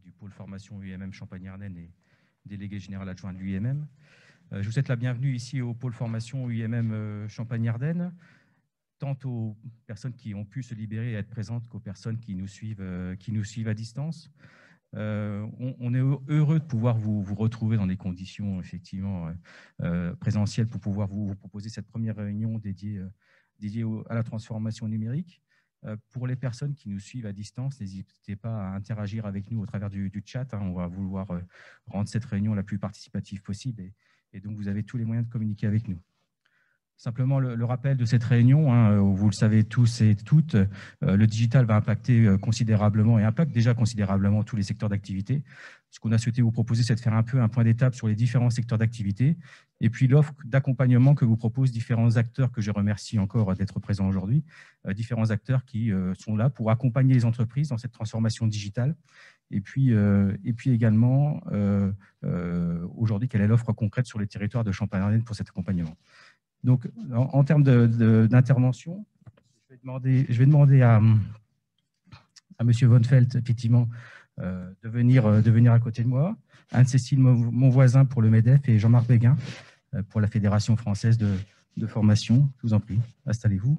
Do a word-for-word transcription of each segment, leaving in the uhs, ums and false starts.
du pôle formation U M M Champagne-Ardenne et délégué général adjoint de l'U M M. Je vous souhaite la bienvenue ici au pôle formation U M M Champagne-Ardenne, tant aux personnes qui ont pu se libérer et être présentes qu'aux personnes qui nous suivent, qui nous suivent à distance. Euh, on, on est heureux de pouvoir vous, vous retrouver dans des conditions effectivement euh, présentielles pour pouvoir vous, vous proposer cette première réunion dédiée, euh, dédiée au, à la transformation numérique. Euh, pour les personnes qui nous suivent à distance, n'hésitez pas à interagir avec nous au travers du, du chat. Hein. On va vouloir euh, rendre cette réunion la plus participative possible et, et donc vous avez tous les moyens de communiquer avec nous. Simplement le, le rappel de cette réunion, hein, vous le savez tous et toutes, euh, le digital va impacter euh, considérablement et impacte déjà considérablement tous les secteurs d'activité. Ce qu'on a souhaité vous proposer, c'est de faire un peu un point d'étape sur les différents secteurs d'activité et puis l'offre d'accompagnement que vous proposent différents acteurs que je remercie encore d'être présents aujourd'hui, euh, différents acteurs qui euh, sont là pour accompagner les entreprises dans cette transformation digitale. Et puis, euh, et puis également, euh, euh, aujourd'hui, quelle est l'offre concrète sur les territoires de Champagne-Ardenne pour cet accompagnement. Donc, en, en termes d'intervention, je vais demander, je vais demander à, à M. Von Felt, effectivement, euh, de, venir, euh, de venir à côté de moi, Anne-Cécile, mon, mon voisin pour le MEDEF, et Jean-Marc Béguin euh, pour la Fédération française de, de formation. Je vous en prie, installez-vous.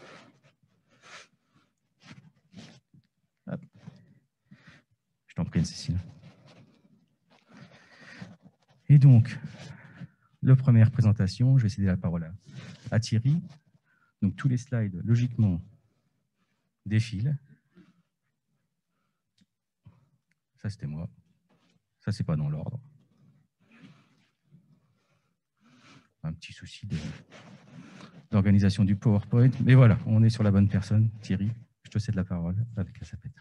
Je t'en prie, Anne-Cécile. Et donc, la première présentation, je vais céder la parole à, à Thierry. Donc, tous les slides, logiquement, défilent. Ça, c'était moi. Ça, c'est pas dans l'ordre. Un petit souci d'organisation du PowerPoint. Mais voilà, on est sur la bonne personne. Thierry, je te cède la parole avec la sapette.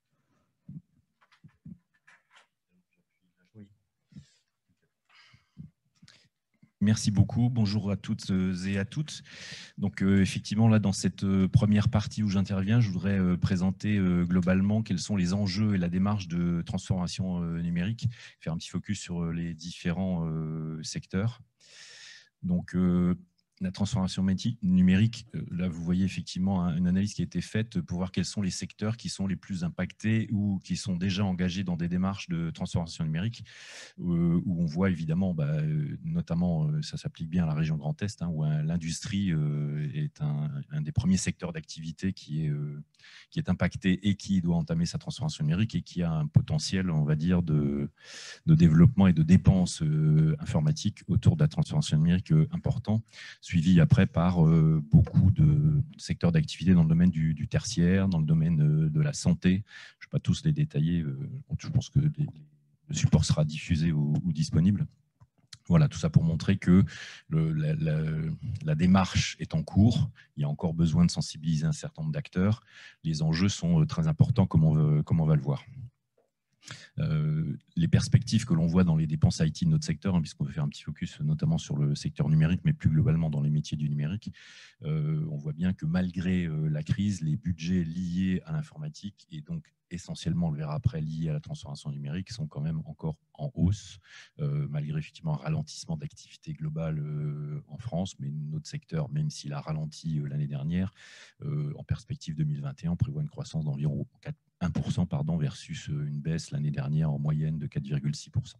Merci beaucoup. Bonjour à toutes et à toutes. Donc, euh, effectivement, là, dans cette euh, première partie où j'interviens, je voudrais euh, présenter euh, globalement quels sont les enjeux et la démarche de transformation euh, numérique, faire un petit focus sur euh, les différents euh, secteurs. Donc, euh, la transformation numérique, là, vous voyez effectivement une analyse qui a été faite pour voir quels sont les secteurs qui sont les plus impactés ou qui sont déjà engagés dans des démarches de transformation numérique, où on voit évidemment, bah, notamment, ça s'applique bien à la région Grand Est, hein, où l'industrie est un, un des premiers secteurs d'activité qui est, qui est impacté et qui doit entamer sa transformation numérique et qui a un potentiel, on va dire, de, de développement et de dépenses informatiques autour de la transformation numérique important, suivi après par euh, beaucoup de secteurs d'activité dans le domaine du, du tertiaire, dans le domaine euh, de la santé. Je ne vais pas tous les détailler, euh, je pense que les, le support sera diffusé ou, ou disponible. Voilà, tout ça pour montrer que le, la, la, la démarche est en cours. Il y a encore besoin de sensibiliser un certain nombre d'acteurs. Les enjeux sont très importants, comme on, veut, comme on va le voir. Euh, les perspectives que l'on voit dans les dépenses I T de notre secteur, hein, puisqu'on veut faire un petit focus notamment sur le secteur numérique, mais plus globalement dans les métiers du numérique, euh, on voit bien que malgré euh, la crise, les budgets liés à l'informatique et donc essentiellement, on le verra après, liés à la transformation numérique, sont quand même encore en hausse, euh, malgré effectivement un ralentissement d'activité globale euh, en France, mais notre secteur, même s'il a ralenti euh, l'année dernière, euh, en perspective deux mille vingt et un, on prévoit une croissance d'environ un pour cent pardon, versus une baisse l'année dernière en moyenne de quatre virgule six pour cent.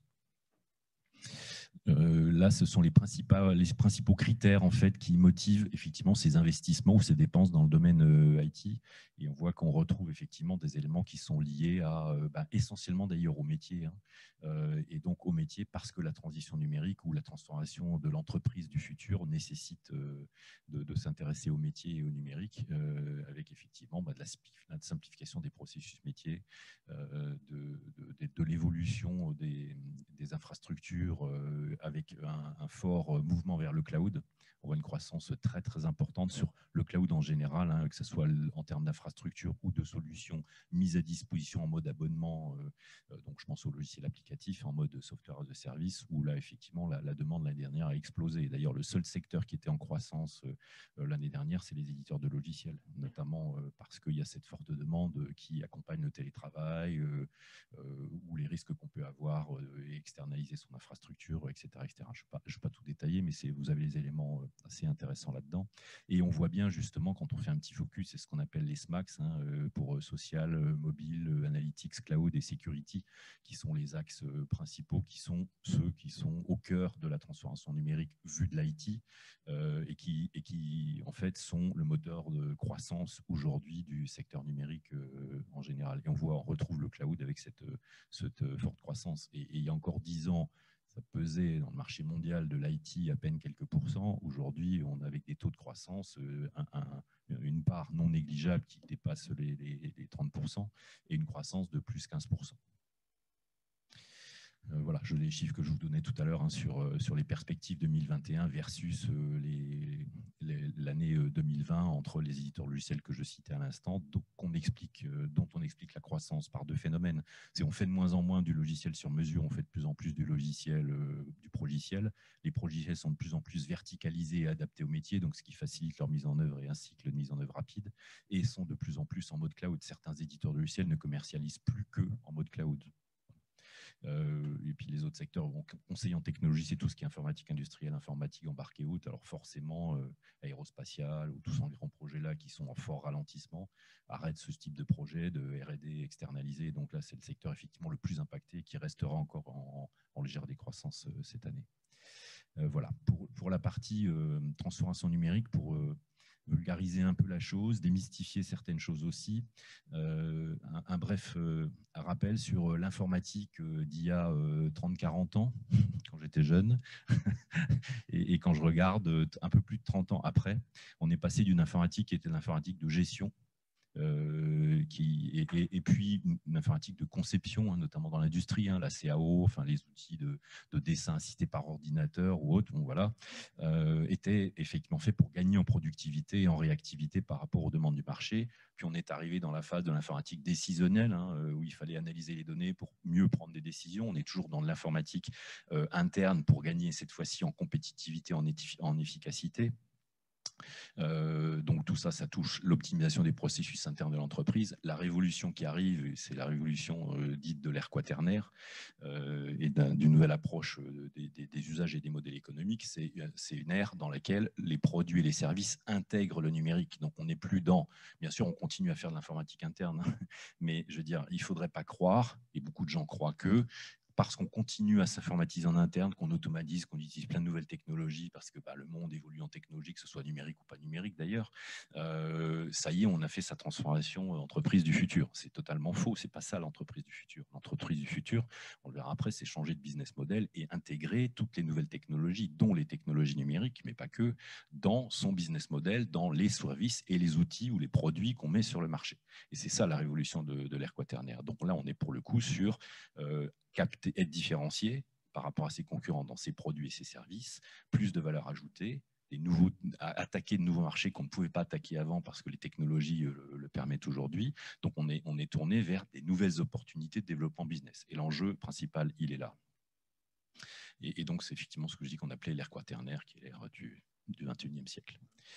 Euh, là, ce sont les principaux, les principaux critères en fait, qui motivent effectivement ces investissements ou ces dépenses dans le domaine euh, I T. Et on voit qu'on retrouve effectivement des éléments qui sont liés à, euh, bah, essentiellement d'ailleurs au métier. Hein. Euh, et donc au métier parce que la transition numérique ou la transformation de l'entreprise du futur nécessite euh, de, de s'intéresser au métier et au numérique, euh, avec effectivement bah, de, la, de simplification des processus métiers, euh, de, de, de, de l'évolution des, des infrastructures, euh, avec un, un fort mouvement vers le cloud. On voit une croissance très très importante sur le cloud en général, hein, que ce soit en termes d'infrastructure ou de solutions mises à disposition en mode abonnement. Euh, donc je pense au logiciel applicatif en mode software as a service, où là effectivement la, la demande l'année dernière a explosé. D'ailleurs le seul secteur qui était en croissance euh, l'année dernière, c'est les éditeurs de logiciels, notamment euh, parce qu'il y a cette forte demande qui accompagne le télétravail, euh, euh, ou les risques qu'on peut avoir, euh, et externaliser son infrastructure, et cetera. cetera, et cetera. Je ne vais, vais pas tout détailler, mais vous avez les éléments assez intéressants là-dedans. Et on voit bien justement, quand on fait un petit focus, c'est ce qu'on appelle les SMAX, hein, pour social, mobile, analytics, cloud et security, qui sont les axes principaux, qui sont ceux qui sont au cœur de la transformation numérique vue de l'I T, euh, et, qui, et qui, en fait, sont le moteur de croissance aujourd'hui du secteur numérique euh, en général. Et on voit, on retrouve le cloud avec cette, cette forte croissance. Et, et il y a encore dix ans, ça pesait dans le marché mondial de l'I T à peine quelques pourcents. Aujourd'hui, on a avec des taux de croissance, euh, un, un, une part non négligeable qui dépasse les, les, les trente pour cent et une croissance de plus quinze pour cent. Euh, voilà, je les chiffres que je vous donnais tout à l'heure hein, sur, euh, sur les perspectives deux mille vingt et un versus euh, les, les, l'année deux mille vingt entre les éditeurs logiciels que je citais à l'instant, donc on explique, euh, dont on explique la croissance par deux phénomènes. C'est on fait de moins en moins du logiciel sur mesure, on fait de plus en plus du logiciel, euh, du progiciel. Les progiciels sont de plus en plus verticalisés et adaptés au métier, donc ce qui facilite leur mise en œuvre et un cycle de mise en œuvre rapide, et sont de plus en plus en mode cloud. Certains éditeurs de logiciels ne commercialisent plus que en mode cloud. Euh, et puis les autres secteurs, bon, conseil en technologie, c'est tout ce qui est informatique industrielle, informatique embarquée haute. Alors forcément, euh, aérospatial ou tous ces grands projets-là qui sont en fort ralentissement arrêtent ce type de projet de R et D externalisé. Donc là, c'est le secteur effectivement le plus impacté qui restera encore en, en légère décroissance euh, cette année. Euh, voilà, pour, pour la partie euh, transformation numérique, pour euh, vulgariser un peu la chose, démystifier certaines choses aussi. Euh, un, un bref euh, rappel sur l'informatique euh, d'il y a euh, trente quarante ans, quand j'étais jeune, et, et quand je regarde euh, un peu plus de trente ans après, on est passé d'une informatique qui était l'informatique de gestion, Euh, qui, et, et, et puis une informatique de conception, hein, notamment dans l'industrie, hein, la C A O, enfin, les outils de, de dessin assistés par ordinateur ou autre, bon, voilà, euh, étaient effectivement faits pour gagner en productivité et en réactivité par rapport aux demandes du marché. Puis on est arrivé dans la phase de l'informatique décisionnelle, hein, où il fallait analyser les données pour mieux prendre des décisions. On est toujours dans l'informatique euh, interne pour gagner cette fois-ci en compétitivité, en, en efficacité. Euh, donc tout ça, ça touche l'optimisation des processus internes de l'entreprise. La révolution qui arrive, c'est la révolution euh, dite de l'ère quaternaire euh, et d'une nouvelle approche euh, des, des, des usages et des modèles économiques. C'est une ère dans laquelle les produits et les services intègrent le numérique. Donc on n'est plus dans, bien sûr, on continue à faire de l'informatique interne, hein, mais je veux dire, il ne faudrait pas croire, et beaucoup de gens croient que, parce qu'on continue à s'informatiser en interne, qu'on automatise, qu'on utilise plein de nouvelles technologies, parce que bah, le monde évolue en technologie, que ce soit numérique ou pas numérique d'ailleurs, euh, ça y est, on a fait sa transformation entreprise du futur. C'est totalement faux, c'est pas ça l'entreprise du futur. L'entreprise du futur, on le verra après, c'est changer de business model et intégrer toutes les nouvelles technologies, dont les technologies numériques, mais pas que, dans son business model, dans les services et les outils ou les produits qu'on met sur le marché. Et c'est ça la révolution de, de l'ère quaternaire. Donc là, on est pour le coup sur euh, capter, être différencié par rapport à ses concurrents dans ses produits et ses services, plus de valeur ajoutée, des nouveaux, attaquer de nouveaux marchés qu'on ne pouvait pas attaquer avant parce que les technologies le, le permettent aujourd'hui. Donc on est, on est tourné vers des nouvelles opportunités de développement business. Et l'enjeu principal, il est là. Et, et donc c'est effectivement ce que je dis qu'on appelait l'ère quaternaire, qui est l'ère du, du vingt et unième siècle.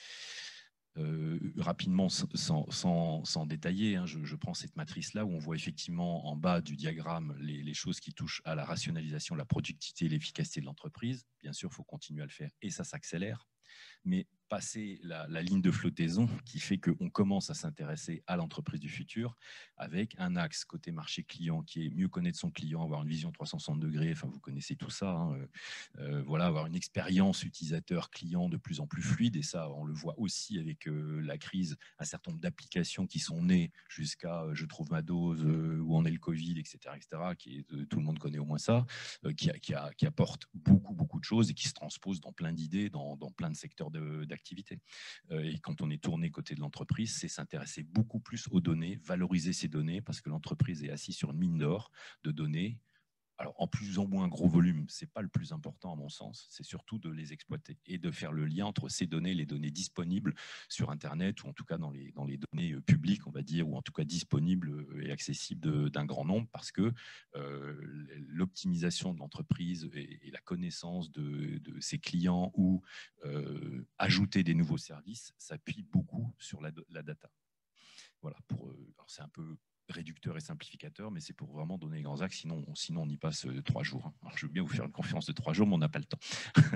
Euh, rapidement, sans, sans, sans détailler, hein, je, je prends cette matrice-là où on voit effectivement en bas du diagramme les, les choses qui touchent à la rationalisation, la productivité et l'efficacité de l'entreprise. Bien sûr, il faut continuer à le faire et ça s'accélère. Mais passer la, la ligne de flottaison qui fait qu'on commence à s'intéresser à l'entreprise du futur avec un axe côté marché client qui est mieux connaître son client, avoir une vision trois cent soixante degrés, enfin vous connaissez tout ça, hein, euh, voilà, avoir une expérience utilisateur client de plus en plus fluide, et ça on le voit aussi avec euh, la crise, un certain nombre d'applications qui sont nées jusqu'à euh, je trouve ma dose, euh, où en est le Covid, et cetera, et cetera, qui est, euh, tout le monde connaît au moins ça, euh, qui, a, qui, a, qui apporte beaucoup beaucoup de choses et qui se transposent dans plein d'idées, dans, dans plein de secteurs d'activité. Euh, et quand on est tourné côté de l'entreprise, c'est s'intéresser beaucoup plus aux données, valoriser ces données, parce que l'entreprise est assise sur une mine d'or de données. Alors, en plus ou moins gros volume, ce n'est pas le plus important à mon sens, c'est surtout de les exploiter et de faire le lien entre ces données, les données disponibles sur Internet, ou en tout cas dans les, dans les données publiques, on va dire, ou en tout cas disponibles et accessibles d'un grand nombre, parce que euh, l'optimisation de l'entreprise et, et la connaissance de, de ses clients ou euh, ajouter des nouveaux services s'appuie beaucoup sur la, la data. Voilà, pour, c'est un peu réducteur et simplificateur, mais c'est pour vraiment donner les grands axes, sinon, sinon on y passe euh, trois jours. Alors, je veux bien vous faire une conférence de trois jours, mais on n'a pas le temps.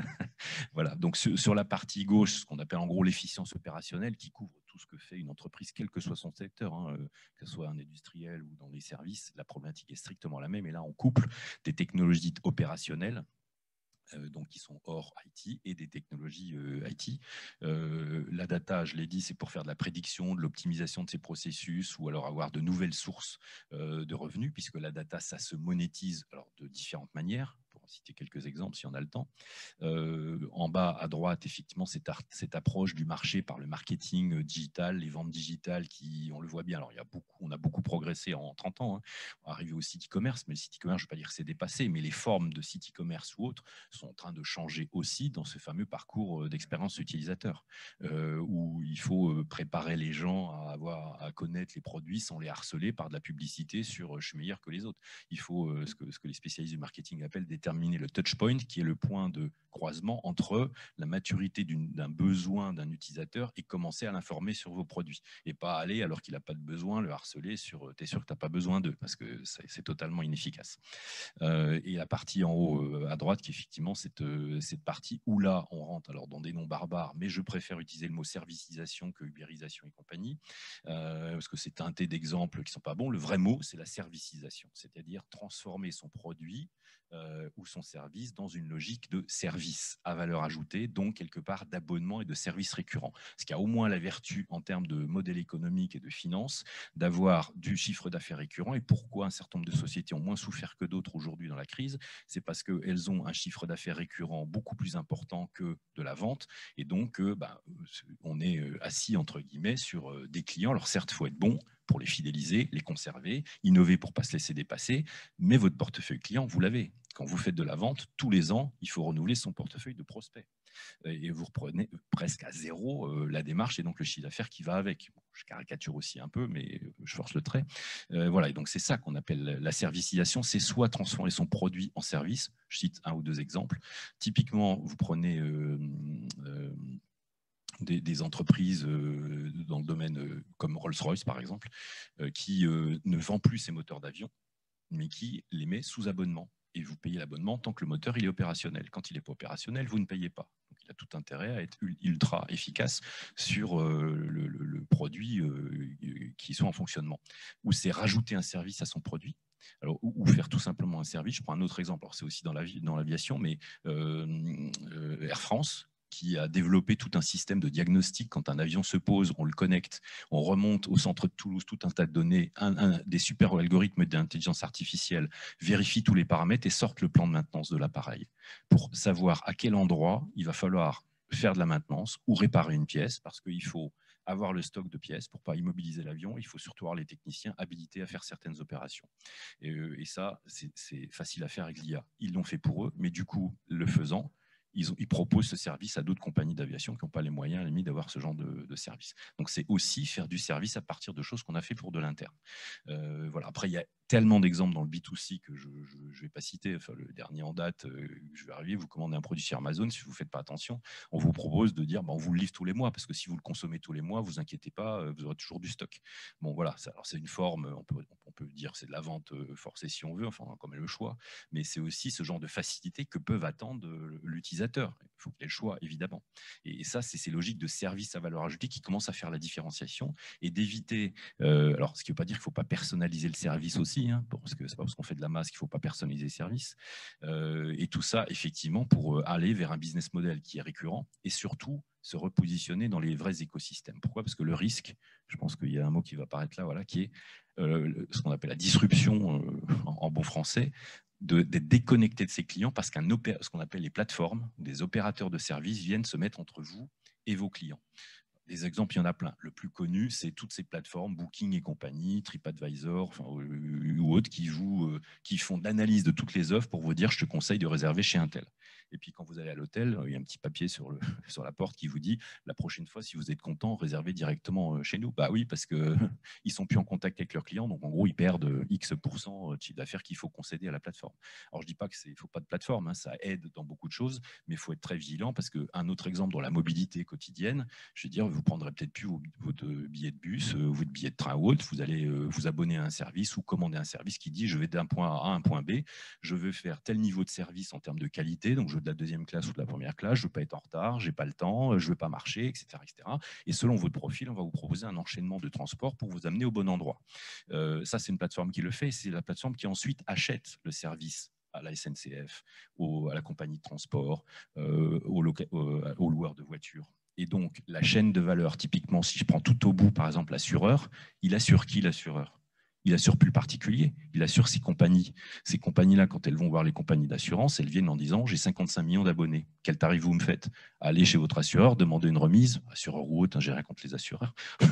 Voilà, donc sur, sur la partie gauche, ce qu'on appelle en gros l'efficience opérationnelle, qui couvre tout ce que fait une entreprise, quel que soit son secteur, hein, euh, que ce soit un industriel ou dans les services, la problématique est strictement la même, et là on couple des technologies opérationnelles, Euh, donc qui sont hors I T, et des technologies euh, I T. Euh, la data, je l'ai dit, c'est pour faire de la prédiction, de l'optimisation de ces processus, ou alors avoir de nouvelles sources euh, de revenus, puisque la data, ça se monétise alors, de différentes manières, pour citer quelques exemples si on a le temps. Euh, en bas à droite, effectivement, cette, cette approche du marché par le marketing digital, les ventes digitales, qui, on le voit bien, alors il y a beaucoup, on a beaucoup progressé en trente ans, hein. On va arriver au site e-commerce, mais le site e-commerce, je ne veux pas dire que c'est dépassé, mais les formes de site e-commerce ou autres sont en train de changer aussi dans ce fameux parcours d'expérience utilisateur, euh, où il faut préparer les gens à, avoir, à connaître les produits sans les harceler par de la publicité sur « je suis meilleur que les autres ». Il faut, euh, ce, que, ce que les spécialistes du marketing appellent, déterminer le touch point, qui est le point de croisement entre la maturité d'un besoin d'un utilisateur et commencer à l'informer sur vos produits. Et pas aller, alors qu'il n'a pas de besoin, le harceler sur « t'es sûr que tu n'as pas besoin d'eux », parce que c'est totalement inefficace. Euh, et la partie en haut euh, à droite, qui est effectivement cette, euh, cette partie où là, on rentre alors dans des noms barbares, mais je préfère utiliser le mot servicisation que ubérisation et compagnie, euh, parce que c'est teinté d'exemples qui ne sont pas bons. Le vrai mot, c'est la servicisation, c'est-à-dire transformer son produit euh, ou son service dans une logique de service à valeur ajoutée, donc quelque part d'abonnement et de service récurrent. Ce qui a au moins la vertu en termes de modèle économique et de finance d'avoir du chiffre d'affaires récurrent. Et pourquoi un certain nombre de sociétés ont moins souffert que d'autres aujourd'hui dans la crise? C'est parce qu'elles ont un chiffre d'affaires récurrent beaucoup plus important que de la vente. Et donc, euh, bah, on est assis, entre guillemets, sur euh, des clients. Alors certes, il faut être bon pour les fidéliser, les conserver, innover pour ne pas se laisser dépasser, mais votre portefeuille client, vous l'avez. Quand vous faites de la vente, tous les ans, il faut renouveler son portefeuille de prospects. Et vous reprenez presque à zéro euh, la démarche et donc le chiffre d'affaires qui va avec. Bon, je caricature aussi un peu, mais je force le trait. Euh, voilà, et donc c'est ça qu'on appelle la servicisation, c'est soit transformer son produit en service. Je cite un ou deux exemples. Typiquement, vous prenez euh, euh, Des, des entreprises euh, dans le domaine euh, comme Rolls-Royce, par exemple, euh, qui euh, ne vend plus ses moteurs d'avion, mais qui les met sous abonnement. Et vous payez l'abonnement tant que le moteur il est opérationnel. Quand il n'est pas opérationnel, vous ne payez pas. Donc, il a tout intérêt à être ultra efficace sur euh, le, le, le produit euh, qui soit en fonctionnement. Ou c'est rajouter un service à son produit. Alors, ou, ou faire tout simplement un service. Je prends un autre exemple. Alors, c'est aussi dans l'aviation, dans mais euh, euh, Air France, qui a développé tout un système de diagnostic. Quand un avion se pose, on le connecte, on remonte au centre de Toulouse tout un tas de données, un, un, des super algorithmes d'intelligence artificielle vérifient tous les paramètres et sortent le plan de maintenance de l'appareil pour savoir à quel endroit il va falloir faire de la maintenance ou réparer une pièce, parce qu'il faut avoir le stock de pièces pour ne pas immobiliser l'avion. Il faut surtout avoir les techniciens habilités à faire certaines opérations. Et, et ça, c'est facile à faire avec l'I A. Ils l'ont fait pour eux, mais du coup, le faisant, Ils, ont, ils proposent ce service à d'autres compagnies d'aviation qui n'ont pas les moyens, à la limite, d'avoir ce genre de, de service. Donc, c'est aussi faire du service à partir de choses qu'on a fait pour de l'interne. Euh, voilà. Après, il y a tellement d'exemples dans le B deux C que je ne vais pas citer. Enfin, le dernier en date, euh, je vais arriver, vous commandez un produit sur Amazon, si vous ne faites pas attention, on vous propose de dire, bah, on vous le livre tous les mois, parce que si vous le consommez tous les mois, vous inquiétez pas, vous aurez toujours du stock. Bon, voilà, c'est une forme, on peut, on peut dire c'est de la vente forcée si on veut, enfin, on a quand même le choix, mais c'est aussi ce genre de facilité que peuvent attendre l'utilisateur. Il faut qu'il ait le choix, évidemment. Et ça, c'est ces logiques de service à valeur ajoutée qui commencent à faire la différenciation et d'éviter, euh, alors ce qui ne veut pas dire qu'il ne faut pas personnaliser le service aussi, Hein, parce que ce n'est pas parce qu'on fait de la masse qu'il ne faut pas personnaliser le service. Euh, et tout ça, effectivement, pour aller vers un business model qui est récurrent et surtout se repositionner dans les vrais écosystèmes. Pourquoi? Parce que le risque, je pense qu'il y a un mot qui va apparaître là, voilà, qui est euh, ce qu'on appelle la disruption euh, en, en bon français, d'être déconnecté de ses clients parce qu'un ce qu'on appelle les plateformes, des opérateurs de services viennent se mettre entre vous et vos clients. Des exemples, il y en a plein. Le plus connu, c'est toutes ces plateformes, Booking et compagnie, TripAdvisor enfin, ou autres, qui, jouent, euh, qui font de l'analyse de toutes les offres pour vous dire « je te conseille de réserver chez un tel ». Et puis quand vous allez à l'hôtel, il y a un petit papier sur, le, sur la porte qui vous dit la prochaine fois, si vous êtes content, réservez directement chez nous. Bah oui, parce qu'ils ne sont plus en contact avec leurs clients, donc en gros, ils perdent X pourcent de chiffre d'affaires qu'il faut concéder à la plateforme. Alors je ne dis pas qu'il ne faut pas de plateforme, hein, ça aide dans beaucoup de choses, mais il faut être très vigilant parce qu'un autre exemple dans la mobilité quotidienne, je veux dire, vous prendrez peut-être plus votre billet de bus, votre billet de train ou autre, vous allez vous abonner à un service ou commander un service qui dit je vais d'un point A à un point B, je veux faire tel niveau de service en termes de qualité, donc je veux de la deuxième classe ou de la première classe, je ne veux pas être en retard, je n'ai pas le temps, je ne veux pas marcher, et cetera, et cetera. Et selon votre profil, on va vous proposer un enchaînement de transport pour vous amener au bon endroit. Euh, ça, c'est une plateforme qui le fait, c'est la plateforme qui ensuite achète le service à la S N C F, au, à la compagnie de transport, euh, au, au, au loueur de voitures. Et donc, la chaîne de valeur, typiquement, si je prends tout au bout, par exemple, l'assureur, il assure qui, l'assureur? Il assure plus le particulier, il assure ses compagnies. Ces compagnies-là, quand elles vont voir les compagnies d'assurance, elles viennent en disant « j'ai cinquante-cinq millions d'abonnés, quel tarif vous me faites ?» Allez chez votre assureur, demandez une remise, assureur ou autre, hein, j'ai rien contre les assureurs.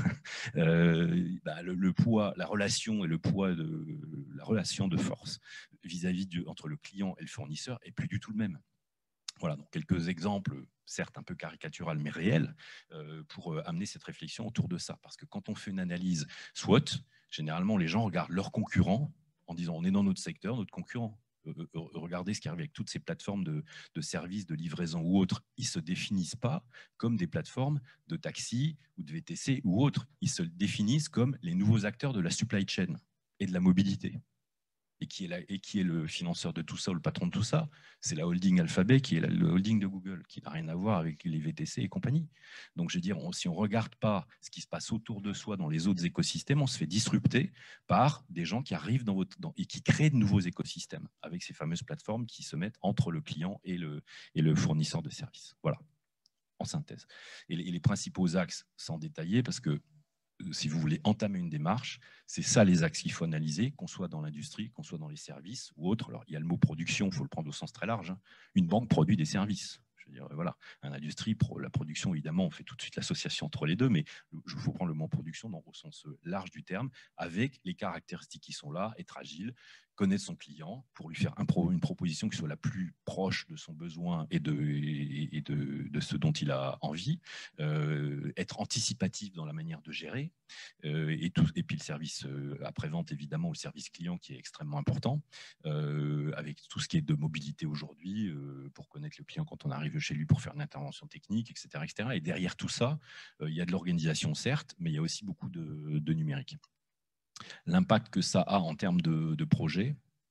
euh, bah, le, le poids, la relation et le poids de la relation de force vis-à-vis -vis entre le client et le fournisseur est plus du tout le même. Voilà, donc quelques exemples, certes un peu caricaturales, mais réels, euh, pour euh, amener cette réflexion autour de ça. Parce que quand on fait une analyse SWOT, généralement, les gens regardent leurs concurrents en disant on est dans notre secteur, notre concurrent. Euh, euh, regardez ce qui arrive avec toutes ces plateformes de, de services, de livraison ou autres. Ils ne se définissent pas comme des plateformes de taxi ou de V T C ou autres. Ils se définissent comme les nouveaux acteurs de la supply chain et de la mobilité. Et qui, est la, et qui est le financeur de tout ça, ou le patron de tout ça? C'est la holding Alphabet, qui est la, le holding de Google, qui n'a rien à voir avec les V T C et compagnie. Donc, je veux dire, on, si on ne regarde pas ce qui se passe autour de soi dans les autres écosystèmes, on se fait disrupter par des gens qui arrivent dans votre, dans, et qui créent de nouveaux écosystèmes, avec ces fameuses plateformes qui se mettent entre le client et le, et le fournisseur de services. Voilà, en synthèse. Et les, et les principaux axes, sans détailler, parce que si vous voulez entamer une démarche, c'est ça les axes qu'il faut analyser, qu'on soit dans l'industrie, qu'on soit dans les services ou autre. Alors, il y a le mot production, il faut le prendre au sens très large. Hein. Une banque produit des services. Je veux dire, voilà, une industrie, la production, évidemment, on fait tout de suite l'association entre les deux, mais il faut prendre le mot production dans le sens large du terme, avec les caractéristiques qui sont là, être agile, connaître son client pour lui faire un pro, une proposition qui soit la plus proche de son besoin et de, et de, de ce dont il a envie, euh, être anticipatif dans la manière de gérer, euh, et, tout, et puis le service euh, après-vente, évidemment, le service client qui est extrêmement important, euh, avec tout ce qui est de mobilité aujourd'hui, euh, pour connaître le client quand on arrive chez lui pour faire une intervention technique, et cetera, et cetera. Et derrière tout ça, euh, il y a de l'organisation, certes, mais il y a aussi beaucoup de, de numérique. L'impact que ça a en termes de, de projet,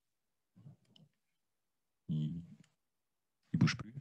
il ne bouge plus.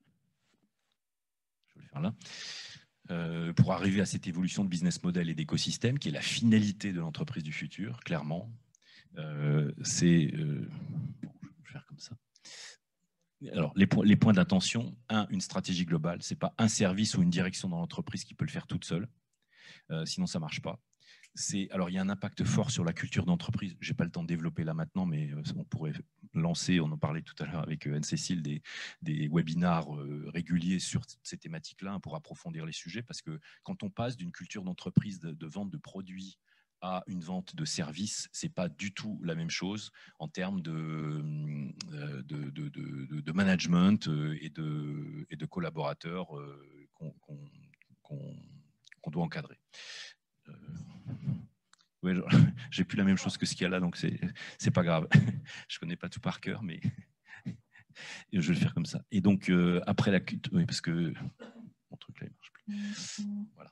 Je vais le faire là. Euh, pour arriver à cette évolution de business model et d'écosystème, qui est la finalité de l'entreprise du futur, clairement, euh, c'est... Euh, bon, je vais faire comme ça. Alors, les, po les points d'attention, un, une stratégie globale. Ce n'est pas un service ou une direction dans l'entreprise qui peut le faire toute seule. Euh, sinon, ça ne marche pas. Alors, il y a un impact fort sur la culture d'entreprise. Je n'ai pas le temps de développer là maintenant, mais on pourrait lancer, on en parlait tout à l'heure avec Anne-Cécile, des, des webinars réguliers sur ces thématiques-là pour approfondir les sujets, parce que quand on passe d'une culture d'entreprise de, de vente de produits à une vente de services, ce n'est pas du tout la même chose en termes de, de, de, de, de management et de, et de collaborateurs qu'on qu'on, qu'on, qu'on doit encadrer. Euh, ouais, j'ai plus la même chose que ce qu'il y a là, donc c'est c'est pas grave. Je connais pas tout par cœur, mais je vais le faire comme ça. Et donc euh, après la oui, parce que mon truc là il marche plus. Voilà.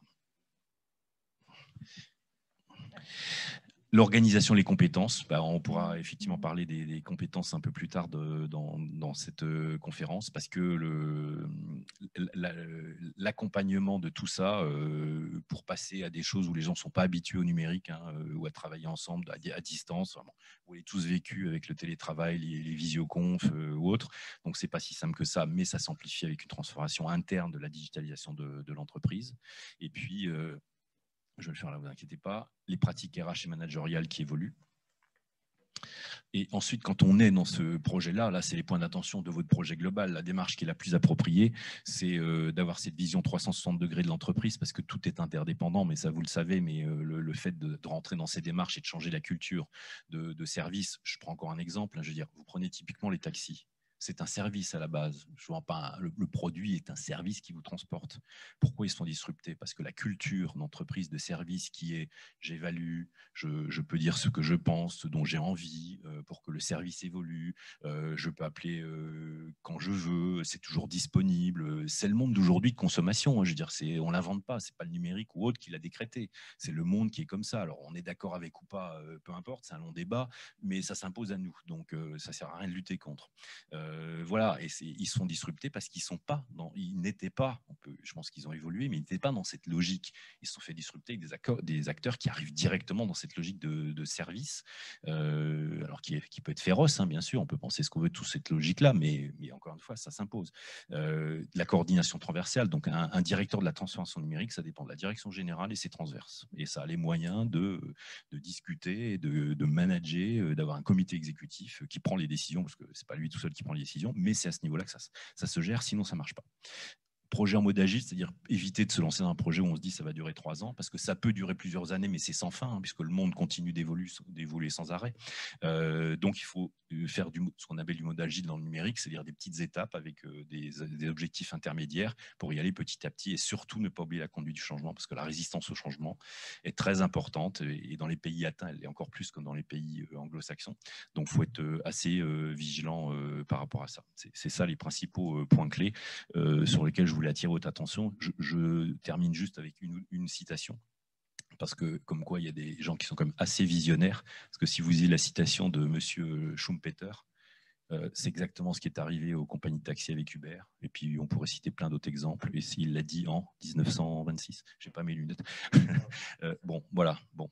L'organisation, les compétences, bah, on pourra effectivement parler des, des compétences un peu plus tard de, dans, dans cette euh, conférence, parce que l'accompagnement la, de tout ça, euh, pour passer à des choses où les gens ne sont pas habitués au numérique, hein, euh, ou à travailler ensemble à, à distance, vraiment, vous l'avez tous vécu avec le télétravail, les, les visioconf euh, ou autres, donc c'est pas si simple que ça, mais ça s'amplifie avec une transformation interne de la digitalisation de, de l'entreprise. Et puis, euh, je vais le faire là, vous inquiétez pas, les pratiques R H et managériales qui évoluent. Et ensuite, quand on est dans ce projet-là, là, c'est les points d'attention de votre projet global. La démarche qui est la plus appropriée, c'est euh, d'avoir cette vision trois cent soixante degrés de l'entreprise, parce que tout est interdépendant, mais ça, vous le savez, mais euh, le, le fait de, de rentrer dans ces démarches et de changer la culture de, de service, je prends encore un exemple, hein, je veux dire, vous prenez typiquement les taxis. C'est un service à la base. Je vois pas, le, le produit est un service qui vous transporte. Pourquoi ils sont disruptés? Parce que la culture d'entreprise de service qui est j'évalue, je, je peux dire ce que je pense, ce dont j'ai envie euh, pour que le service évolue, euh, je peux appeler euh, quand je veux, c'est toujours disponible. C'est le monde d'aujourd'hui de consommation. Hein, je veux dire, c'est, on ne l'invente pas, c'est pas le numérique ou autre qui l'a décrété. C'est le monde qui est comme ça. Alors on est d'accord avec ou pas, euh, peu importe, c'est un long débat, mais ça s'impose à nous. Donc euh, ça ne sert à rien de lutter contre. Euh, voilà, et c'est, ils sont disruptés parce qu'ils sont pas dans, ils n'étaient pas, on peut, je pense qu'ils ont évolué, mais ils n'étaient pas dans cette logique. Ils se sont fait disrupter avec des acteurs, des acteurs qui arrivent directement dans cette logique de, de service, euh, alors qui, est, qui peut être féroce, hein, bien sûr, on peut penser ce qu'on veut de toute cette logique-là, mais, mais encore une fois, ça s'impose. Euh, la coordination transversale, donc un, un directeur de la transformation numérique, ça dépend de la direction générale et c'est transverse. Et ça a les moyens de, de discuter, de, de manager, d'avoir un comité exécutif qui prend les décisions, parce que c'est pas lui tout seul qui prend les décisions, mais c'est à ce niveau-là que ça, ça se gère, sinon ça marche pas. Projet en mode agile, c'est-à-dire éviter de se lancer dans un projet où on se dit ça va durer trois ans, parce que ça peut durer plusieurs années, mais c'est sans fin, hein, puisque le monde continue d'évoluer, d'évoluer sans arrêt. Euh, donc il faut faire du, ce qu'on appelle du mode agile dans le numérique, c'est-à-dire des petites étapes avec euh, des, des objectifs intermédiaires pour y aller petit à petit, et surtout ne pas oublier la conduite du changement, parce que la résistance au changement est très importante, et dans les pays atteints, elle est encore plus que dans les pays euh, anglo-saxons. Donc il faut être euh, assez euh, vigilant euh, par rapport à ça. C'est, c'est ça les principaux euh, points clés euh, sur lesquels je voulais attirer votre attention. Je, je termine juste avec une, une citation, parce que comme quoi il y a des gens qui sont quand même assez visionnaires, parce que si vous lisez la citation de monsieur Schumpeter, euh, c'est exactement ce qui est arrivé aux compagnies de taxi avec Uber, et puis on pourrait citer plein d'autres exemples, et il l'a dit en dix-neuf cent vingt-six, j'ai pas mes lunettes. euh, bon, voilà, bon.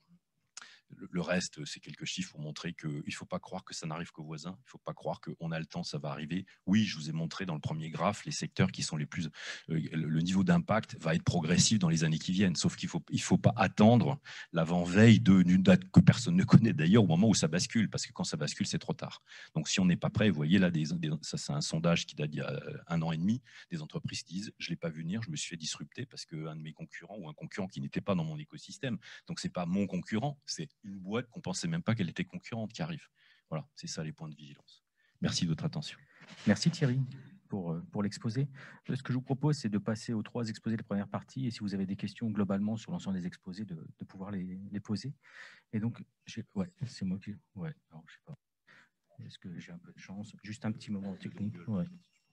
Le reste, c'est quelques chiffres pour montrer qu'il ne faut pas croire que ça n'arrive qu'aux voisins. Il ne faut pas croire qu'on a le temps, ça va arriver. Oui, je vous ai montré dans le premier graphe les secteurs qui sont les plus... Euh, le niveau d'impact va être progressif dans les années qui viennent, sauf qu'il ne faut, il faut pas attendre l'avant-veille d'une date que personne ne connaît d'ailleurs au moment où ça bascule, parce que quand ça bascule, c'est trop tard. Donc si on n'est pas prêt, vous voyez là, des, des, ça c'est un sondage qui date d'il y a un an et demi, des entreprises qui disent « je ne l'ai pas vu venir, je me suis fait disrupter parce qu'un de mes concurrents ou un concurrent qui n'était pas dans mon écosystème, donc ce n'est pas mon concurrent, c'est une boîte qu'on ne pensait même pas qu'elle était concurrente qui arrive. » Voilà, c'est ça les points de vigilance. Merci de votre attention. Merci Thierry pour, pour l'exposé. Ce que je vous propose, c'est de passer aux trois exposés de la première partie, et si vous avez des questions globalement sur l'ensemble des exposés, de, de pouvoir les, les poser. Et donc, ouais, c'est moi qui... Ouais, alors, je sais pas. Est-ce que j'ai un peu de chance? Juste un petit moment technique. Ouais.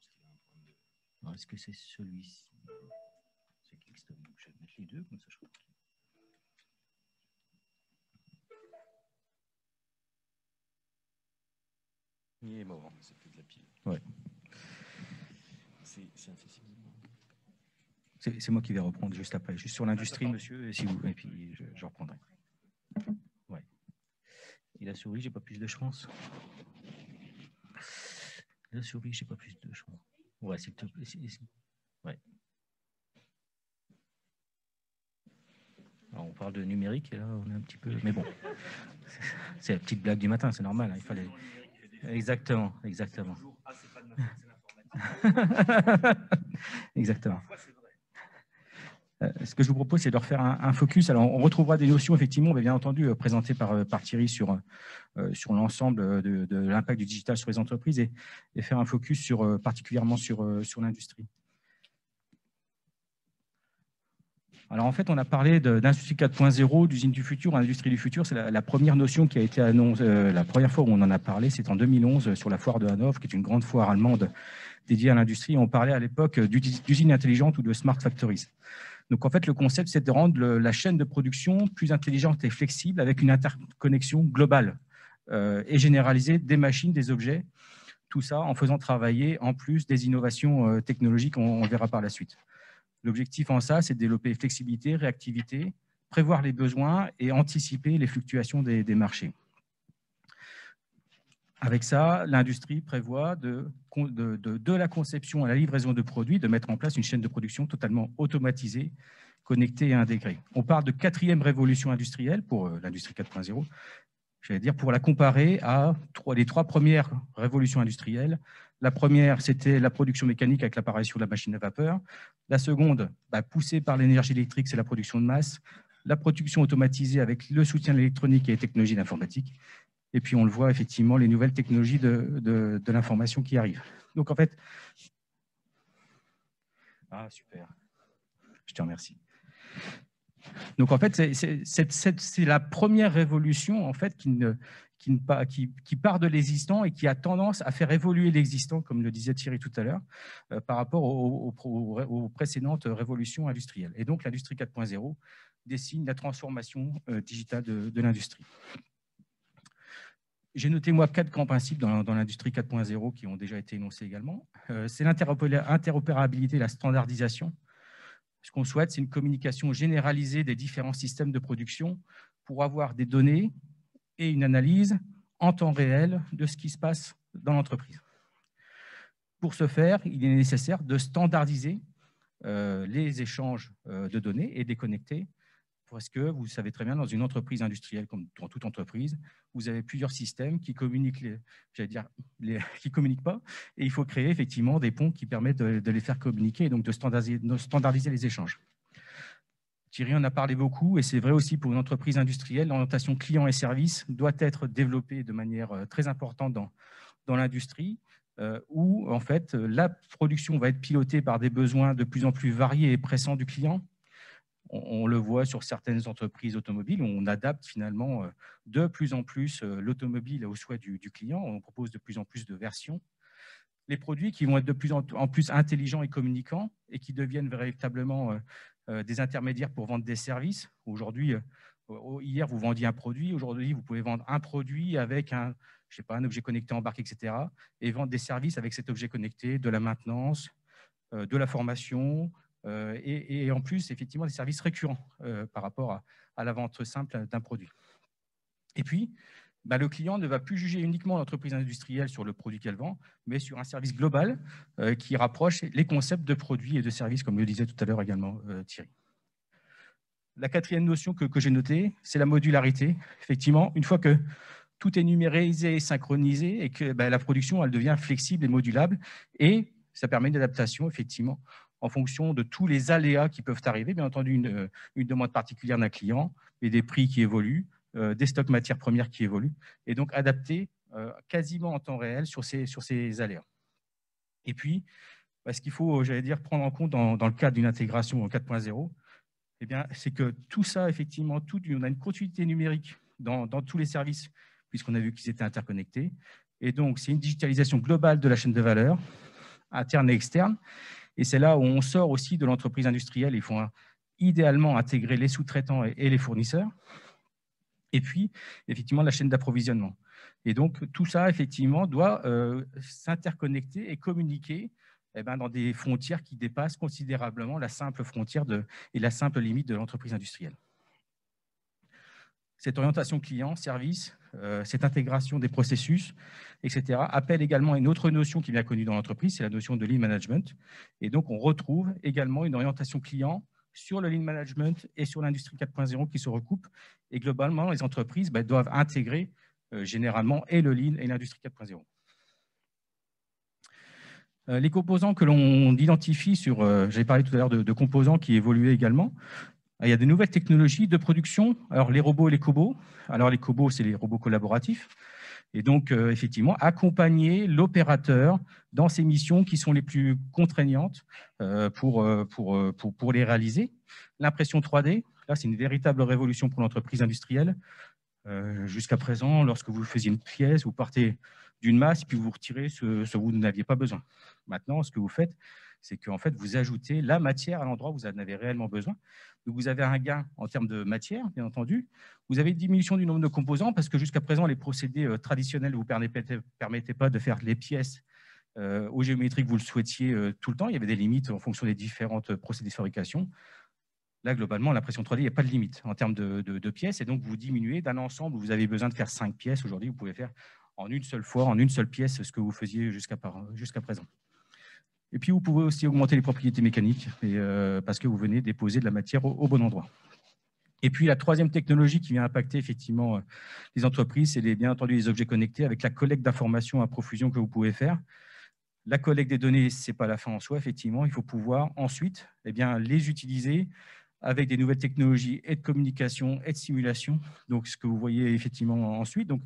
Est-ce que c'est celui-ci? C'est Kickstarter. Je vais mettre les deux, comme ça je crois. Il est mort. C'est peut-être la pile. Ouais. C'est, c'est accessible. C'est, c'est moi qui vais reprendre juste après. Juste sur l'industrie, monsieur, et, si vous, et puis je, je reprendrai. Ouais. Et la souris, j'ai pas plus de chance. La souris, j'ai pas plus de chance. Ouais, s'il te plaît. Ouais. Alors, on parle de numérique et là, on est un petit peu... Mais bon, c'est la petite blague du matin, c'est normal. Hein, il fallait... Exactement, exactement. Exactement. Euh, ce que je vous propose, c'est de refaire un, un focus. Alors, on retrouvera des notions, effectivement, bien entendu, euh, présentées par, par Thierry sur, euh, sur l'ensemble de, de l'impact du digital sur les entreprises, et, et faire un focus sur, euh, particulièrement sur, euh, sur l'industrie. Alors, en fait, on a parlé d'industrie quatre point zéro, d'usine du futur, industrie du futur. C'est la, la première notion qui a été annoncée, euh, la première fois où on en a parlé, c'est en deux mille onze sur la foire de Hanovre, qui est une grande foire allemande dédiée à l'industrie. On parlait à l'époque d'usines intelligentes ou de smart factories. Donc, en fait, le concept, c'est de rendre le, la chaîne de production plus intelligente et flexible avec une interconnexion globale euh, et généralisée des machines, des objets. Tout ça en faisant travailler en plus des innovations euh, technologiques, on, on verra par la suite. L'objectif en ça, c'est de développer flexibilité, réactivité, prévoir les besoins et anticiper les fluctuations des, des marchés. Avec ça, l'industrie prévoit de, de, de, de la conception à la livraison de produits, de mettre en place une chaîne de production totalement automatisée, connectée et intégrée. On parle de quatrième révolution industrielle pour l'industrie quatre point zéro. J'allais dire, pour la comparer à trois, les trois premières révolutions industrielles. La première, c'était la production mécanique avec l'apparition de la machine à vapeur. La seconde, bah, poussée par l'énergie électrique, c'est la production de masse. La production automatisée avec le soutien de l'électronique et les technologies d'informatique. et puis on le voit effectivement, les nouvelles technologies de, de, de l'information qui arrivent. Donc en fait, ah super, je te remercie. Donc en fait, c'est la première révolution en fait qui, ne, qui, ne, qui, qui part de l'existant et qui a tendance à faire évoluer l'existant, comme le disait Thierry tout à l'heure, euh, par rapport aux, aux, aux précédentes révolutions industrielles. Et donc l'industrie quatre point zéro dessine la transformation euh, digitale de, de l'industrie. J'ai noté, moi, quatre grands principes dans, dans l'industrie quatre point zéro qui ont déjà été énoncés également. Euh, c'est l'interopérabilité, la standardisation. Ce qu'on souhaite, c'est une communication généralisée des différents systèmes de production pour avoir des données et une analyse en temps réel de ce qui se passe dans l'entreprise. Pour ce faire, il est nécessaire de standardiser euh, les échanges euh, de données et de les connecter. Parce que vous savez très bien, dans une entreprise industrielle, comme dans toute entreprise, vous avez plusieurs systèmes qui communiquent, j'allais dire, les, qui communiquent pas, et il faut créer effectivement des ponts qui permettent de, de les faire communiquer et donc de standardiser, de standardiser les échanges. Thierry en a parlé beaucoup, et c'est vrai aussi pour une entreprise industrielle, l'orientation client et service doit être développée de manière très importante dans, dans l'industrie, euh, où en fait la production va être pilotée par des besoins de plus en plus variés et pressants du client. On le voit sur certaines entreprises automobiles, où on adapte finalement de plus en plus l'automobile aux souhaits du, du client. On propose de plus en plus de versions. Les produits qui vont être de plus en plus intelligents et communicants et qui deviennent véritablement des intermédiaires pour vendre des services. Aujourd'hui, hier, vous vendiez un produit. Aujourd'hui, vous pouvez vendre un produit avec un, je sais pas, un objet connecté embarqué, et cetera, et vendre des services avec cet objet connecté, de la maintenance, de la formation, Euh, et, et en plus, effectivement, des services récurrents euh, par rapport à, à la vente simple d'un produit. Et puis, bah, le client ne va plus juger uniquement l'entreprise industrielle sur le produit qu'elle vend, mais sur un service global euh, qui rapproche les concepts de produits et de services, comme le disait tout à l'heure également euh, Thierry. La quatrième notion que, que j'ai notée, c'est la modularité. Effectivement, une fois que tout est numérisé, synchronisé, et que bah, la production, elle devient flexible et modulable, et ça permet une adaptation, effectivement, en fonction de tous les aléas qui peuvent arriver, bien entendu une, une demande particulière d'un client, et des prix qui évoluent, euh, des stocks matières premières qui évoluent, et donc adapter euh, quasiment en temps réel sur ces, sur ces aléas. Et puis, bah, ce qu'il faut, j'allais dire, prendre en compte dans, dans le cadre d'une intégration quatre point zéro, eh bien, c'est que tout ça, effectivement, tout, on a une continuité numérique dans, dans tous les services, puisqu'on a vu qu'ils étaient interconnectés. Et donc, c'est une digitalisation globale de la chaîne de valeur, interne et externe. Et c'est là où on sort aussi de l'entreprise industrielle. Il faut hein, idéalement intégrer les sous-traitants et, et les fournisseurs. Et puis, effectivement, la chaîne d'approvisionnement. Et donc, tout ça, effectivement, doit euh, s'interconnecter et communiquer eh ben, dans des frontières qui dépassent considérablement la simple frontière de, et la simple limite de l'entreprise industrielle. Cette orientation client, service, euh, cette intégration des processus, et cetera, appelle également une autre notion qui est bien connue dans l'entreprise, c'est la notion de lean management. Et donc, on retrouve également une orientation client sur le lean management et sur l'industrie quatre point zéro qui se recoupent. Et globalement, les entreprises bah, doivent intégrer euh, généralement et le lean et l'industrie quatre point zéro. Euh, les composants que l'on identifie sur, euh, j'avais parlé tout à l'heure de, de composants qui évoluaient également. Il y a de nouvelles technologies de production. Alors, les robots et les cobots. Alors, les cobots, c'est les robots collaboratifs. Et donc, euh, effectivement, accompagner l'opérateur dans ces missions qui sont les plus contraignantes euh, pour, pour, pour, pour les réaliser. L'impression trois D, là, c'est une véritable révolution pour l'entreprise industrielle. Euh, Jusqu'à présent, lorsque vous faisiez une pièce, vous partez d'une masse, puis vous retirez ce, ce que vous n'aviez pas besoin. Maintenant, ce que vous faites, c'est qu'en fait, vous ajoutez la matière à l'endroit où vous en avez réellement besoin. Donc, vous avez un gain en termes de matière, bien entendu. Vous avez une diminution du nombre de composants parce que jusqu'à présent, les procédés euh, traditionnels ne vous permettaient, permettaient pas de faire les pièces euh, aux géométries que vous le souhaitiez euh, tout le temps. Il y avait des limites en fonction des différentes procédés de fabrication. Là, globalement, l'impression trois D, il n'y a pas de limite en termes de, de, de pièces. Et donc, vous diminuez d'un ensemble où vous avez besoin de faire cinq pièces. Aujourd'hui, vous pouvez faire en une seule fois, en une seule pièce, ce que vous faisiez jusqu'à jusqu'à présent. Et puis, vous pouvez aussi augmenter les propriétés mécaniques et, euh, parce que vous venez déposer de la matière au, au bon endroit. Et puis, la troisième technologie qui vient impacter effectivement les entreprises, c'est les, bien entendu les objets connectés avec la collecte d'informations à profusion que vous pouvez faire. La collecte des données, ce n'est pas la fin en soi, effectivement. Il faut pouvoir ensuite eh bien, les utiliser avec des nouvelles technologies et de communication et de simulation. Donc, ce que vous voyez effectivement ensuite. Donc,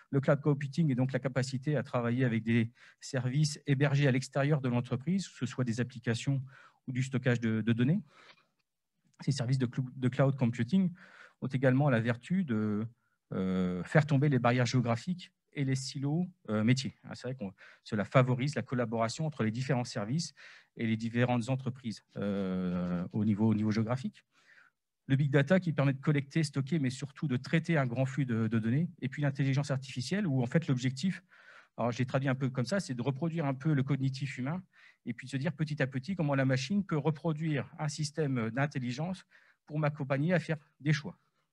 Le cloud computing est donc la capacité à travailler avec des services hébergés à l'extérieur de l'entreprise, que ce soit des applications ou du stockage de, de données. Ces services de, de cloud computing ont également la vertu de euh, faire tomber les barrières géographiques et les silos euh, métiers. C'est vrai que cela favorise la collaboration entre les différents services et les différentes entreprises euh, au, niveau, au niveau géographique. Le big data qui permet de collecter, stocker, mais surtout de traiter un grand flux de, de données. Et puis l'intelligence artificielle, où en fait l'objectif, alors j'ai traduit un peu comme ça, c'est de reproduire un peu le cognitif humain et puis de se dire petit à petit comment la machine peut reproduire un système d'intelligence pour m'accompagner à faire des choix.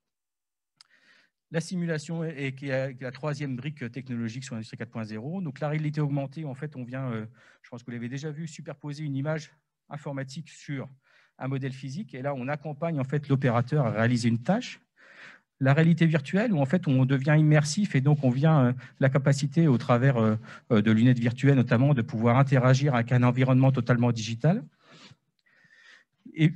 La simulation est, qui est la troisième brique technologique sur l'industrie quatre point zéro. Donc la réalité augmentée, en fait, on vient, euh, je pense que vous l'avez déjà vu, superposer une image informatique sur un modèle physique. Et là, on accompagne en fait l'opérateur à réaliser une tâche. La réalité virtuelle, où en fait on devient immersif et donc on vient euh, la capacité au travers euh, de lunettes virtuelles notamment de pouvoir interagir avec un environnement totalement digital. Et,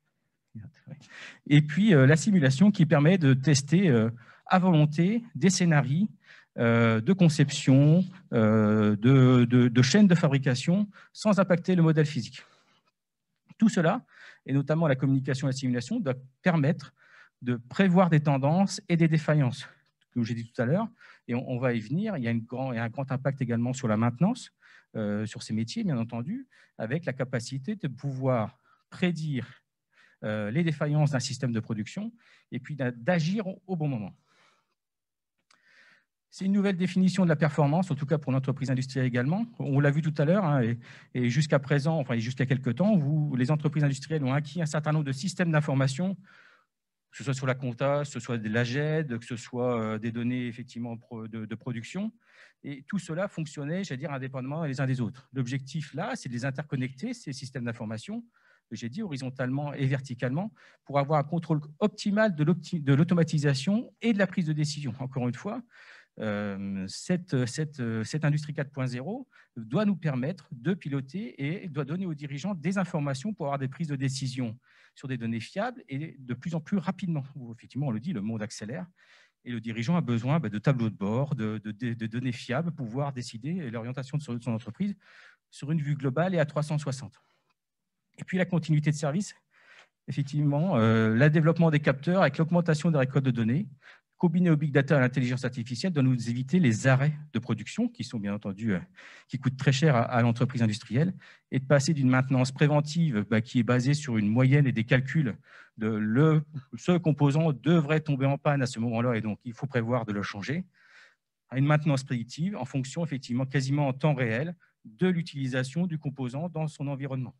et puis euh, la simulation qui permet de tester euh, à volonté des scénarios euh, de conception, euh, de, de, de chaînes de fabrication sans impacter le modèle physique. Tout cela, et notamment la communication et la simulation, doit permettre de prévoir des tendances et des défaillances, comme j'ai dit tout à l'heure, et on, on va y venir. Il y a, une grand, il y a un grand impact également sur la maintenance, euh, sur ces métiers, bien entendu, avec la capacité de pouvoir prédire euh, les défaillances d'un système de production et puis d'agir au bon moment. C'est une nouvelle définition de la performance, en tout cas pour l'entreprise industrielle également. On l'a vu tout à l'heure, hein, et, et jusqu'à présent, enfin jusqu'à quelques temps, vous, les entreprises industrielles ont acquis un certain nombre de systèmes d'information, que ce soit sur la compta, que ce soit de l'A G E D, que ce soit des données effectivement de, de production. Et tout cela fonctionnait, j'allais dire, indépendamment les uns des autres. L'objectif là, c'est de les interconnecter, ces systèmes d'information, j'ai dit, horizontalement et verticalement, pour avoir un contrôle optimal de l'automatisation et de la prise de décision. Encore une fois, Euh, cette, cette, cette industrie quatre point zéro doit nous permettre de piloter et doit donner aux dirigeants des informations pour avoir des prises de décision sur des données fiables et de plus en plus rapidement. Effectivement, on le dit, le monde accélère et le dirigeant a besoin bah, de tableaux de bord, de, de, de données fiables pour pouvoir décider l'orientation de son, de son entreprise sur une vue globale et à trois cent soixante. Et puis la continuité de service, effectivement, euh, le développement des capteurs avec l'augmentation des récoltes de données, combiné au big data et à l'intelligence artificielle, doit nous éviter les arrêts de production, qui sont bien entendu, euh, qui coûtent très cher à, à l'entreprise industrielle, et de passer d'une maintenance préventive bah, qui est basée sur une moyenne et des calculs de le, ce composant devrait tomber en panne à ce moment-là, et donc il faut prévoir de le changer, à une maintenance prédictive en fonction, effectivement, quasiment en temps réel, de l'utilisation du composant dans son environnement.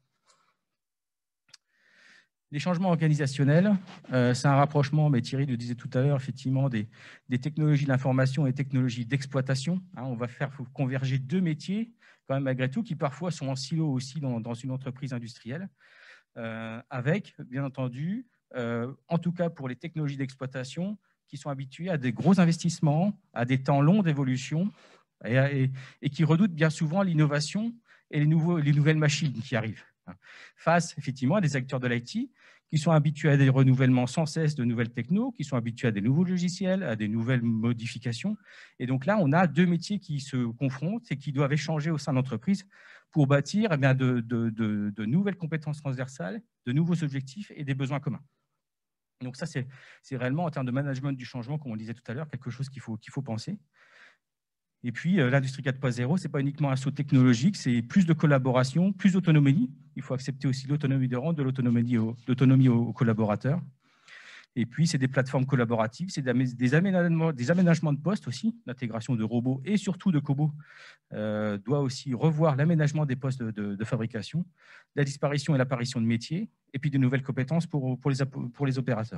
Les changements organisationnels, euh, c'est un rapprochement, mais Thierry le disait tout à l'heure, effectivement, des, des technologies de l'information et technologies d'exploitation. Hein, on va faire converger deux métiers, quand même, malgré tout, qui parfois sont en silo aussi dans, dans une entreprise industrielle, euh, avec, bien entendu, euh, en tout cas pour les technologies d'exploitation, qui sont habituées à des gros investissements, à des temps longs d'évolution, et, et, et qui redoutent bien souvent l'innovation et les, nouveaux, les nouvelles machines qui arrivent. Face effectivement à des acteurs de l'I T qui sont habitués à des renouvellements sans cesse de nouvelles technos, qui sont habitués à des nouveaux logiciels, à des nouvelles modifications. Et donc là, on a deux métiers qui se confrontent et qui doivent échanger au sein de l'entreprise pour bâtir eh bien, de, de, de, de nouvelles compétences transversales, de nouveaux objectifs et des besoins communs. Donc ça, c'est réellement en termes de management du changement, comme on disait tout à l'heure, quelque chose qu'il faut, qu'il faut penser. Et puis, euh, l'industrie quatre point zéro, ce n'est pas uniquement un saut technologique, c'est plus de collaboration, plus d'autonomie. Il faut accepter aussi l'autonomie de rente, de l'autonomie aux, aux collaborateurs. Et puis, c'est des plateformes collaboratives, c'est des aménagements, des aménagements de postes aussi, l'intégration de robots et surtout de cobots euh, doit aussi revoir l'aménagement des postes de, de, de fabrication, la disparition et l'apparition de métiers, et puis de nouvelles compétences pour, pour, les, pour les opérateurs.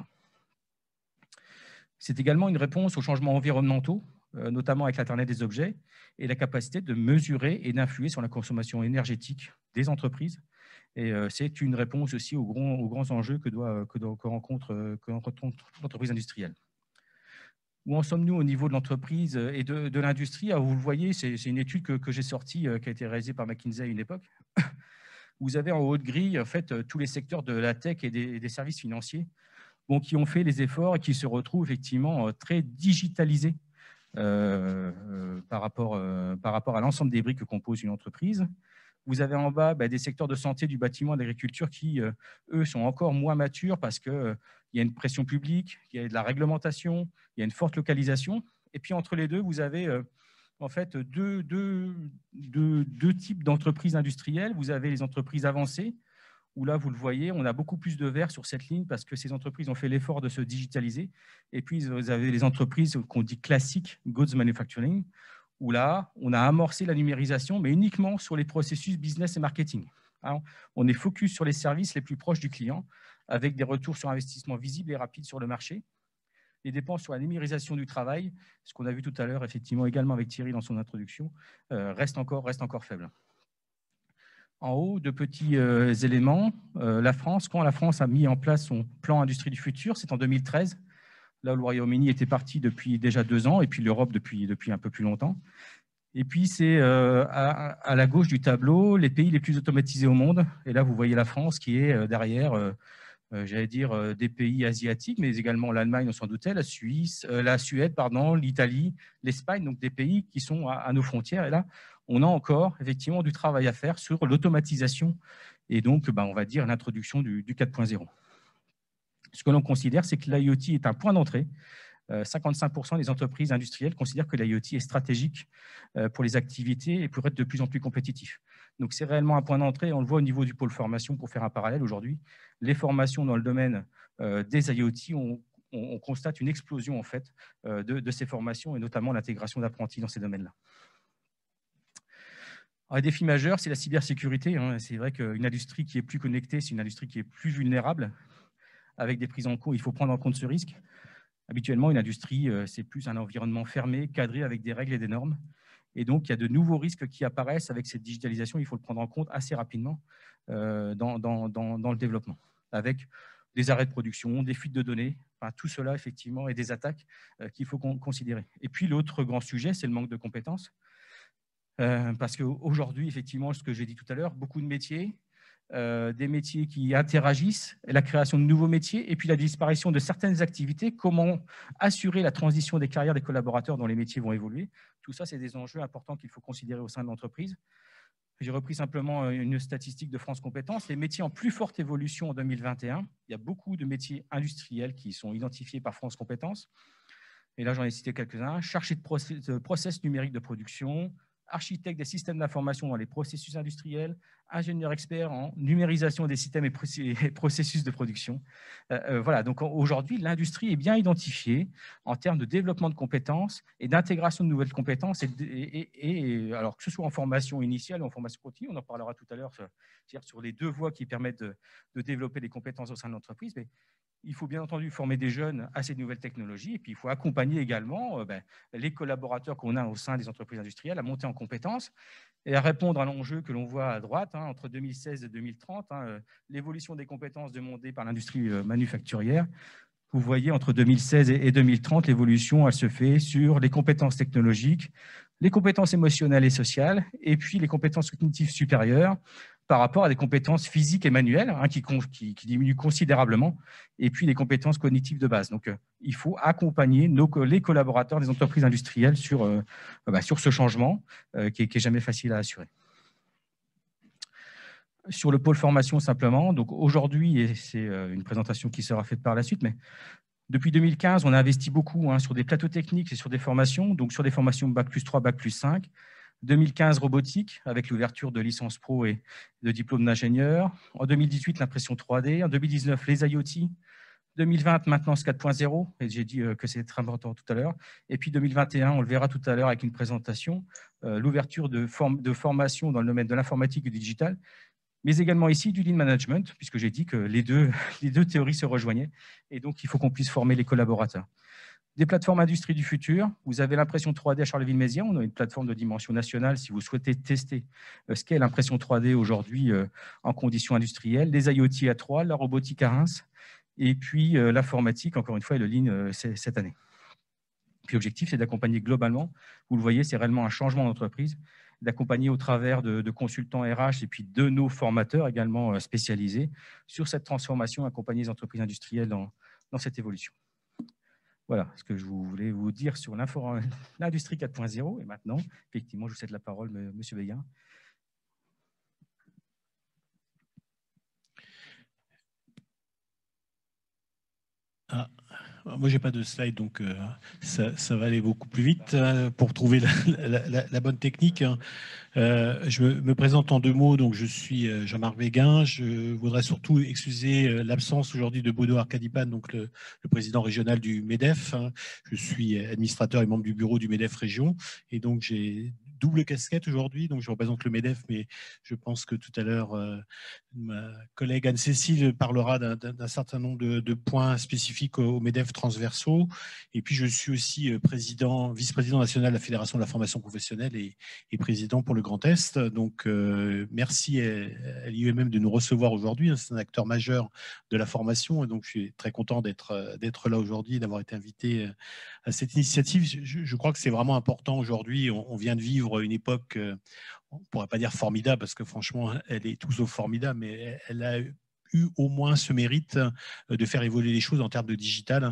C'est également une réponse aux changements environnementaux, notamment avec l'Internet des objets, et la capacité de mesurer et d'influer sur la consommation énergétique des entreprises. Et c'est une réponse aussi aux grands, aux grands enjeux que, doit, que, doit, que rencontre, que rencontre l'entreprise industrielle. Où en sommes-nous au niveau de l'entreprise et de, de l'industrie? Vous le voyez, c'est une étude que, que j'ai sortie, qui a été réalisée par McKinsey à une époque. Vous avez en haut de grille en fait, tous les secteurs de la tech et des, des services financiers bon, qui ont fait les efforts et qui se retrouvent effectivement très digitalisés euh, euh, par rapport, euh, par rapport à l'ensemble des briques que compose une entreprise. Vous avez en bas bah, des secteurs de santé, du bâtiment, de l'agriculture qui, euh, eux, sont encore moins matures parce qu'il euh, y a une pression publique, il y a de la réglementation, il y a une forte localisation. Et puis, entre les deux, vous avez euh, en fait deux, deux, deux, deux types d'entreprises industrielles. Vous avez les entreprises avancées, où là, vous le voyez, on a beaucoup plus de vert sur cette ligne parce que ces entreprises ont fait l'effort de se digitaliser. Et puis, vous avez les entreprises qu'on dit classiques, goods manufacturing, où là, on a amorcé la numérisation, mais uniquement sur les processus business et marketing. Alors, on est focus sur les services les plus proches du client, avec des retours sur investissement visibles et rapides sur le marché. Les dépenses sur la numérisation du travail, ce qu'on a vu tout à l'heure, effectivement, également avec Thierry dans son introduction, euh, reste encore, reste encore faible. En haut, deux petits euh, éléments. Euh, la France, quand la France a mis en place son plan Industrie du futur, c'est en deux mille treize, là où le Royaume-Uni était parti depuis déjà deux ans, et puis l'Europe depuis, depuis un peu plus longtemps. Et puis, c'est euh, à, à la gauche du tableau, les pays les plus automatisés au monde. Et là, vous voyez la France qui est euh, derrière, euh, euh, j'allais dire, euh, des pays asiatiques, mais également l'Allemagne, on s'en doutait, la Suisse, euh, la Suède, pardon, l'Italie, l'Espagne, donc des pays qui sont à, à nos frontières. Et là, on a encore effectivement du travail à faire sur l'automatisation et donc, ben, on va dire, l'introduction du, du quatre point zéro. Ce que l'on considère, c'est que l'I O T est un point d'entrée. cinquante-cinq pour cent des entreprises industrielles considèrent que l'I O T est stratégique pour les activités et pour être de plus en plus compétitif. Donc, c'est réellement un point d'entrée. On le voit au niveau du pôle formation, pour faire un parallèle aujourd'hui. Les formations dans le domaine des I O T, on, on constate une explosion en fait, de, de ces formations et notamment l'intégration d'apprentis dans ces domaines-là. Un défi majeur, c'est la cybersécurité. Hein. C'est vrai qu'une industrie qui est plus connectée, c'est une industrie qui est plus vulnérable. Avec des prises en compte, il faut prendre en compte ce risque. Habituellement, une industrie, c'est plus un environnement fermé, cadré avec des règles et des normes. Et donc, il y a de nouveaux risques qui apparaissent avec cette digitalisation. Il faut le prendre en compte assez rapidement euh, dans, dans, dans, dans le développement, avec des arrêts de production, des fuites de données, enfin, tout cela, effectivement, et des attaques euh, qu'il faut considérer. Et puis, l'autre grand sujet, c'est le manque de compétences. Euh, parce qu'aujourd'hui, effectivement, ce que j'ai dit tout à l'heure, beaucoup de métiers, Euh, des métiers qui interagissent, la création de nouveaux métiers, et puis la disparition de certaines activités, comment assurer la transition des carrières des collaborateurs dont les métiers vont évoluer. Tout ça, c'est des enjeux importants qu'il faut considérer au sein de l'entreprise. J'ai repris simplement une statistique de France Compétences. Les métiers en plus forte évolution en deux mille vingt et un, il y a beaucoup de métiers industriels qui sont identifiés par France Compétences. Et là, j'en ai cité quelques-uns. Chargé de process, de process numérique de production, architecte des systèmes d'information dans les processus industriels, ingénieur expert en numérisation des systèmes et processus de production. Euh, euh, voilà, donc aujourd'hui, l'industrie est bien identifiée en termes de développement de compétences et d'intégration de nouvelles compétences, et, et, et alors que ce soit en formation initiale ou en formation continue, on en parlera tout à l'heure sur, sur les deux voies qui permettent de, de développer des compétences au sein de l'entreprise, mais il faut bien entendu former des jeunes à ces nouvelles technologies et puis il faut accompagner également euh, ben, les collaborateurs qu'on a au sein des entreprises industrielles à monter en compétences et à répondre à l'enjeu que l'on voit à droite, hein, entre deux mille seize et deux mille trente, hein, euh, l'évolution des compétences demandées par l'industrie euh, manufacturière. Vous voyez, entre deux mille seize et deux mille trente, l'évolution, elle se fait sur les compétences technologiques, les compétences émotionnelles et sociales, et puis les compétences cognitives supérieures, par rapport à des compétences physiques et manuelles hein, qui, qui, qui diminuent considérablement, et puis les compétences cognitives de base. Donc, euh, il faut accompagner nos, les collaborateurs des entreprises industrielles sur, euh, bah, sur ce changement euh, qui n'est jamais facile à assurer. Sur le pôle formation, simplement, donc aujourd'hui, et c'est une présentation qui sera faite par la suite, mais depuis deux mille quinze, on a investi beaucoup hein, sur des plateaux techniques et sur des formations, donc sur des formations bac plus trois, bac plus cinq, deux mille quinze, robotique, avec l'ouverture de licences pro et de diplômes d'ingénieur. En deux mille dix-huit, l'impression trois D. En deux mille dix-neuf, les I O T. deux mille vingt, maintenance quatre point zéro. Et j'ai dit que c'est très important tout à l'heure. Et puis deux mille vingt et un, on le verra tout à l'heure avec une présentation, euh, l'ouverture de, form de formation dans le domaine de l'informatique et du digital, mais également ici du lean management, puisque j'ai dit que les deux, les deux théories se rejoignaient. Et donc, il faut qu'on puisse former les collaborateurs. Des plateformes industrie du futur. Vous avez l'impression trois D à Charleville-Mézières. On a une plateforme de dimension nationale si vous souhaitez tester ce qu'est l'impression trois D aujourd'hui en conditions industrielles. Les I O T à Troyes, la robotique à Reims et puis l'informatique, encore une fois, et le Lean cette année. Puis l'objectif, c'est d'accompagner globalement. Vous le voyez, c'est réellement un changement d'entreprise, d'accompagner au travers de, de consultants R H et puis de nos formateurs également spécialisés sur cette transformation, accompagner les entreprises industrielles dans, dans cette évolution. Voilà ce que je voulais vous dire sur l'industrie quatre point zéro. Et maintenant, effectivement, je vous cède la parole, Monsieur Béguin. Ah, moi, j'ai pas de slide, donc euh, ça, ça va aller beaucoup plus vite euh, pour trouver la, la, la, la bonne technique. Euh, je me, me présente en deux mots. Donc, je suis Jean-Marc Béguin. Je voudrais surtout excuser l'absence aujourd'hui de Bodo Arkadipan, donc le, le président régional du MEDEF. Je suis administrateur et membre du bureau du MEDEF Région. Et donc, j'ai double casquette aujourd'hui. Donc, je représente le MEDEF, mais je pense que tout à l'heure, euh, ma collègue Anne-Cécile parlera d'un certain nombre de, de points spécifiques au MEDEF transversaux. Et puis, je suis aussi président, vice-président national de la Fédération de la formation professionnelle et, et président pour le Grand Est. Donc, euh, merci à, à l'I U M M de nous recevoir aujourd'hui. C'est un acteur majeur de la formation. Et donc, je suis très content d'être d'être là aujourd'hui, d'avoir été invité à cette initiative. Je, je crois que c'est vraiment important aujourd'hui. On, on vient de vivre une époque, on ne pourrait pas dire formidable, parce que franchement, elle est tout sauf formidable, mais elle a eu au moins ce mérite de faire évoluer les choses en termes de digital,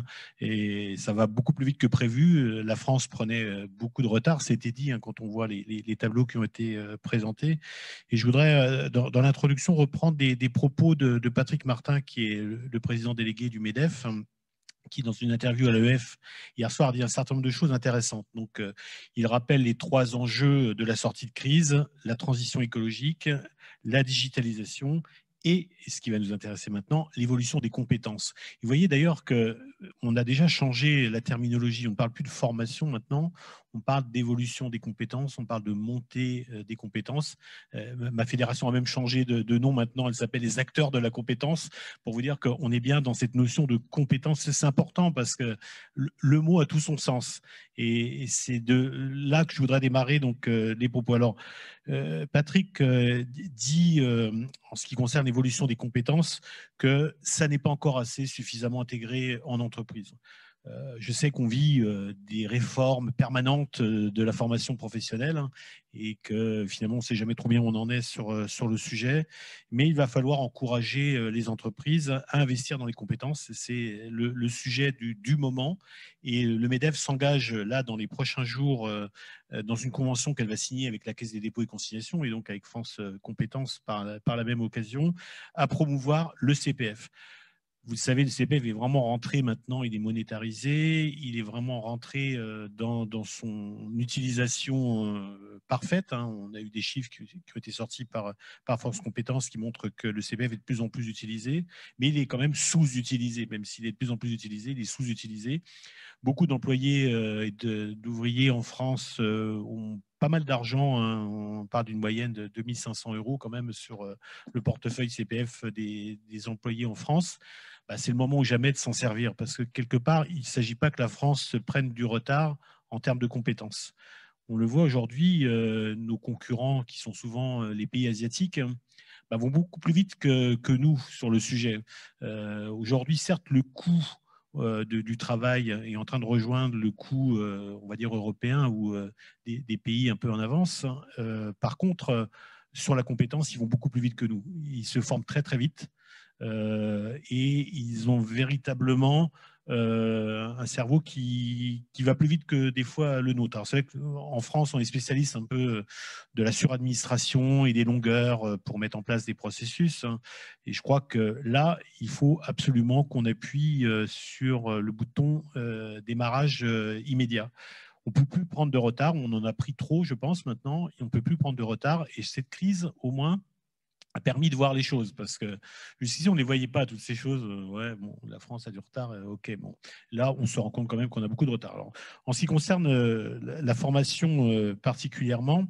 et ça va beaucoup plus vite que prévu. La France prenait beaucoup de retard, c'était dit hein, quand on voit les, les, les tableaux qui ont été présentés. Et je voudrais dans, dans l'introduction reprendre des, des propos de, de Patrick Martin, qui est le président délégué du MEDEF, qui, dans une interview à l'E F hier soir, dit un certain nombre de choses intéressantes. Donc, euh, il rappelle les trois enjeux de la sortie de crise: la transition écologique, la digitalisation et, ce qui va nous intéresser maintenant, l'évolution des compétences. Et vous voyez d'ailleurs qu'on a déjà changé la terminologie. On ne parle plus de formation maintenant, on parle d'évolution des compétences, on parle de montée des compétences. Euh, ma fédération a même changé de, de nom maintenant, elle s'appelle les acteurs de la compétence, pour vous dire qu'on est bien dans cette notion de compétence. C'est important parce que le, le mot a tout son sens. Et, et c'est de là que je voudrais démarrer donc, euh, les propos. Alors, euh, Patrick euh, dit, euh, en ce qui concerne l'évolution des compétences, que ça n'est pas encore assez suffisamment intégré en entreprise. Euh, je sais qu'on vit euh, des réformes permanentes euh, de la formation professionnelle hein, et que finalement on ne sait jamais trop bien où on en est sur, euh, sur le sujet, mais il va falloir encourager euh, les entreprises à investir dans les compétences. C'est le, le sujet du, du moment, et le MEDEF s'engage là dans les prochains jours euh, dans une convention qu'elle va signer avec la Caisse des dépôts et consignations et donc avec France Compétences par, par la même occasion, à promouvoir le C P F. Vous le savez, le C P F est vraiment rentré maintenant, il est monétarisé, il est vraiment rentré dans, dans son utilisation parfaite. Hein. On a eu des chiffres qui, qui ont été sortis par, par France Compétences qui montrent que le C P F est de plus en plus utilisé, mais il est quand même sous-utilisé. Même s'il est de plus en plus utilisé, il est sous-utilisé. Beaucoup d'employés et d'ouvriers en France ont pas mal d'argent, hein. On parle d'une moyenne de deux mille cinq cents euros quand même sur le portefeuille C P F des, des employés en France. Bah, c'est le moment ou jamais de s'en servir, parce que quelque part, il ne s'agit pas que la France prenne du retard en termes de compétences. On le voit aujourd'hui, euh, nos concurrents, qui sont souvent les pays asiatiques, bah, vont beaucoup plus vite que, que nous sur le sujet. Euh, aujourd'hui, certes, le coût euh, de, du travail est en train de rejoindre le coût, euh, on va dire, européen ou euh, des, des pays un peu en avance. Euh, par contre, sur la compétence, ils vont beaucoup plus vite que nous. Ils se forment très, très vite. Euh, et ils ont véritablement euh, un cerveau qui, qui va plus vite que des fois le nôtre. Alors c'est vrai qu'en France, on est spécialiste un peu de la suradministration et des longueurs pour mettre en place des processus. Hein. Et je crois que là, il faut absolument qu'on appuie sur le bouton euh, démarrage euh, immédiat. On ne peut plus prendre de retard, on en a pris trop, je pense, maintenant, et on ne peut plus prendre de retard. Et cette crise, au moins, a permis de voir les choses, parce que jusqu'ici, on ne les voyait pas, toutes ces choses. Euh, ouais, bon, la France a du retard, euh, ok, bon. Là, on se rend compte quand même qu'on a beaucoup de retard. Alors, en ce qui concerne euh, la, la formation euh, particulièrement,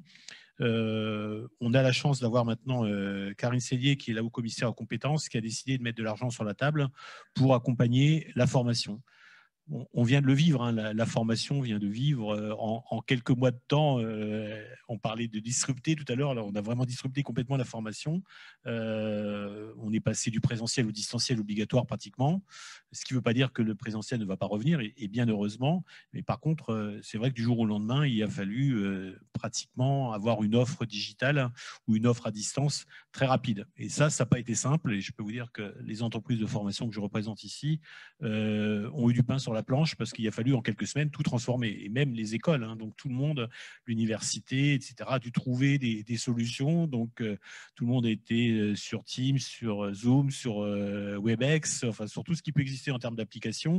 euh, on a la chance d'avoir maintenant euh, Karine Sellier, qui est la haut-commissaire aux compétences, qui a décidé de mettre de l'argent sur la table pour accompagner la formation. On vient de le vivre, hein, la, la formation vient de vivre euh, en, en quelques mois de temps. Euh, on parlait de disrupter tout à l'heure, on a vraiment disrupté complètement la formation. Euh, on est passé du présentiel au distanciel obligatoire pratiquement, ce qui ne veut pas dire que le présentiel ne va pas revenir, et, et bien heureusement. Mais par contre, euh, c'est vrai que du jour au lendemain, il a fallu euh, pratiquement avoir une offre digitale ou une offre à distance très rapide. Et ça, ça n'a pas été simple. Et je peux vous dire que les entreprises de formation que je représente ici euh, ont eu du pain sur la planche parce qu'il a fallu en quelques semaines tout transformer, et même les écoles, hein, donc tout le monde, l'université, et cetera, a dû trouver des, des solutions. Donc euh, tout le monde a été euh, sur Teams, sur Zoom, sur euh, Webex, enfin sur tout ce qui peut exister en termes d'applications,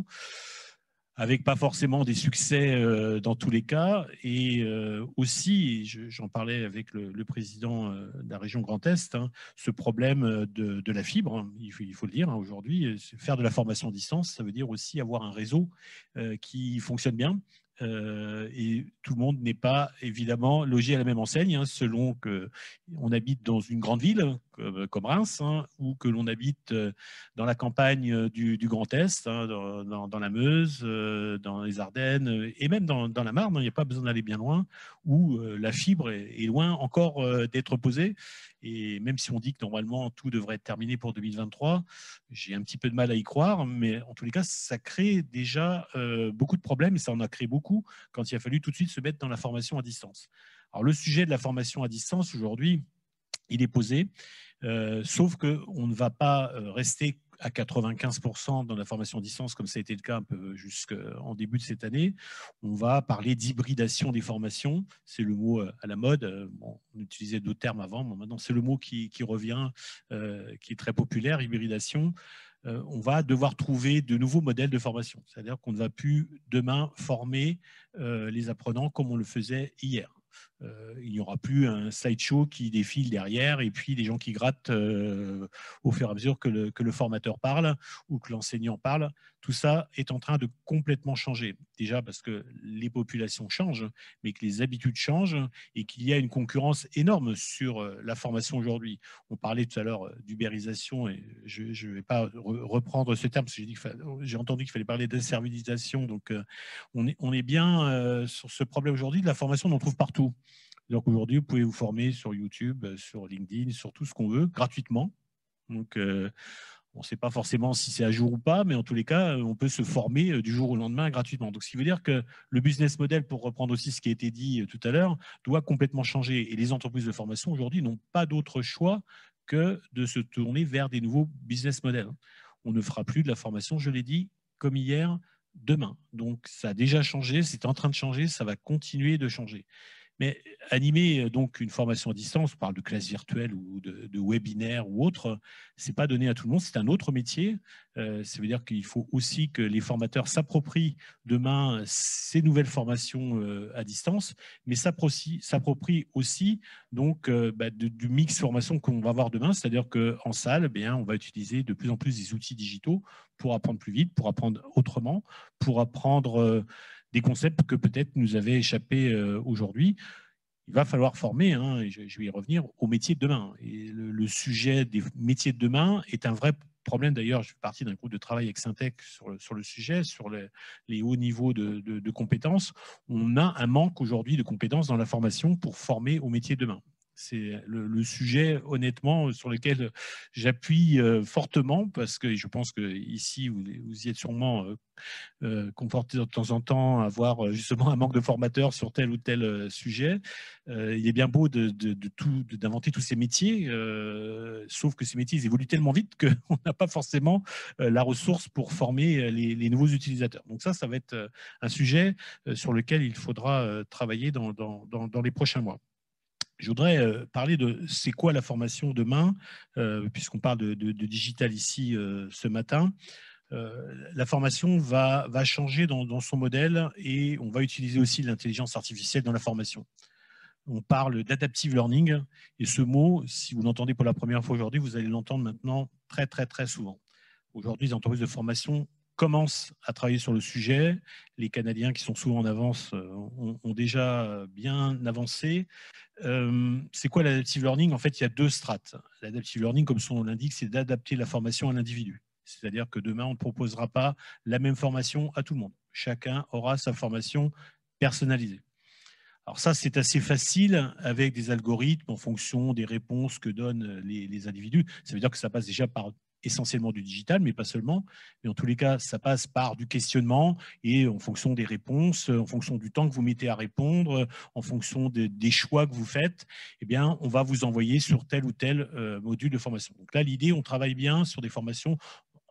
avec pas forcément des succès euh, dans tous les cas. Et euh, aussi, j'en parlais avec le, le président euh, de la région Grand Est, hein, ce problème de, de la fibre, hein, il, faut, il faut le dire, hein, aujourd'hui, faire de la formation à distance, ça veut dire aussi avoir un réseau euh, qui fonctionne bien. Euh, et tout le monde n'est pas évidemment logé à la même enseigne, hein, selon qu'on habite dans une grande ville comme, comme Reims, hein, ou que l'on habite dans la campagne du, du Grand Est, hein, dans, dans, dans la Meuse, euh, dans les Ardennes, et même dans, dans la Marne, il n'y a pas besoin d'aller bien loin, où euh, la fibre est, est loin encore euh, d'être posée. Et même si on dit que normalement tout devrait être terminé pour deux mille vingt-trois, j'ai un petit peu de mal à y croire, mais en tous les cas, ça crée déjà euh, beaucoup de problèmes, et ça en a créé beaucoup quand il a fallu tout de suite se mettre dans la formation à distance. Alors le sujet de la formation à distance aujourd'hui, il est posé, euh, sauf qu'on ne va pas rester à quatre-vingt-quinze pour cent dans la formation à distance, comme ça a été le cas un peu jusqu'en début de cette année. On va parler d'hybridation des formations. C'est le mot à la mode. Bon, on utilisait d'autres termes avant, mais maintenant c'est le mot qui, qui revient, euh, qui est très populaire, hybridation. Euh, on va devoir trouver de nouveaux modèles de formation. C'est-à-dire qu'on ne va plus demain former euh, les apprenants comme on le faisait hier. Euh, il n'y aura plus un slideshow qui défile derrière et puis des gens qui grattent euh, au fur et à mesure que le, que le formateur parle ou que l'enseignant parle. Tout ça est en train de complètement changer. Déjà parce que les populations changent, mais que les habitudes changent et qu'il y a une concurrence énorme sur la formation aujourd'hui. On parlait tout à l'heure d'ubérisation et je ne vais pas re reprendre ce terme parce que j'ai entendu qu'il fallait parler d'inservilisation. Donc euh, on, est, on est bien euh, sur ce problème aujourd'hui de la formation, on en trouve partout. Donc aujourd'hui, vous pouvez vous former sur YouTube, sur LinkedIn, sur tout ce qu'on veut, gratuitement. Donc, euh, on ne sait pas forcément si c'est à jour ou pas, mais en tous les cas, on peut se former du jour au lendemain gratuitement. Donc, ce qui veut dire que le business model, pour reprendre aussi ce qui a été dit tout à l'heure, doit complètement changer. Et les entreprises de formation aujourd'hui n'ont pas d'autre choix que de se tourner vers des nouveaux business models. On ne fera plus de la formation, je l'ai dit, comme hier, demain. Donc, ça a déjà changé, c'est en train de changer, ça va continuer de changer. Mais animer donc une formation à distance, on parle de classe virtuelle ou de, de webinaire ou autre, c'est pas donné à tout le monde, c'est un autre métier. Euh, ça veut dire qu'il faut aussi que les formateurs s'approprient demain ces nouvelles formations euh, à distance, mais s'approprient aussi donc euh, bah, de, du mix formation qu'on va avoir demain, c'est-à-dire qu'en salle, eh bien, on va utiliser de plus en plus des outils digitaux pour apprendre plus vite, pour apprendre autrement, pour apprendre euh, des concepts que peut-être nous avaient échappé euh, aujourd'hui. Il va falloir former, hein, et je, je vais y revenir, aux métiers de demain. Et le, le sujet des métiers de demain est un vrai problème. D'ailleurs, je fais partie d'un groupe de travail avec Syntec sur le, sur le sujet, sur les, les hauts niveaux de, de, de compétences. On a un manque aujourd'hui de compétences dans la formation pour former aux métiers de demain. C'est le, le sujet, honnêtement, sur lequel j'appuie euh, fortement, parce que je pense que ici, vous, vous y êtes sûrement euh, euh, confronté de temps en temps à avoir justement un manque de formateurs sur tel ou tel euh, sujet. Euh, il est bien beau de, de, de tout, d'inventer tous ces métiers, euh, sauf que ces métiers ils évoluent tellement vite qu'on n'a pas forcément euh, la ressource pour former les, les nouveaux utilisateurs. Donc ça, ça va être euh, un sujet euh, sur lequel il faudra euh, travailler dans, dans, dans, dans les prochains mois. Je voudrais euh, parler de c'est quoi la formation demain, euh, puisqu'on parle de, de, de digital ici euh, ce matin. Euh, la formation va, va changer dans, dans son modèle et on va utiliser aussi l'intelligence artificielle dans la formation. On parle d'adaptive learning et ce mot, si vous l'entendez pour la première fois aujourd'hui, vous allez l'entendre maintenant très, très, très souvent. Aujourd'hui, les entreprises de formation commencent à travailler sur le sujet. Les Canadiens, qui sont souvent en avance, ont, ont déjà bien avancé. Euh, c'est quoi l'adaptive learning? En fait, il y a deux strates. L'adaptive learning, comme son nom l'indique, c'est d'adapter la formation à l'individu. C'est-à-dire que demain, on ne proposera pas la même formation à tout le monde. Chacun aura sa formation personnalisée. Alors ça, c'est assez facile avec des algorithmes en fonction des réponses que donnent les, les individus. Ça veut dire que ça passe déjà par essentiellement du digital, mais pas seulement. Mais en tous les cas, ça passe par du questionnement et en fonction des réponses, en fonction du temps que vous mettez à répondre, en fonction de, des choix que vous faites, eh bien, on va vous envoyer sur tel ou tel euh, module de formation. Donc là, l'idée, on travaille bien sur des formations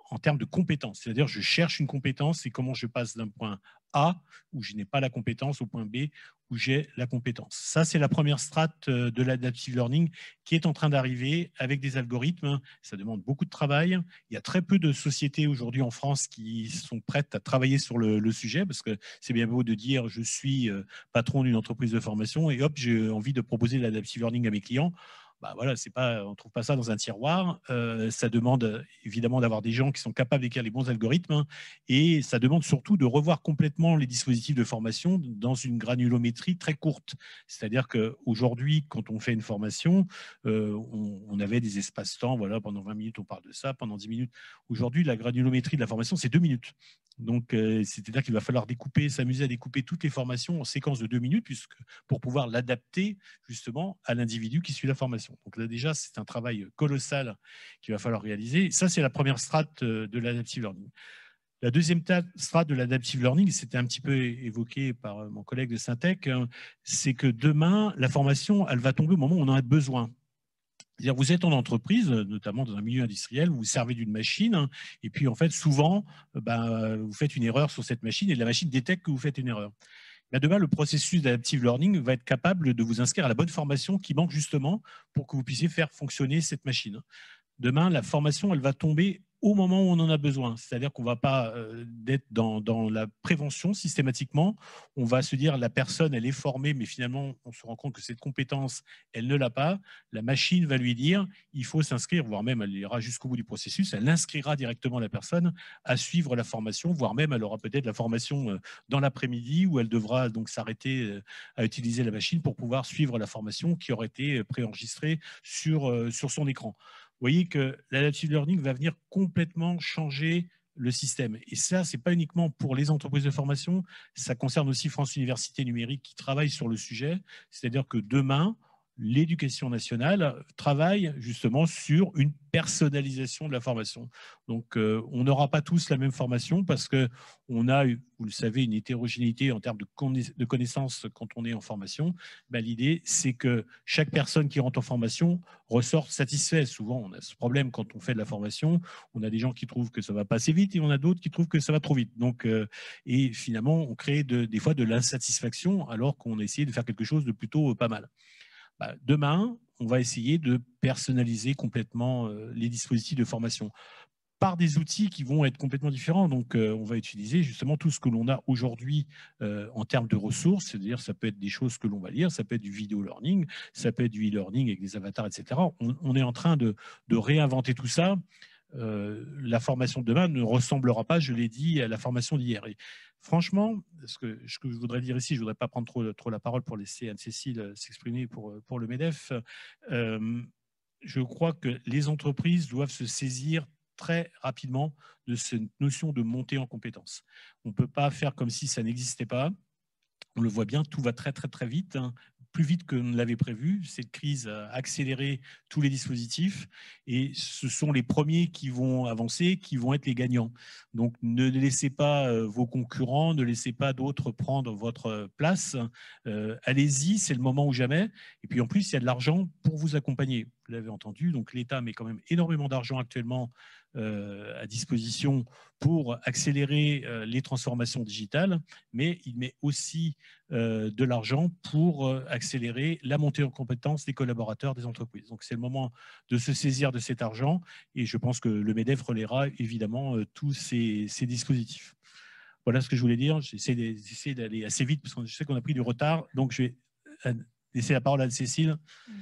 en termes de compétences. C'est-à-dire, je cherche une compétence et comment je passe d'un point A, où je n'ai pas la compétence, au point B, où j'ai la compétence. Ça, c'est la première strate de l'adaptive learning qui est en train d'arriver avec des algorithmes. Ça demande beaucoup de travail. Il y a très peu de sociétés aujourd'hui en France qui sont prêtes à travailler sur le, le sujet, parce que c'est bien beau de dire je suis patron d'une entreprise de formation et hop, j'ai envie de proposer l'adaptive learning à mes clients. Bah voilà, c'est pas, on ne trouve pas ça dans un tiroir. Euh, ça demande évidemment d'avoir des gens qui sont capables d'écrire les bons algorithmes, hein, et ça demande surtout de revoir complètement les dispositifs de formation dans une granulométrie très courte. C'est-à-dire qu'aujourd'hui, quand on fait une formation, euh, on, on avait des espaces-temps, voilà, pendant vingt minutes, on parle de ça, pendant dix minutes. Aujourd'hui, la granulométrie de la formation, c'est deux minutes. Donc, euh, c'est-à-dire qu'il va falloir découper, s'amuser à découper toutes les formations en séquences de deux minutes, puisque, pour pouvoir l'adapter justement à l'individu qui suit la formation. Donc là, déjà, c'est un travail colossal qu'il va falloir réaliser. Ça, c'est la première strate de l'adaptive learning. La deuxième strate de l'adaptive learning, c'était un petit peu évoqué par mon collègue de Syntec, c'est que demain, la formation, elle va tomber au moment où on en a besoin. C'est-à-dire, vous êtes en entreprise, notamment dans un milieu industriel, vous vous servez d'une machine, et puis en fait, souvent, ben, vous faites une erreur sur cette machine et la machine détecte que vous faites une erreur. Mais demain, le processus d'adaptive learning va être capable de vous inscrire à la bonne formation qui manque justement pour que vous puissiez faire fonctionner cette machine. Demain, la formation, elle va tomber au moment où on en a besoin. C'est-à-dire qu'on ne va pas euh, être dans, dans la prévention systématiquement. On va se dire la personne, elle est formée, mais finalement, on se rend compte que cette compétence, elle ne l'a pas. La machine va lui dire, il faut s'inscrire, voire même elle ira jusqu'au bout du processus. Elle inscrira directement la personne à suivre la formation, voire même elle aura peut-être la formation dans l'après-midi où elle devra donc s'arrêter à utiliser la machine pour pouvoir suivre la formation qui aurait été préenregistrée sur, sur son écran. Vous voyez que l'adaptive learning va venir complètement changer le système. Et ça, ce n'est pas uniquement pour les entreprises de formation, ça concerne aussi France Université Numérique qui travaille sur le sujet. C'est-à-dire que demain, l'éducation nationale travaille justement sur une personnalisation de la formation. Donc, euh, on n'aura pas tous la même formation parce qu'on a, vous le savez, une hétérogénéité en termes de, conna de connaissances quand on est en formation. Ben, l'idée, c'est que chaque personne qui rentre en formation ressorte satisfaite. Souvent, on a ce problème quand on fait de la formation. On a des gens qui trouvent que ça va pas assez vite et on a d'autres qui trouvent que ça va trop vite. Donc, euh, et finalement, on crée de, des fois de l'insatisfaction alors qu'on a essayé de faire quelque chose de plutôt euh, pas mal. Bah, demain, on va essayer de personnaliser complètement euh, les dispositifs de formation par des outils qui vont être complètement différents. Donc, euh, on va utiliser justement tout ce que l'on a aujourd'hui euh, en termes de ressources, c'est-à-dire ça peut être des choses que l'on va lire, ça peut être du vidéo learning, ça peut être du e-learning avec des avatars, et cetera. On, on est en train de, de réinventer tout ça. Euh, la formation de demain ne ressemblera pas, je l'ai dit, à la formation d'hier. Et franchement, ce que, ce que je voudrais dire ici, je ne voudrais pas prendre trop, trop la parole pour laisser Anne-Cécile s'exprimer pour, pour le MEDEF. Euh, je crois que les entreprises doivent se saisir très rapidement de cette notion de montée en compétences. On ne peut pas faire comme si ça n'existait pas. On le voit bien, tout va très très très vite, hein, plus vite que ne l'avait prévu. Cette crise a accéléré tous les dispositifs et ce sont les premiers qui vont avancer, qui vont être les gagnants. Donc ne laissez pas euh, vos concurrents, ne laissez pas d'autres prendre votre place. Euh, Allez-y, c'est le moment ou jamais. Et puis en plus, il y a de l'argent pour vous accompagner. Vous l'avez entendu, donc l'État met quand même énormément d'argent actuellement euh, à disposition pour accélérer euh, les transformations digitales, mais il met aussi euh, de l'argent pour euh, accélérer la montée en compétences des collaborateurs des entreprises. Donc c'est le moment de se saisir de cet argent et je pense que le MEDEF relaiera évidemment euh, tous ces, ces dispositifs. Voilà ce que je voulais dire. J'essaie d'aller assez vite parce que je sais qu'on a pris du retard, donc je vais laisser la parole à Cécile.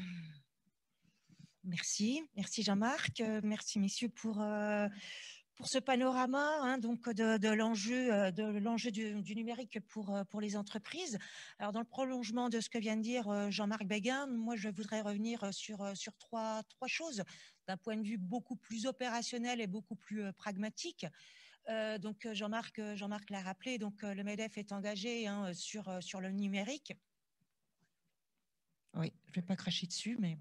Merci, merci Jean-Marc, euh, merci messieurs pour, euh, pour ce panorama hein, donc de, de l'enjeu de l'enjeu du, du numérique pour, pour les entreprises. Alors dans le prolongement de ce que vient de dire Jean-Marc Béguin, moi je voudrais revenir sur, sur trois, trois choses d'un point de vue beaucoup plus opérationnel et beaucoup plus pragmatique. Euh, donc Jean-Marc Jean-Marc l'a rappelé, donc le MEDEF est engagé hein, sur, sur le numérique. Oui, je ne vais pas cracher dessus, mais...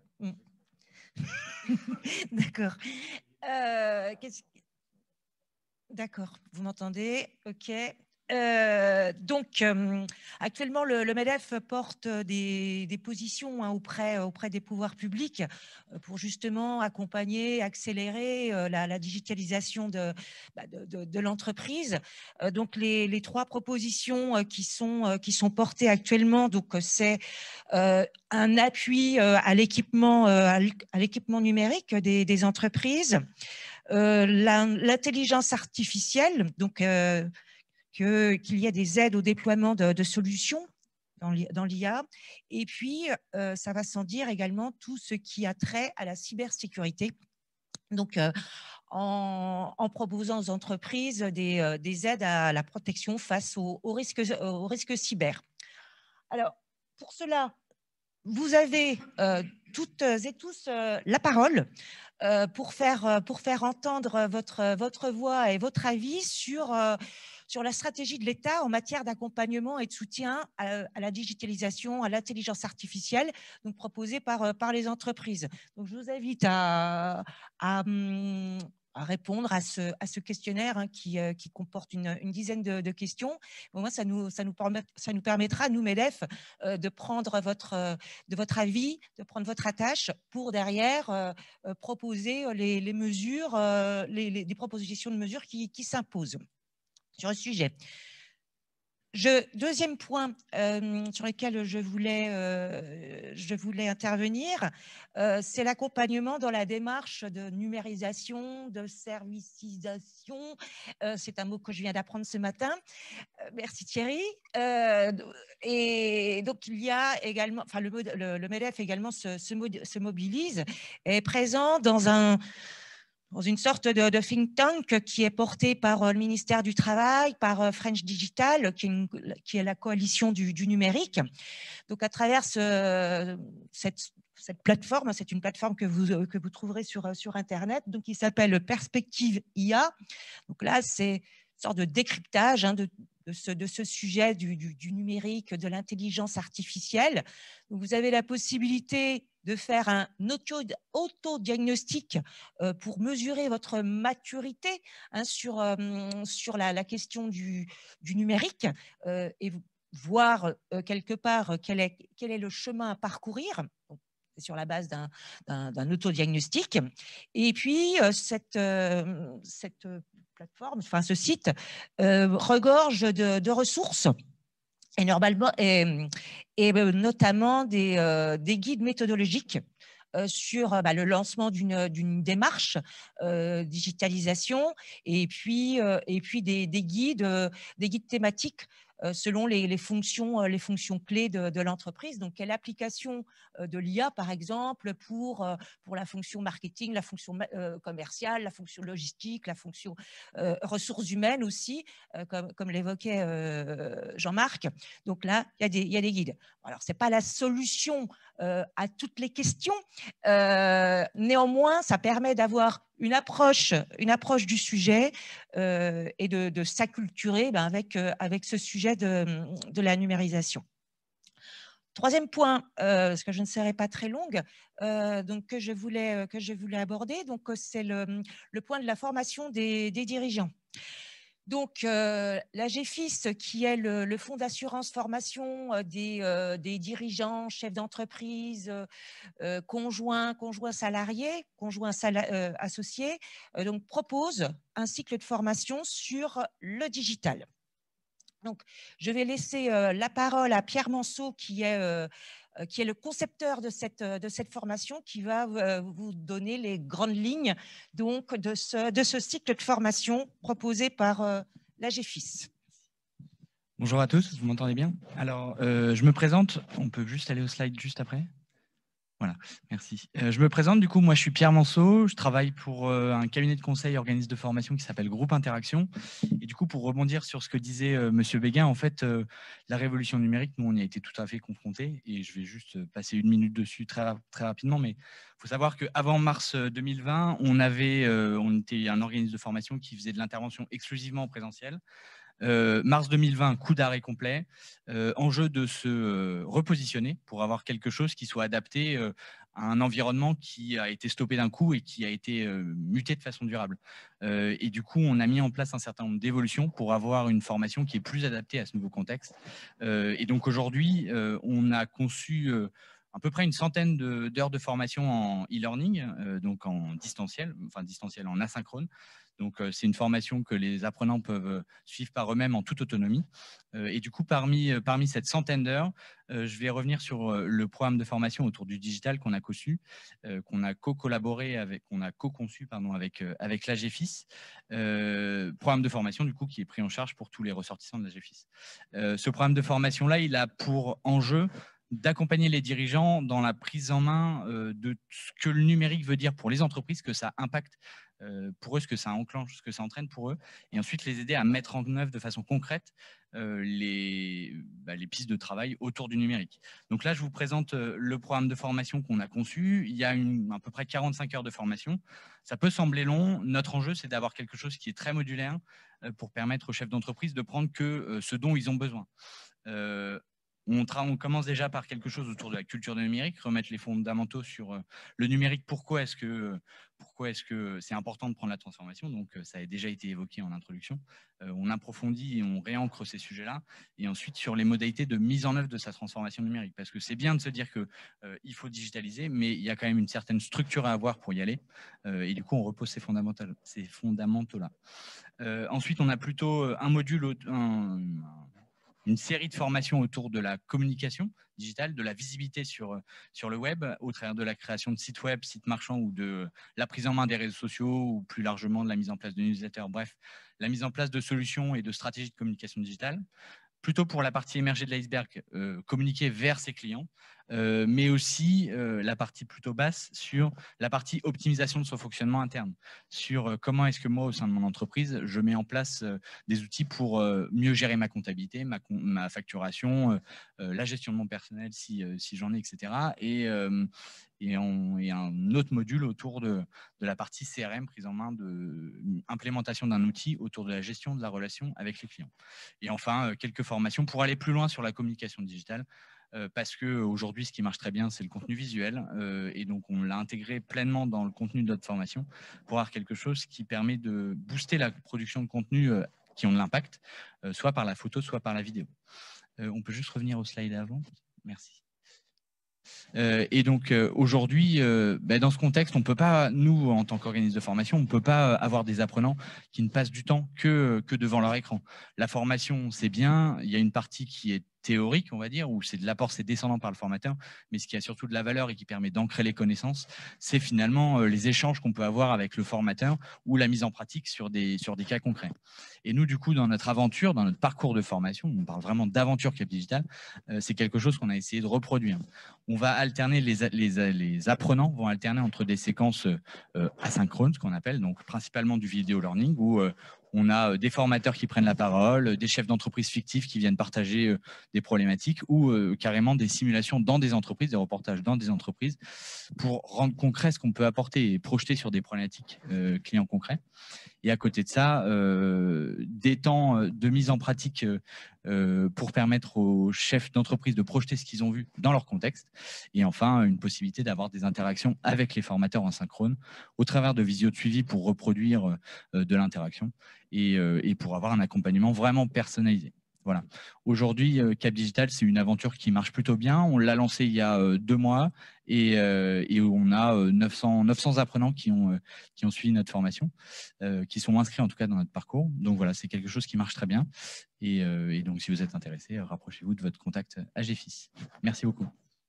D'accord. Euh, D'accord, vous m'entendez? Ok. Euh, donc, euh, actuellement, le, le MEDEF porte des, des positions hein, auprès, auprès des pouvoirs publics euh, pour justement accompagner, accélérer euh, la, la digitalisation de, bah, de, de, de l'entreprise. Euh, donc, les, les trois propositions euh, qui, sont, euh, qui sont portées actuellement, donc c'est euh, un appui euh, à l'équipement euh, à l'équipement numérique des, des entreprises, euh, l'intelligence artificielle, donc euh, que, qu'il y ait des aides au déploiement de, de solutions dans l'I A. Et puis, euh, ça va sans dire également tout ce qui a trait à la cybersécurité. Donc, euh, en, en proposant aux entreprises des, euh, des aides à la protection face aux, aux, risques, aux risques cyber. Alors, pour cela, vous avez euh, toutes et tous euh, la parole euh, pour, faire, pour faire entendre votre, votre voix et votre avis sur, euh, sur la stratégie de l'État en matière d'accompagnement et de soutien à, à la digitalisation, à l'intelligence artificielle, donc proposée par, par les entreprises. Donc, je vous invite à, à, à répondre à ce, à ce questionnaire hein, qui, euh, qui comporte une, une dizaine de, de questions. Au moins, ça nous, ça nous, permet, ça nous permettra, nous, MEDEF, euh, de prendre votre, euh, de votre avis, de prendre votre attache pour derrière euh, euh, proposer les, les mesures, euh, les, les, les propositions de mesures qui, qui s'imposent sur le sujet. Je, deuxième point euh, sur lequel je voulais, euh, je voulais intervenir, euh, c'est l'accompagnement dans la démarche de numérisation, de servicisation. Euh, c'est un mot que je viens d'apprendre ce matin. Euh, merci Thierry. Euh, et donc il y a également, enfin le, le, le MEDEF également se, se, se mobilise, est présent dans un dans une sorte de, de think tank qui est porté par le ministère du Travail, par French Digital, qui est, une, qui est la coalition du, du numérique. Donc, à travers ce, cette, cette plateforme, c'est une plateforme que vous, que vous trouverez sur, sur Internet, donc qui s'appelle Perspective I A. Donc là, c'est une sorte de décryptage hein, de, de, ce, de ce sujet du, du, du numérique, de l'intelligence artificielle. Donc, vous avez la possibilité de faire un auto-diagnostic euh, pour mesurer votre maturité hein, sur, euh, sur la, la question du, du numérique euh, et vous, voir euh, quelque part quel est, quel est le chemin à parcourir. Donc, sur la base d'un, d'un, d'un autodiagnostic. Et puis, euh, cette, euh, cette plateforme, enfin ce site, euh, regorge de, de ressources et, normalement, et, et notamment des, euh, des guides méthodologiques euh, sur bah, le lancement d'une, d'une démarche euh, digitalisation et puis, euh, et puis des, des, guides, euh, des guides thématiques euh, selon les, les, fonctions, les fonctions clés de, de l'entreprise. Donc, quelle application euh, de l'I A, par exemple, pour, euh, pour la fonction marketing, la fonction euh, commerciale, la fonction logistique, la fonction euh, ressources humaines aussi, euh, comme, comme l'évoquait euh, Jean-Marc. Donc là, il y a des, il y a des guides. Alors, ce n'est pas la solution euh, à toutes les questions. Euh, néanmoins, ça permet d'avoir une approche, une approche du sujet euh, et de, de s'acculturer ben, avec, euh, avec ce sujet de, de la numérisation. Troisième point, euh, parce que je ne serai pas très longue, euh, donc que je voulais, que je voulais aborder, donc c'est le, le point de la formation des, des dirigeants. Donc, euh, la GEFIS, qui est le, le fonds d'assurance formation euh, des, euh, des dirigeants, chefs d'entreprise, euh, conjoints, conjoints salariés, conjoints sala euh, associés, euh, donc propose un cycle de formation sur le digital. Donc, je vais laisser euh, la parole à Pierre Manceau, qui est euh, qui est le concepteur de cette, de cette formation, qui va vous donner les grandes lignes donc, de, ce, de ce cycle de formation proposé par euh, la GEFIS. Bonjour à tous, vous m'entendez bien? Alors, euh, je me présente, on peut juste aller au slide juste après? Voilà, merci. Euh, je me présente, du coup, moi je suis Pierre Manceau, je travaille pour euh, un cabinet de conseil et organisme de formation qui s'appelle Groupe Interaction. Et du coup, pour rebondir sur ce que disait euh, Monsieur Béguin, en fait, euh, la révolution numérique, nous on y a été tout à fait confrontés et je vais juste passer une minute dessus très, très rapidement, mais il faut savoir qu'avant mars deux mille vingt, on, avait, euh, on était un organisme de formation qui faisait de l'intervention exclusivement en présentiel. Euh, mars deux mille vingt, coup d'arrêt complet, euh, enjeu de se euh, repositionner pour avoir quelque chose qui soit adapté euh, à un environnement qui a été stoppé d'un coup et qui a été euh, muté de façon durable. Euh, et du coup, on a mis en place un certain nombre d'évolutions pour avoir une formation qui est plus adaptée à ce nouveau contexte. Euh, et donc aujourd'hui, euh, on a conçu euh, à peu près une centaine d'heures de, de formation en e-learning, euh, donc en distanciel, enfin distanciel, en asynchrone. Donc, euh, c'est une formation que les apprenants peuvent suivre par eux-mêmes en toute autonomie. Euh, et du coup, parmi, euh, parmi cette centaine d'heures, euh, je vais revenir sur euh, le programme de formation autour du digital qu'on a conçu, euh, qu'on a co-collaboré avec, qu'on a co-conçu pardon, avec, euh, avec l'A G F I S. Euh, programme de formation, du coup, qui est pris en charge pour tous les ressortissants de l'A G F I S. Euh, ce programme de formation-là, il a pour enjeu d'accompagner les dirigeants dans la prise en main euh, de ce que le numérique veut dire pour les entreprises, que ça impacte euh, pour eux, ce que ça enclenche, ce que ça entraîne pour eux, et ensuite les aider à mettre en œuvre de façon concrète euh, les, bah, les pistes de travail autour du numérique. Donc là, je vous présente euh, le programme de formation qu'on a conçu. Il y a une, à peu près quarante-cinq heures de formation. Ça peut sembler long. Notre enjeu, c'est d'avoir quelque chose qui est très modulaire euh, pour permettre aux chefs d'entreprise de prendre que euh, ce dont ils ont besoin. Euh, On, on commence déjà par quelque chose autour de la culture du numérique, remettre les fondamentaux sur euh, le numérique. Pourquoi est-ce que pourquoi est-ce que c'est important de prendre la transformation? Donc, euh, ça a déjà été évoqué en introduction. Euh, on approfondit et on réancre ces sujets-là. Et ensuite, sur les modalités de mise en œuvre de sa transformation numérique. Parce que c'est bien de se dire qu'il euh, faut digitaliser, mais il y a quand même une certaine structure à avoir pour y aller. Euh, et du coup, on repose ces fondamentaux, ces fondamentaux-là. Euh, ensuite, on a plutôt un module, un, une série de formations autour de la communication digitale, de la visibilité sur, sur le web, au travers de la création de sites web, sites marchands ou de la prise en main des réseaux sociaux ou plus largement de la mise en place de newsletters, bref, la mise en place de solutions et de stratégies de communication digitale. Plutôt pour la partie émergée de l'iceberg, euh, communiquer vers ses clients, euh, mais aussi euh, la partie plutôt basse sur la partie optimisation de son fonctionnement interne, sur euh, comment est-ce que moi, au sein de mon entreprise, je mets en place euh, des outils pour euh, mieux gérer ma comptabilité, ma, ma facturation, euh, euh, la gestion de mon personnel si, euh, si j'en ai, et cetera. Et, euh, et, on, et un autre module autour de, de la partie C R M, prise en main de implémentation d'un outil autour de la gestion de la relation avec les clients. Et enfin, quelques formations pour aller plus loin sur la communication digitale, euh, parce qu'aujourd'hui, ce qui marche très bien, c'est le contenu visuel. Euh, et donc, on l'a intégré pleinement dans le contenu de notre formation pour avoir quelque chose qui permet de booster la production de contenu euh, qui ont de l'impact, euh, soit par la photo, soit par la vidéo. Euh, on peut juste revenir au slide avant. Merci. Euh, et donc euh, aujourd'hui, euh, ben, dans ce contexte, on ne peut pas, nous, en tant qu'organisme de formation, on ne peut pas avoir des apprenants qui ne passent du temps que, que devant leur écran. La formation, c'est bien, il y a une partie qui est théorique, on va dire, où c'est de l'apport, c'est descendant par le formateur, mais ce qui a surtout de la valeur et qui permet d'ancrer les connaissances, c'est finalement euh, les échanges qu'on peut avoir avec le formateur ou la mise en pratique sur des, sur des cas concrets. Et nous, du coup, dans notre aventure, dans notre parcours de formation, on parle vraiment d'aventure Cap Digital, euh, c'est quelque chose qu'on a essayé de reproduire. On va alterner, les, les, les apprenants vont alterner entre des séquences euh, asynchrones, ce qu'on appelle, donc principalement du vidéo learning, où euh, on a des formateurs qui prennent la parole, des chefs d'entreprise fictifs qui viennent partager euh, des problématiques ou euh, carrément des simulations dans des entreprises, des reportages dans des entreprises pour rendre concret ce qu'on peut apporter et projeter sur des problématiques euh, clients concrets. Et à côté de ça, euh, des temps de mise en pratique euh, pour permettre aux chefs d'entreprise de projeter ce qu'ils ont vu dans leur contexte. Et enfin, une possibilité d'avoir des interactions avec les formateurs en synchrone au travers de visio de suivi pour reproduire euh, de l'interaction et, euh, et pour avoir un accompagnement vraiment personnalisé. Voilà. Aujourd'hui, Cap Digital, c'est une aventure qui marche plutôt bien. On l'a lancé il y a euh, deux mois et, euh, et on a euh, neuf cents, neuf cents apprenants qui ont, euh, qui ont suivi notre formation, euh, qui sont inscrits en tout cas dans notre parcours. Donc voilà, c'est quelque chose qui marche très bien. Et, euh, et donc, si vous êtes intéressé, rapprochez-vous de votre contact A G F I S. Merci beaucoup.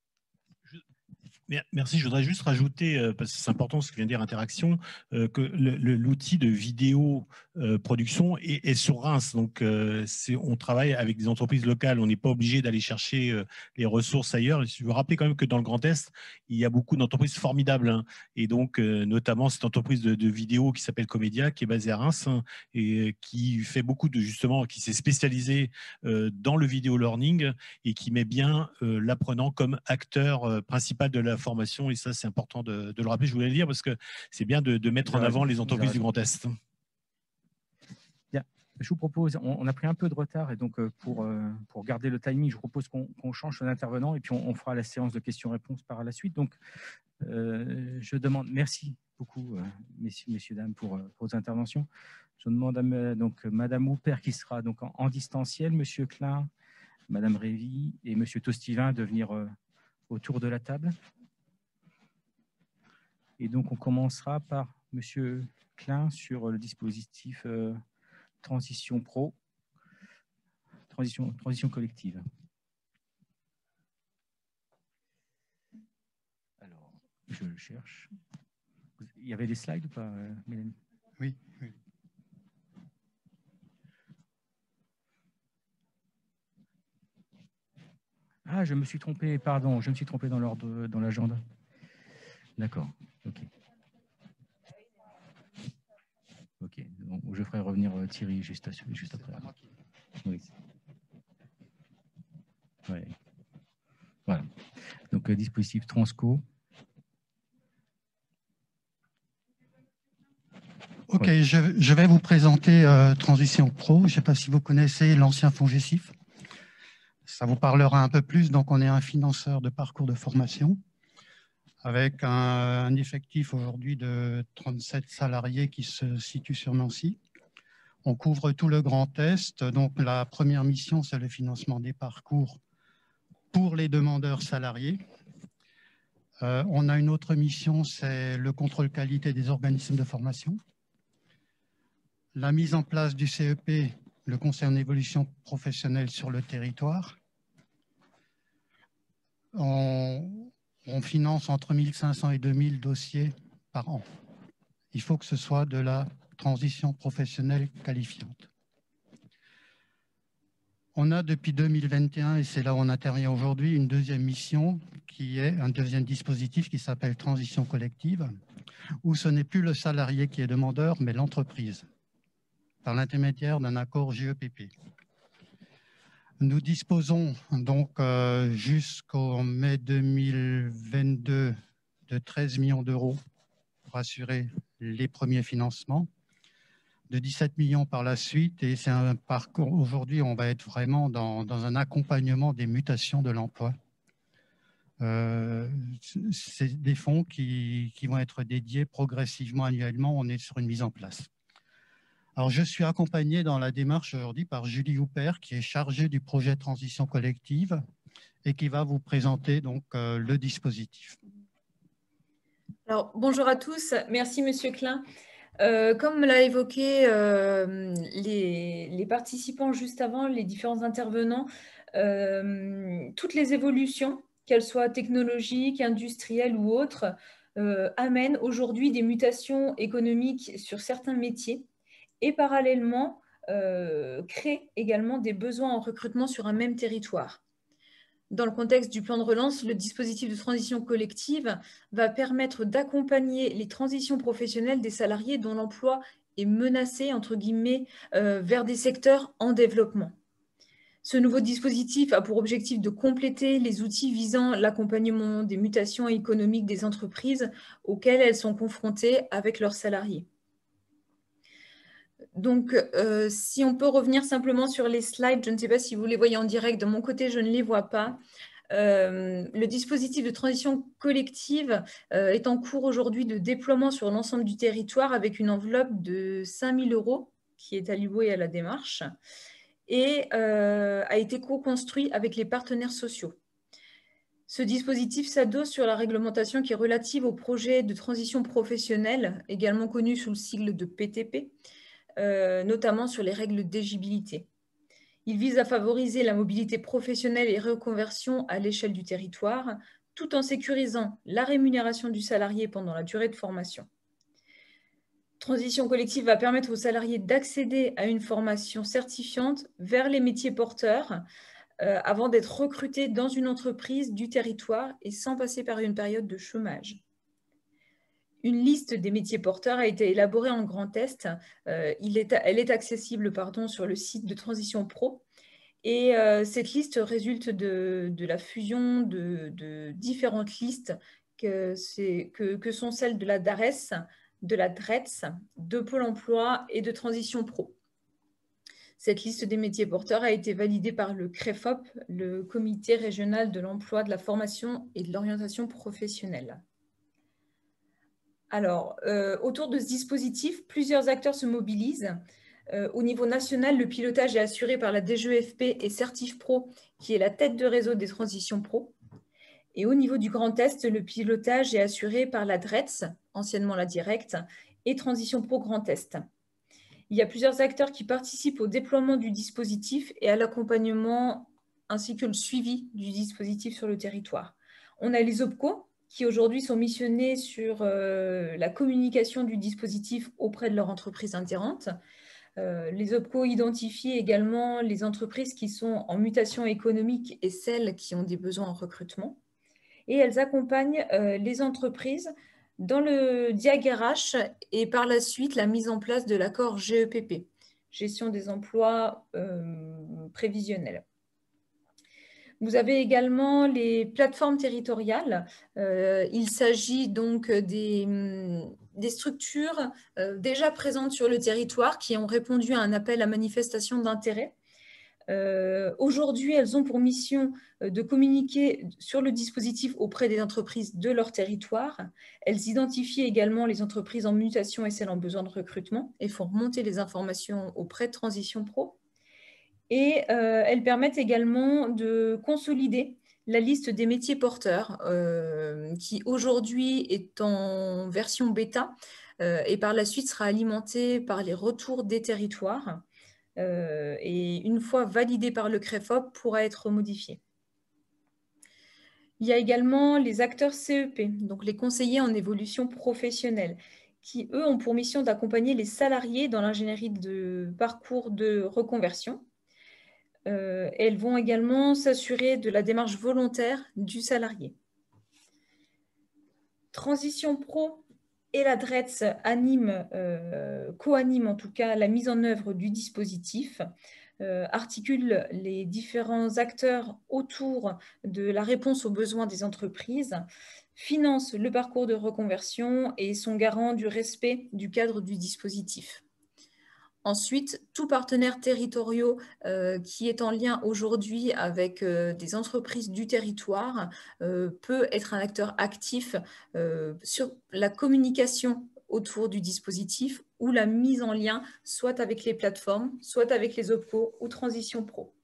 Merci. Je voudrais juste rajouter, parce que c'est important ce que vient de dire Interaction, euh, que l'outil de vidéo euh, production est, est sur Reims. Donc, euh, on travaille avec des entreprises locales. On n'est pas obligé d'aller chercher euh, les ressources ailleurs. Je veux rappeler quand même que dans le Grand Est, il y a beaucoup d'entreprises formidables. Hein, et donc, euh, notamment cette entreprise de, de vidéo qui s'appelle Comédia, qui est basée à Reims hein, et qui fait beaucoup de, justement, qui s'est spécialisée euh, dans le vidéo learning et qui met bien euh, l'apprenant comme acteur euh, principal de la formation, et ça c'est important de, de le rappeler, je voulais le dire parce que c'est bien de, de mettre en avant les entreprises du Grand Est. Bien. Je vous propose, on, on a pris un peu de retard et donc pour, pour garder le timing, je vous propose qu'on qu'on change d'intervenant et puis on, on fera la séance de questions-réponses par la suite. Donc, euh, je demande, merci beaucoup, euh, messieurs, messieurs, dames, pour, pour vos interventions. Je demande à donc, Madame Houpert qui sera donc en, en distanciel, Monsieur Klein, Madame Révy et Monsieur Tostivin de venir euh, autour de la table. Et donc, on commencera par Monsieur Klein sur le dispositif euh, Transition Pro, transition, transition collective. Alors, je le cherche. Il y avait des slides ou pas, euh, Mélanie? Oui, oui. Ah, je me suis trompé, pardon, je me suis trompé dans l'ordre, dans l'agenda. D'accord, ok. Ok, donc je ferai revenir Thierry juste, à, juste après. Oui. Ouais. Voilà. Donc, euh, dispositif Transco. Ok, je, je vais vous présenter euh, Transition Pro. Je ne sais pas si vous connaissez l'ancien FONGECIF. Ça vous parlera un peu plus. Donc, on est un financeur de parcours de formation avec un, un effectif aujourd'hui de trente-sept salariés qui se situe sur Nancy. On couvre tout le Grand Est. Donc, la première mission, c'est le financement des parcours pour les demandeurs salariés. Euh, on a une autre mission, c'est le contrôle qualité des organismes de formation. La mise en place du C E P, le conseil en évolution professionnelle sur le territoire. On, on finance entre mille cinq cents et deux mille dossiers par an. Il faut que ce soit de la transition professionnelle qualifiante. On a depuis deux mille vingt et un, et c'est là où on intervient aujourd'hui, une deuxième mission qui est un deuxième dispositif qui s'appelle transition collective, où ce n'est plus le salarié qui est demandeur, mais l'entreprise, par l'intermédiaire d'un accord G E P P. Nous disposons donc euh, jusqu'au mai deux mille vingt-deux de treize millions d'euros pour assurer les premiers financements, de dix-sept millions par la suite, et c'est un parcours, aujourd'hui on va être vraiment dans, dans un accompagnement des mutations de l'emploi. Euh, c'est des fonds qui, qui vont être dédiés progressivement, annuellement, on est sur une mise en place. Alors je suis accompagné dans la démarche aujourd'hui par Julie Houpert qui est chargée du projet Transition collective et qui va vous présenter donc euh, le dispositif. Alors bonjour à tous, merci Monsieur Klein. Euh, comme l'a évoqué euh, les, les participants juste avant, les différents intervenants, euh, toutes les évolutions, qu'elles soient technologiques, industrielles ou autres, euh, amènent aujourd'hui des mutations économiques sur certains métiers et parallèlement euh, créent également des besoins en recrutement sur un même territoire. Dans le contexte du plan de relance, le dispositif de transition collective va permettre d'accompagner les transitions professionnelles des salariés dont l'emploi est menacé, entre guillemets, euh, vers des secteurs en développement. Ce nouveau dispositif a pour objectif de compléter les outils visant l'accompagnement des mutations économiques des entreprises auxquelles elles sont confrontées avec leurs salariés. Donc, euh, si on peut revenir simplement sur les slides, je ne sais pas si vous les voyez en direct, de mon côté, je ne les vois pas. Euh, le dispositif de transition collective euh, est en cours aujourd'hui de déploiement sur l'ensemble du territoire avec une enveloppe de cinq mille euros qui est allouée à la démarche et euh, a été co-construit avec les partenaires sociaux. Ce dispositif s'adosse sur la réglementation qui est relative au projet de transition professionnelle, également connu sous le sigle de P T P, euh, notamment sur les règles d'éligibilité. Il vise à favoriser la mobilité professionnelle et reconversion à l'échelle du territoire, tout en sécurisant la rémunération du salarié pendant la durée de formation. Transition collective va permettre aux salariés d'accéder à une formation certifiante vers les métiers porteurs euh, avant d'être recrutés dans une entreprise du territoire et sans passer par une période de chômage. Une liste des métiers porteurs a été élaborée en Grand Est. Euh, il est, elle est accessible pardon, sur le site de Transition Pro. Et euh, cette liste résulte de, de la fusion de, de différentes listes que, que, que sont celles de la DARES, de la DRETS, de Pôle emploi et de Transition Pro. Cette liste des métiers porteurs a été validée par le CREFOP, le Comité régional de l'emploi, de la formation et de l'orientation professionnelle. Alors, euh, autour de ce dispositif, plusieurs acteurs se mobilisent. Euh, au niveau national, le pilotage est assuré par la D G E F P et CertifPro, qui est la tête de réseau des transitions pro. Et au niveau du Grand Est, le pilotage est assuré par la D R E T S, anciennement la Direct, et Transition Pro Grand Est. Il y a plusieurs acteurs qui participent au déploiement du dispositif et à l'accompagnement ainsi que le suivi du dispositif sur le territoire. On a les OPCO qui aujourd'hui sont missionnés sur euh, la communication du dispositif auprès de leur entreprise adhérente. Euh, les OPCO identifient également les entreprises qui sont en mutation économique et celles qui ont des besoins en recrutement. Et elles accompagnent euh, les entreprises dans le D I A G R H et par la suite la mise en place de l'accord G E P P, gestion des emplois euh, prévisionnels. Vous avez également les plateformes territoriales. Euh, il s'agit donc des, des structures euh, déjà présentes sur le territoire qui ont répondu à un appel à manifestation d'intérêt. Euh, Aujourd'hui, elles ont pour mission de communiquer sur le dispositif auprès des entreprises de leur territoire. Elles identifient également les entreprises en mutation et celles en besoin de recrutement et font remonter les informations auprès de Transition Pro. Et euh, elles permettent également de consolider la liste des métiers porteurs euh, qui aujourd'hui est en version bêta euh, et par la suite sera alimentée par les retours des territoires. Euh, et une fois validé par le CREFOP, pourra être modifié. Il y a également les acteurs C E P, donc les conseillers en évolution professionnelle, qui, eux, ont pour mission d'accompagner les salariés dans l'ingénierie de parcours de reconversion. Euh, elles vont également s'assurer de la démarche volontaire du salarié. Transition Pro et la D R E T S anime, euh, co-anime en tout cas la mise en œuvre du dispositif, euh, articule les différents acteurs autour de la réponse aux besoins des entreprises, finance le parcours de reconversion et sont garants du respect du cadre du dispositif. Ensuite, tout partenaire territorial euh, qui est en lien aujourd'hui avec euh, des entreprises du territoire euh, peut être un acteur actif euh, sur la communication autour du dispositif ou la mise en lien soit avec les plateformes, soit avec les OPCO ou Transition Pro.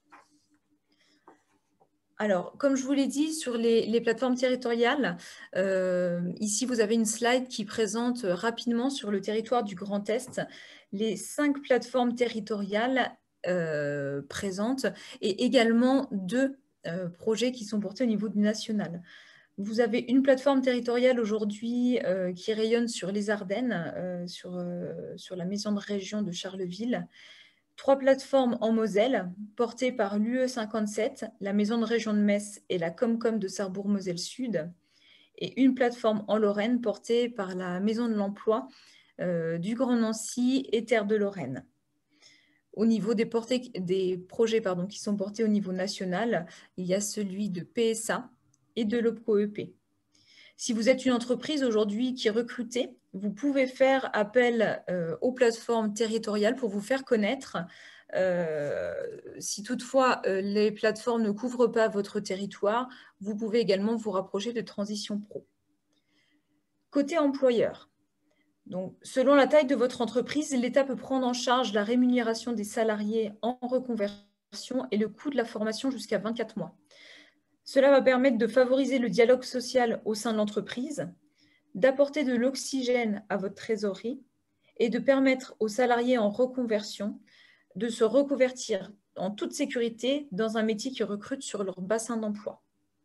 Alors, comme je vous l'ai dit, sur les, les plateformes territoriales, euh, ici, vous avez une slide qui présente rapidement sur le territoire du Grand Est les cinq plateformes territoriales euh, présentes et également deux euh, projets qui sont portés au niveau du national. Vous avez une plateforme territoriale aujourd'hui euh, qui rayonne sur les Ardennes, euh, sur, euh, sur la maison de région de Charleville. Trois plateformes en Moselle, portées par l'U E cinquante-sept, la Maison de Région de Metz et la Comcom de Sarrebourg-Moselle-Sud, et une plateforme en Lorraine, portée par la Maison de l'Emploi euh, du Grand Nancy et Terre de Lorraine. Au niveau des, portées, des projets pardon, qui sont portés au niveau national, il y a celui de P S A et de l'OPCO E P. Si vous êtes une entreprise aujourd'hui qui recrutez, vous pouvez faire appel euh, aux plateformes territoriales pour vous faire connaître. Euh, si toutefois euh, les plateformes ne couvrent pas votre territoire, vous pouvez également vous rapprocher de Transition Pro. Côté employeur, donc, selon la taille de votre entreprise, l'État peut prendre en charge la rémunération des salariés en reconversion et le coût de la formation jusqu'à vingt-quatre mois. Cela va permettre de favoriser le dialogue social au sein de l'entreprise, d'apporter de l'oxygène à votre trésorerie et de permettre aux salariés en reconversion de se reconvertir en toute sécurité dans un métier qui recrute sur leur bassin d'emploi.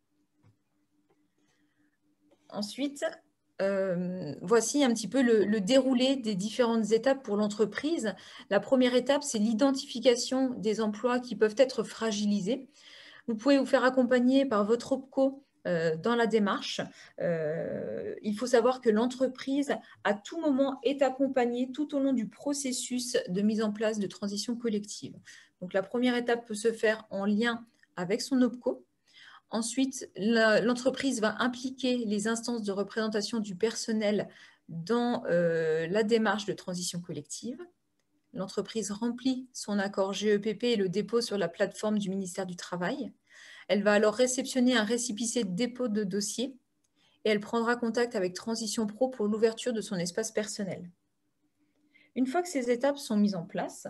Ensuite, euh, voici un petit peu le, le déroulé des différentes étapes pour l'entreprise. La première étape, c'est l'identification des emplois qui peuvent être fragilisés. Vous pouvez vous faire accompagner par votre OPCO euh, dans la démarche. Euh, il faut savoir que l'entreprise, à tout moment, est accompagnée tout au long du processus de mise en place de transition collective. Donc, la première étape peut se faire en lien avec son OPCO. Ensuite, l'entreprise va impliquer les instances de représentation du personnel dans euh, la démarche de transition collective. l'entreprise remplit son accord G E P P et le dépose sur la plateforme du ministère du Travail. Elle va alors réceptionner un récépissé de dépôt de dossier et elle prendra contact avec Transition Pro pour l'ouverture de son espace personnel. Une fois que ces étapes sont mises en place,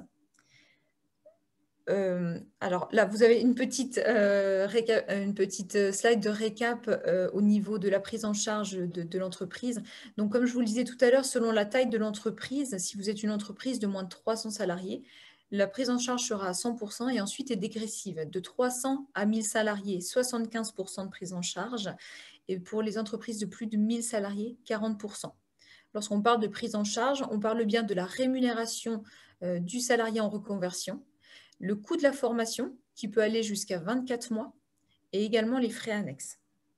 Euh, alors là, vous avez une petite, euh, une petite slide de récap euh, au niveau de la prise en charge de, de l'entreprise. Donc, comme je vous le disais tout à l'heure, selon la taille de l'entreprise, si vous êtes une entreprise de moins de trois cents salariés, la prise en charge sera à cent pour cent et ensuite est dégressive. De trois cents à mille salariés, soixante-quinze pour cent de prise en charge. Et pour les entreprises de plus de mille salariés, quarante pour cent. Lorsqu'on parle de prise en charge, on parle bien de la rémunération euh, du salarié en reconversion, le coût de la formation, qui peut aller jusqu'à vingt-quatre mois, et également les frais annexes.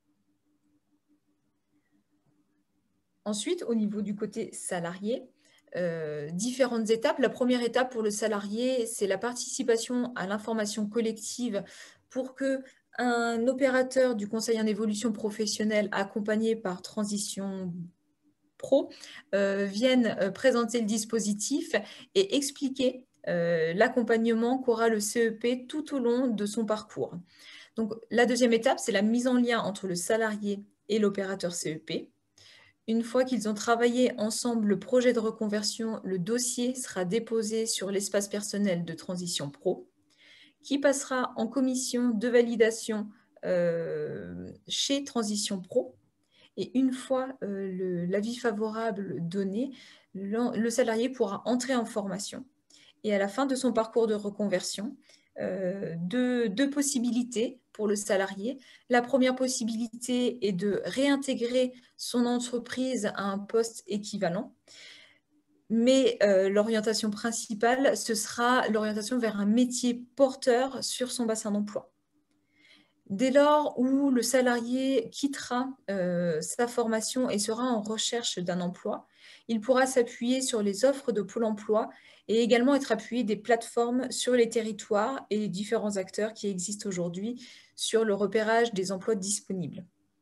Ensuite, au niveau du côté salarié, euh, différentes étapes. La première étape pour le salarié, c'est la participation à l'information collective pour qu'un opérateur du conseil en évolution professionnelle accompagné par Transition Pro euh, vienne euh, présenter le dispositif et expliquer Euh, l'accompagnement qu'aura le C E P tout au long de son parcours. Donc, la deuxième étape, c'est la mise en lien entre le salarié et l'opérateur C E P. Une fois qu'ils ont travaillé ensemble le projet de reconversion, le dossier sera déposé sur l'espace personnel de Transition Pro, qui passera en commission de validation euh, chez Transition Pro. Et une fois euh, l'avis favorable donné, le, le salarié pourra entrer en formation. Et à la fin de son parcours de reconversion, euh, deux, deux possibilités pour le salarié. La première possibilité est de réintégrer son entreprise à un poste équivalent. Mais euh, l'orientation principale, ce sera l'orientation vers un métier porteur sur son bassin d'emploi. Dès lors où le salarié quittera euh, sa formation et sera en recherche d'un emploi, il pourra s'appuyer sur les offres de Pôle emploi et également être appuyé des plateformes sur les territoires et les différents acteurs qui existent aujourd'hui sur le repérage des emplois disponibles.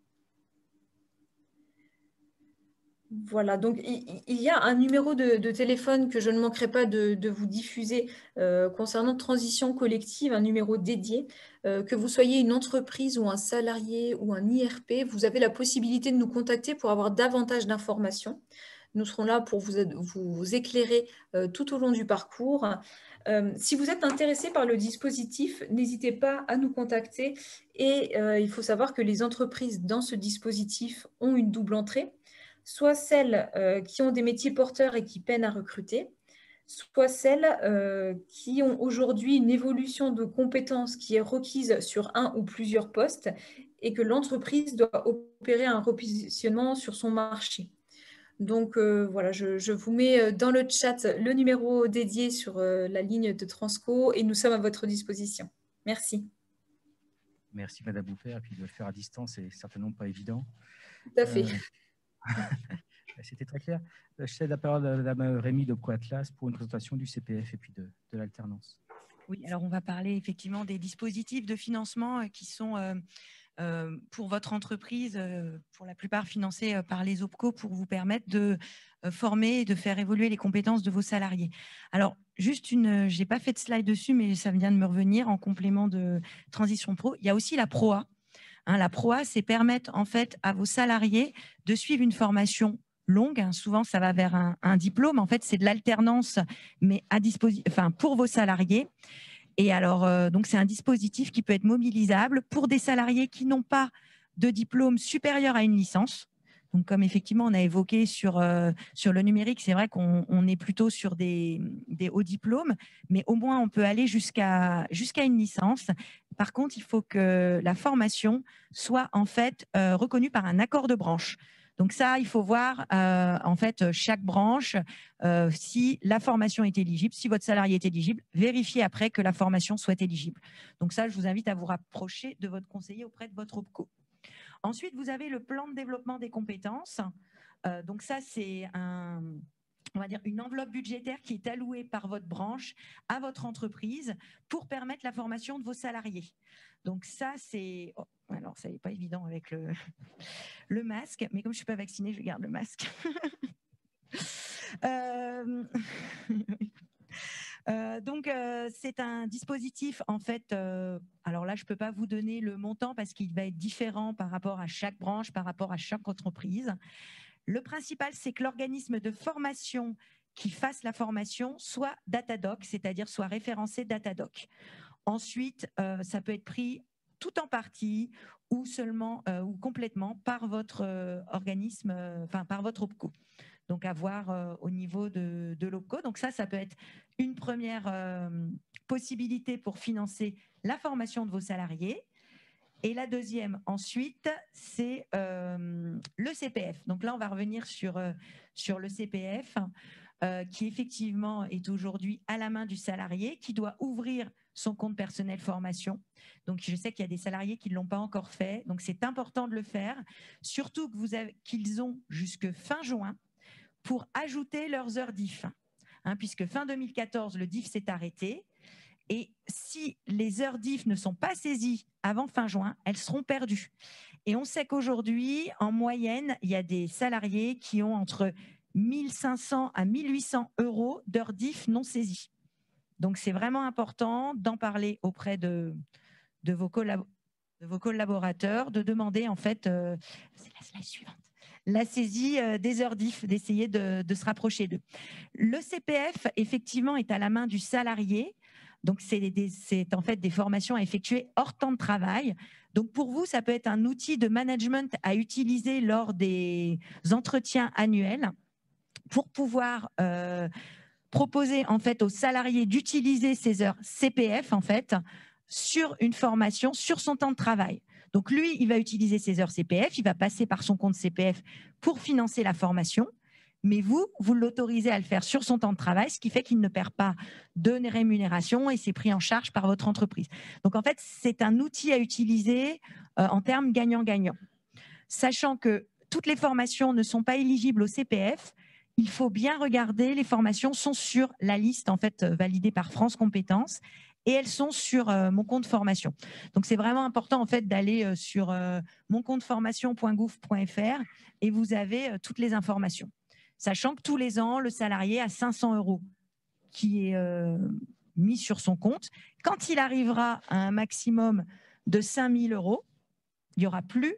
Voilà, donc il y a un numéro de, de téléphone que je ne manquerai pas de, de vous diffuser euh, concernant Transition Collective, un numéro dédié. Euh, que vous soyez une entreprise ou un salarié ou un I R P, vous avez la possibilité de nous contacter pour avoir davantage d'informations. Nous serons là pour vous, vous éclairer euh, tout au long du parcours. Euh, si vous êtes intéressé par le dispositif, n'hésitez pas à nous contacter. Et euh, il faut savoir que les entreprises dans ce dispositif ont une double entrée, soit celles euh, qui ont des métiers porteurs et qui peinent à recruter, soit celles euh, qui ont aujourd'hui une évolution de compétences qui est requise sur un ou plusieurs postes et que l'entreprise doit opérer un repositionnement sur son marché. Donc euh, voilà, je, je vous mets dans le chat le numéro dédié sur euh, la ligne de Transco et nous sommes à votre disposition. Merci. Merci Madame Bouffert. Et puis de le faire à distance, c'est certainement pas évident. Tout à fait. Euh... C'était très clair. Je cède la parole à Mme Rémy de ProAtlas pour une présentation du C P F et puis de, de l'alternance. Oui, alors on va parler effectivement des dispositifs de financement qui sont euh, euh, pour votre entreprise, euh, pour la plupart financés par les OPCO pour vous permettre de euh, former et de faire évoluer les compétences de vos salariés. Alors, juste une, je n'ai pas fait de slide dessus, mais ça vient de me revenir en complément de Transition Pro. Il y a aussi la ProA. Hein, la ProA, c'est permettre en fait à vos salariés de suivre une formation longue, hein. Souvent ça va vers un, un diplôme, en fait c'est de l'alternance mais à disposition, enfin pour vos salariés. Et alors euh, donc c'est un dispositif qui peut être mobilisable pour des salariés qui n'ont pas de diplôme supérieur à une licence. Donc comme effectivement on a évoqué sur euh, sur le numérique, c'est vrai qu'on on est plutôt sur des, des hauts diplômes, mais au moins on peut aller jusqu'à jusqu'à une licence. Par contre, il faut que la formation soit en fait euh, reconnue par un accord de branche. Donc ça, il faut voir euh, en fait chaque branche euh, si la formation est éligible, si votre salarié est éligible, vérifiez après que la formation soit éligible. Donc ça, je vous invite à vous rapprocher de votre conseiller auprès de votre OPCO. Ensuite, vous avez le plan de développement des compétences. Euh, donc ça, c'est un, on va dire une enveloppe budgétaire qui est allouée par votre branche à votre entreprise pour permettre la formation de vos salariés. Donc ça, c'est... Oh, alors, ça n'est pas évident avec le, le masque, mais comme je ne suis pas vaccinée, je garde le masque. euh... Euh, donc, euh, c'est un dispositif, en fait, euh, alors là, je ne peux pas vous donner le montant parce qu'il va être différent par rapport à chaque branche, par rapport à chaque entreprise. Le principal, c'est que l'organisme de formation qui fasse la formation soit Datadoc, c'est-à-dire soit référencé Datadoc. Ensuite, euh, ça peut être pris tout en partie ou seulement euh, ou complètement par votre euh, organisme, euh, enfin par votre OPCO. Donc, à voir euh, au niveau de, de l'OPCO. Donc, ça, ça peut être une première euh, possibilité pour financer la formation de vos salariés. Et la deuxième, ensuite, c'est euh, le C P F. Donc là, on va revenir sur, euh, sur le C P F, euh, qui effectivement est aujourd'hui à la main du salarié, qui doit ouvrir son compte personnel formation. Donc, je sais qu'il y a des salariés qui ne l'ont pas encore fait. Donc, c'est important de le faire, surtout que vous avez, qu'ils ont jusque fin juin pour ajouter leurs heures D I F, hein, puisque fin deux mille quatorze, le D I F s'est arrêté. Et si les heures D I F ne sont pas saisies avant fin juin, elles seront perdues. Et on sait qu'aujourd'hui, en moyenne, il y a des salariés qui ont entre mille cinq cents à mille huit cents euros d'heures D I F non saisies. Donc, c'est vraiment important d'en parler auprès de, de, vos, collab de vos collaborateurs, de demander en fait, euh, c'est la slide suivante, la saisie euh, des heures D I F, d'essayer de, de se rapprocher d'eux. Le C P F, effectivement, est à la main du salarié. Donc, c'est en fait des formations à effectuer hors temps de travail. Donc, pour vous, ça peut être un outil de management à utiliser lors des entretiens annuels pour pouvoir euh, proposer en fait aux salariés d'utiliser ces heures C P F en fait sur une formation, sur son temps de travail. Donc, lui, il va utiliser ses heures C P F, il va passer par son compte C P F pour financer la formation. Mais vous, vous l'autorisez à le faire sur son temps de travail, ce qui fait qu'il ne perd pas de rémunération et c'est pris en charge par votre entreprise. Donc, en fait, c'est un outil à utiliser euh, en termes gagnant-gagnant. Sachant que toutes les formations ne sont pas éligibles au C P F, il faut bien regarder, les formations sont sur la liste en fait validée par France Compétences et elles sont sur euh, mon compte formation. Donc, c'est vraiment important en fait d'aller euh, sur euh, mon compte formation point gouv point F R et vous avez euh, toutes les informations. Sachant que tous les ans, le salarié a cinq cents euros qui est euh, mis sur son compte. Quand il arrivera à un maximum de cinq mille euros, il y aura plus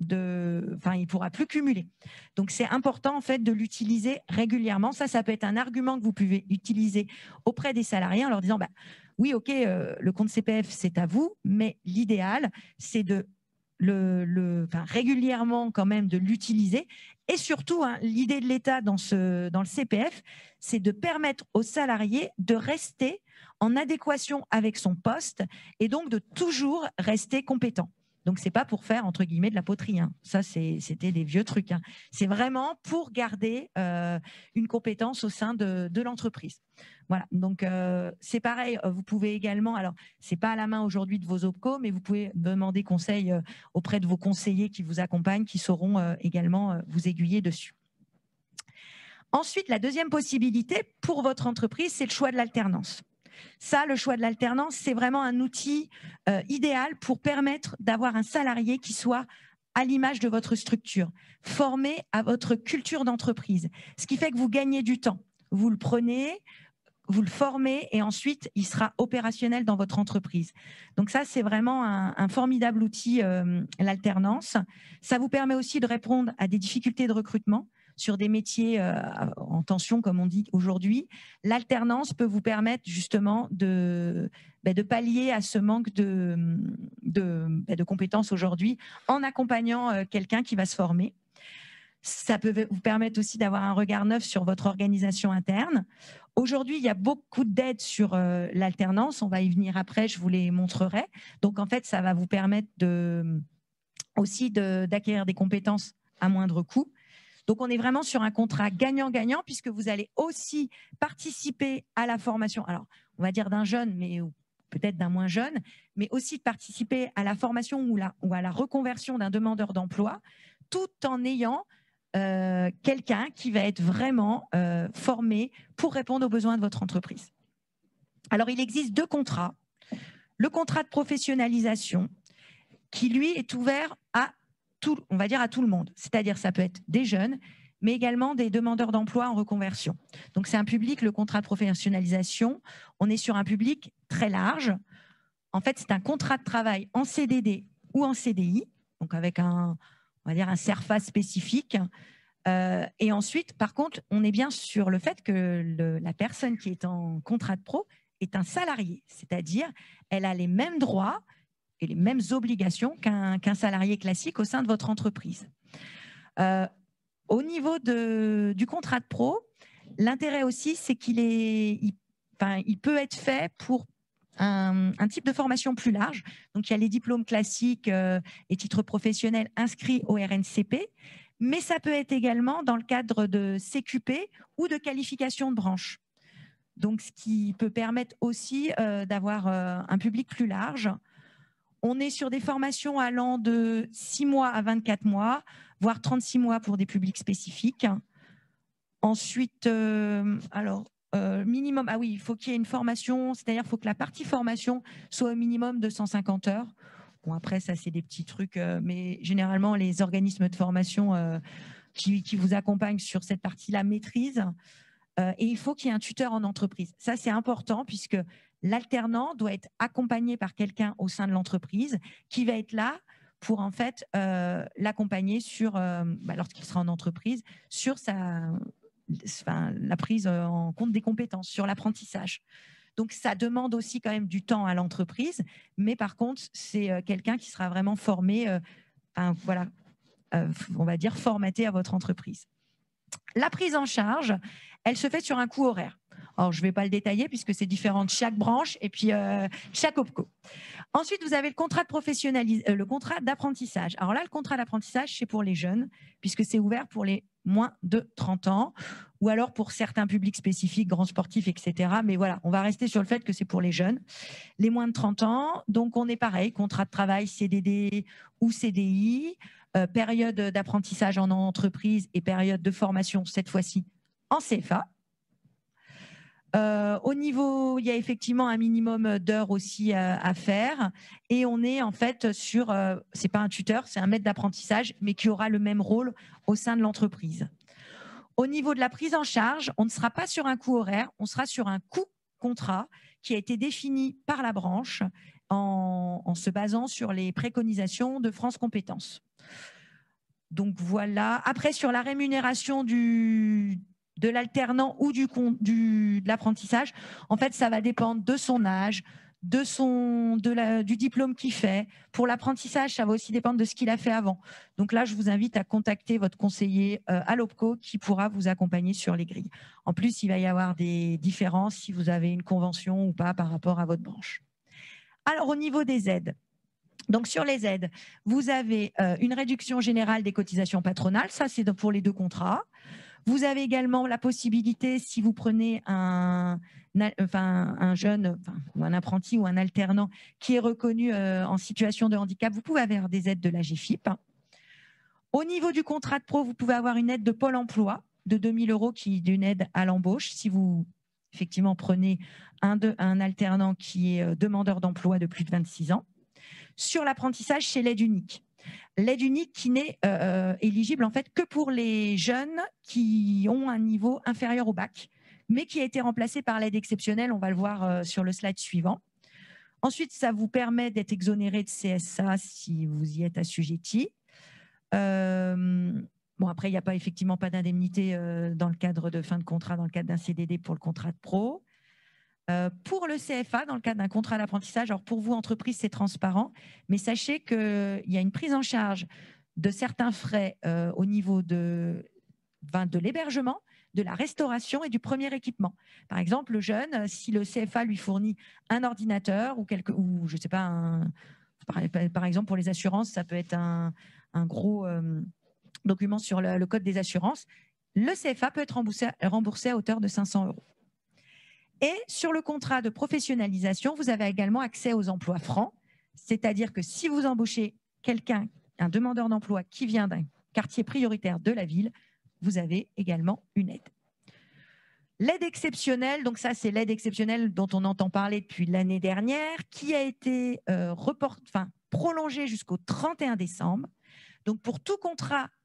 de, enfin, il ne pourra plus cumuler. Donc, c'est important en fait de l'utiliser régulièrement. Ça, ça peut être un argument que vous pouvez utiliser auprès des salariés en leur disant, bah, oui, ok, euh, le compte C P F, c'est à vous, mais l'idéal, c'est de Le, le, enfin, régulièrement quand même de l'utiliser. Et surtout, hein, l'idée de l'État dans, ce, dans le C P F, c'est de permettre aux salariés de rester en adéquation avec son poste et donc de toujours rester compétent. Donc, ce n'est pas pour faire, entre guillemets, de la poterie. Hein. Ça, c'était des vieux trucs. Hein. C'est vraiment pour garder euh, une compétence au sein de, de l'entreprise. Voilà, donc euh, c'est pareil, vous pouvez également, alors ce n'est pas à la main aujourd'hui de vos OPCO, mais vous pouvez demander conseil euh, auprès de vos conseillers qui vous accompagnent, qui sauront euh, également euh, vous aiguiller dessus. Ensuite, la deuxième possibilité pour votre entreprise, c'est le choix de l'alternance. Ça, le choix de l'alternance, c'est vraiment un outil euh, idéal pour permettre d'avoir un salarié qui soit à l'image de votre structure, formé à votre culture d'entreprise, ce qui fait que vous gagnez du temps. Vous le prenez, vous le formez et ensuite, il sera opérationnel dans votre entreprise. Donc ça, c'est vraiment un, un formidable outil, euh, l'alternance. Ça vous permet aussi de répondre à des difficultés de recrutement sur des métiers euh, en tension, comme on dit aujourd'hui. L'alternance peut vous permettre justement de, bah, de pallier à ce manque de, de, bah, de compétences aujourd'hui en accompagnant euh, quelqu'un qui va se former. Ça peut vous permettre aussi d'avoir un regard neuf sur votre organisation interne. Aujourd'hui, il y a beaucoup d'aides sur euh, l'alternance. On va y venir après, je vous les montrerai. Donc, en fait, ça va vous permettre de, aussi d'acquérir de, des compétences à moindre coût. Donc, on est vraiment sur un contrat gagnant-gagnant puisque vous allez aussi participer à la formation. Alors, on va dire d'un jeune, mais peut-être d'un moins jeune, mais aussi de participer à la formation ou, la, ou à la reconversion d'un demandeur d'emploi tout en ayant Euh, quelqu'un qui va être vraiment euh, formé pour répondre aux besoins de votre entreprise. Alors, il existe deux contrats. Le contrat de professionnalisation qui, lui, est ouvert à tout, on va dire à tout le monde. C'est-à-dire, ça peut être des jeunes, mais également des demandeurs d'emploi en reconversion. Donc, c'est un public, le contrat de professionnalisation, on est sur un public très large. En fait, c'est un contrat de travail en C D D ou en C D I, donc avec un, on va dire un CERFA spécifique. Euh, et ensuite, par contre, on est bien sur le fait que le, la personne qui est en contrat de pro est un salarié, c'est-à-dire elle a les mêmes droits et les mêmes obligations qu'un qu'un salarié classique au sein de votre entreprise. Euh, au niveau de, du contrat de pro, l'intérêt aussi, c'est qu'il est, il, enfin, il peut être fait pour un, un type de formation plus large. Donc, il y a les diplômes classiques euh, et titres professionnels inscrits au R N C P, mais ça peut être également dans le cadre de C Q P ou de qualification de branche. Donc, ce qui peut permettre aussi euh, d'avoir euh, un public plus large. On est sur des formations allant de six mois à vingt-quatre mois, voire trente-six mois pour des publics spécifiques. Ensuite, euh, alors, euh, minimum, ah oui, il faut qu'il y ait une formation, c'est-à-dire qu'il faut que la partie formation soit au minimum de cent cinquante heures. Bon, après, ça, c'est des petits trucs, euh, mais généralement, les organismes de formation euh, qui, qui vous accompagnent sur cette partie-là maîtrisent. Euh, et il faut qu'il y ait un tuteur en entreprise. Ça, c'est important puisque l'alternant doit être accompagné par quelqu'un au sein de l'entreprise qui va être là pour en fait euh, l'accompagner sur, euh, bah, lorsqu'il sera en entreprise, sur sa, enfin, la prise en compte des compétences, sur l'apprentissage. Donc, ça demande aussi quand même du temps à l'entreprise, mais par contre, c'est euh, quelqu'un qui sera vraiment formé, euh, enfin, voilà, euh, on va dire formaté à votre entreprise. La prise en charge, elle se fait sur un coût horaire. Alors, je ne vais pas le détailler puisque c'est différent de chaque branche et puis euh, chaque OPCO. Ensuite, vous avez le contrat de professionnalisation, euh, le contrat d'apprentissage. Alors là, le contrat d'apprentissage, c'est pour les jeunes puisque c'est ouvert pour les moins de trente ans ou alors pour certains publics spécifiques, grands sportifs, et cetera. Mais voilà, on va rester sur le fait que c'est pour les jeunes, les moins de trente ans. Donc, on est pareil, contrat de travail C D D ou C D I, euh, période d'apprentissage en entreprise et période de formation, cette fois-ci en C F A. Euh, au niveau, il y a effectivement un minimum d'heures aussi à, à faire et on est en fait sur, euh, c'est pas un tuteur, c'est un maître d'apprentissage, mais qui aura le même rôle au sein de l'entreprise. Au niveau de la prise en charge, on ne sera pas sur un coût horaire, on sera sur un coût contrat qui a été défini par la branche en, en se basant sur les préconisations de France Compétences. Donc voilà. Après, sur la rémunération du de l'alternant ou du, du, de l'apprentissage, en fait, ça va dépendre de son âge, de son, de la, du diplôme qu'il fait. Pour l'apprentissage, ça va aussi dépendre de ce qu'il a fait avant. Donc là, je vous invite à contacter votre conseiller euh, à l'OPCO qui pourra vous accompagner sur les grilles. En plus, il va y avoir des différences si vous avez une convention ou pas par rapport à votre branche. Alors, au niveau des aides, donc, sur les aides, vous avez euh, une réduction générale des cotisations patronales. Ça, c'est pour les deux contrats. Vous avez également la possibilité, si vous prenez un, enfin, un jeune, enfin, ou un apprenti ou un alternant qui est reconnu euh, en situation de handicap, vous pouvez avoir des aides de la G F I P. Au niveau du contrat de pro, vous pouvez avoir une aide de Pôle emploi de deux mille euros qui est une aide à l'embauche. Si vous, effectivement, prenez un, de, un alternant qui est demandeur d'emploi de plus de vingt-six ans. Sur l'apprentissage, c'est l'aide unique. L'aide unique qui n'est euh, éligible en fait que pour les jeunes qui ont un niveau inférieur au bac, mais qui a été remplacée par l'aide exceptionnelle. On va le voir euh, sur le slide suivant. Ensuite, ça vous permet d'être exonéré de C S A si vous y êtes assujetti. Euh, bon, après, il n'y a pas effectivement pas d'indemnité euh, dans le cadre de fin de contrat, dans le cadre d'un C D D pour le contrat de pro. Euh, pour le C F A, dans le cadre d'un contrat d'apprentissage, alors pour vous, entreprise, c'est transparent, mais sachez qu'il y a une prise en charge de certains frais euh, au niveau de, ben, de l'hébergement, de la restauration et du premier équipement. Par exemple, le jeune, si le C F A lui fournit un ordinateur ou, quelque, ou je ne sais pas, un, par, par exemple pour les assurances, ça peut être un, un gros euh, document sur le, le code des assurances, le C F A peut être remboursé, remboursé à hauteur de cinq cents euros. Et sur le contrat de professionnalisation, vous avez également accès aux emplois francs, c'est-à-dire que si vous embauchez quelqu'un, un demandeur d'emploi qui vient d'un quartier prioritaire de la ville, vous avez également une aide. L'aide exceptionnelle, donc ça c'est l'aide exceptionnelle dont on entend parler depuis l'année dernière, qui a été euh, report, enfin, prolongée jusqu'au trente et un décembre. Donc pour tout contrat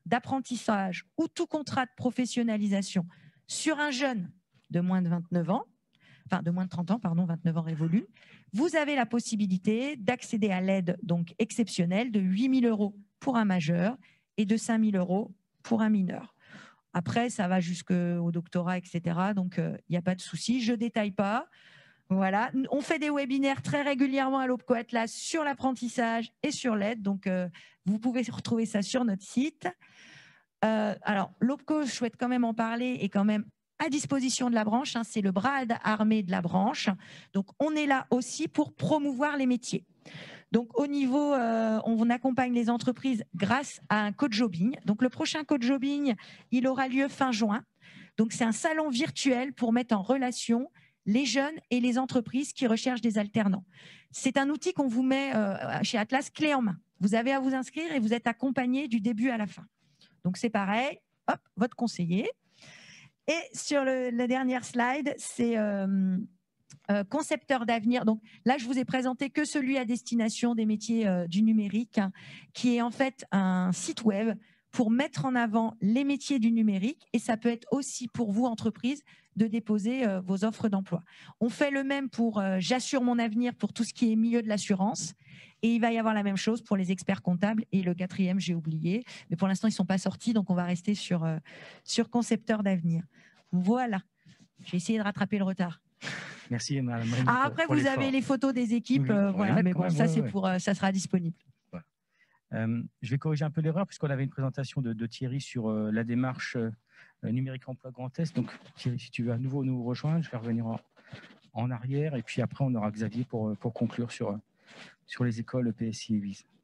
d'apprentissage ou tout contrat de professionnalisation sur un jeune de moins de vingt-neuf ans, enfin de moins de trente ans, pardon, vingt-neuf ans révolus, vous avez la possibilité d'accéder à l'aide donc exceptionnelle de huit mille euros pour un majeur et de cinq mille euros pour un mineur. Après, ça va jusqu'au doctorat, et cetera. Donc, il euh, n'y a pas de souci. Je ne détaille pas. Voilà. On fait des webinaires très régulièrement à l'Opco Atlas sur l'apprentissage et sur l'aide. Donc, euh, vous pouvez retrouver ça sur notre site. Euh, alors, l'Opco, je souhaite quand même en parler, est quand même à disposition de la branche. Hein, c'est le bras armé de la branche. Donc, on est là aussi pour promouvoir les métiers. Donc, au niveau, euh, on accompagne les entreprises grâce à un coach jobbing. Donc, le prochain coach jobbing, il aura lieu fin juin. Donc, c'est un salon virtuel pour mettre en relation les jeunes et les entreprises qui recherchent des alternants. C'est un outil qu'on vous met euh, chez Atlas clé en main. Vous avez à vous inscrire et vous êtes accompagné du début à la fin. Donc, c'est pareil. Hop, votre conseiller. Et sur le, la dernière slide, c'est... Euh, Euh, concepteur d'avenir. Donc là, je vous ai présenté que celui à destination des métiers euh, du numérique, hein, qui est en fait un site web pour mettre en avant les métiers du numérique. Et ça peut être aussi pour vous, entreprise, de déposer euh, vos offres d'emploi. On fait le même pour euh, J'assure mon avenir pour tout ce qui est milieu de l'assurance. Et il va y avoir la même chose pour les experts comptables. Et le quatrième, j'ai oublié. Mais pour l'instant, ils ne sont pas sortis. Donc, on va rester sur, euh, sur concepteur d'avenir. Voilà. J'ai essayé de rattraper le retard. Merci, Madame. Ah, après, vous avez les photos des équipes, oui, euh, voilà, mais bon, ça, c'est pour, euh, ça sera disponible. Ouais. Euh, je vais corriger un peu l'erreur, puisqu'on avait une présentation de, de Thierry sur euh, la démarche euh, numérique emploi Grand Est. Donc, Thierry, si tu veux à nouveau nous rejoindre, je vais revenir en, en arrière, et puis après, on aura Xavier pour, pour conclure sur, sur les écoles P S I et W I S.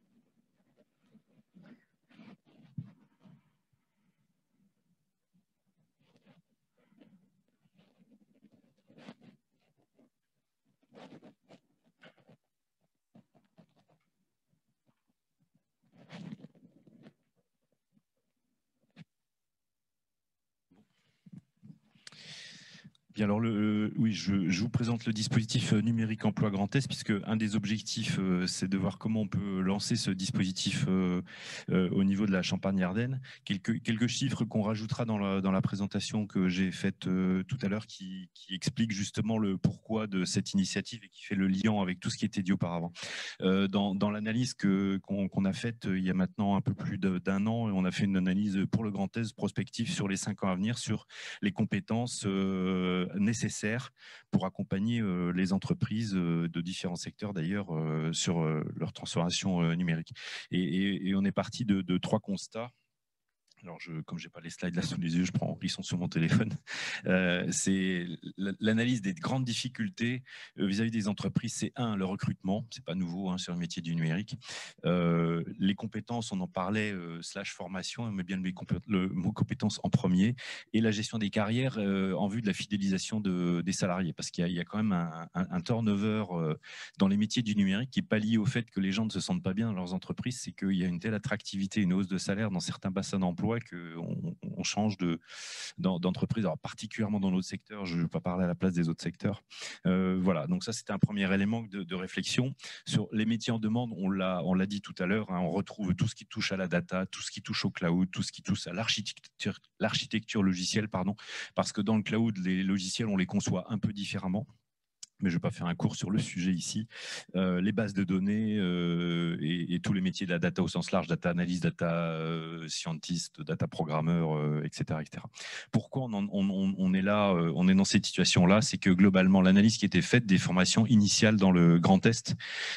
Bien alors, le, oui, je, je vous présente le dispositif numérique emploi Grand Est, puisque un des objectifs, euh, c'est de voir comment on peut lancer ce dispositif euh, euh, au niveau de la Champagne-Ardenne. Quelques, quelques chiffres qu'on rajoutera dans la, dans la présentation que j'ai faite euh, tout à l'heure, qui, qui expliquent justement le pourquoi de cette initiative et qui fait le lien avec tout ce qui était dit auparavant. Euh, dans dans l'analyse que, qu'on, qu'on a faite il y a maintenant un peu plus d'un an, on a fait une analyse pour le Grand Est prospective sur les cinq ans à venir, sur les compétences euh, nécessaires pour accompagner euh, les entreprises euh, de différents secteurs d'ailleurs euh, sur euh, leur transformation euh, numérique. Et, et, et on est parti de, de trois constats. Alors, je, comme je n'ai pas les slides là sous les yeux, je prends, ils sont sur mon téléphone. Euh, c'est l'analyse des grandes difficultés vis-à-vis des entreprises. C'est un, le recrutement, c'est pas nouveau hein, sur le métier du numérique. Euh, les compétences, on en parlait, euh, slash formation, on met bien le, le mot compétences en premier. Et la gestion des carrières euh, en vue de la fidélisation de, des salariés. Parce qu'il y, y a quand même un, un, un turnover euh, dans les métiers du numérique qui n'est pas lié au fait que les gens ne se sentent pas bien dans leurs entreprises. C'est qu'il y a une telle attractivité, une hausse de salaire dans certains bassins d'emploi qu'on on change de, d'entreprise, alors particulièrement dans notre secteur, je ne vais pas parler à la place des autres secteurs. Euh, voilà, donc ça c'était un premier élément de, de réflexion. Sur les métiers en demande, on l'a on l'a dit tout à l'heure, hein, on retrouve tout ce qui touche à la data, tout ce qui touche au cloud, tout ce qui touche à l'architecture, l'architecture logicielle, pardon, parce que dans le cloud, les logiciels, on les conçoit un peu différemment. Mais je ne vais pas faire un cours sur le sujet ici. Euh, les bases de données euh, et, et tous les métiers de la data au sens large, data analyst, data euh, scientist, data programmeur, euh, et cetera, et cetera. Pourquoi on, en, on, on est là, euh, on est dans cette situation-là, c'est que globalement, l'analyse qui était faite des formations initiales dans le Grand Est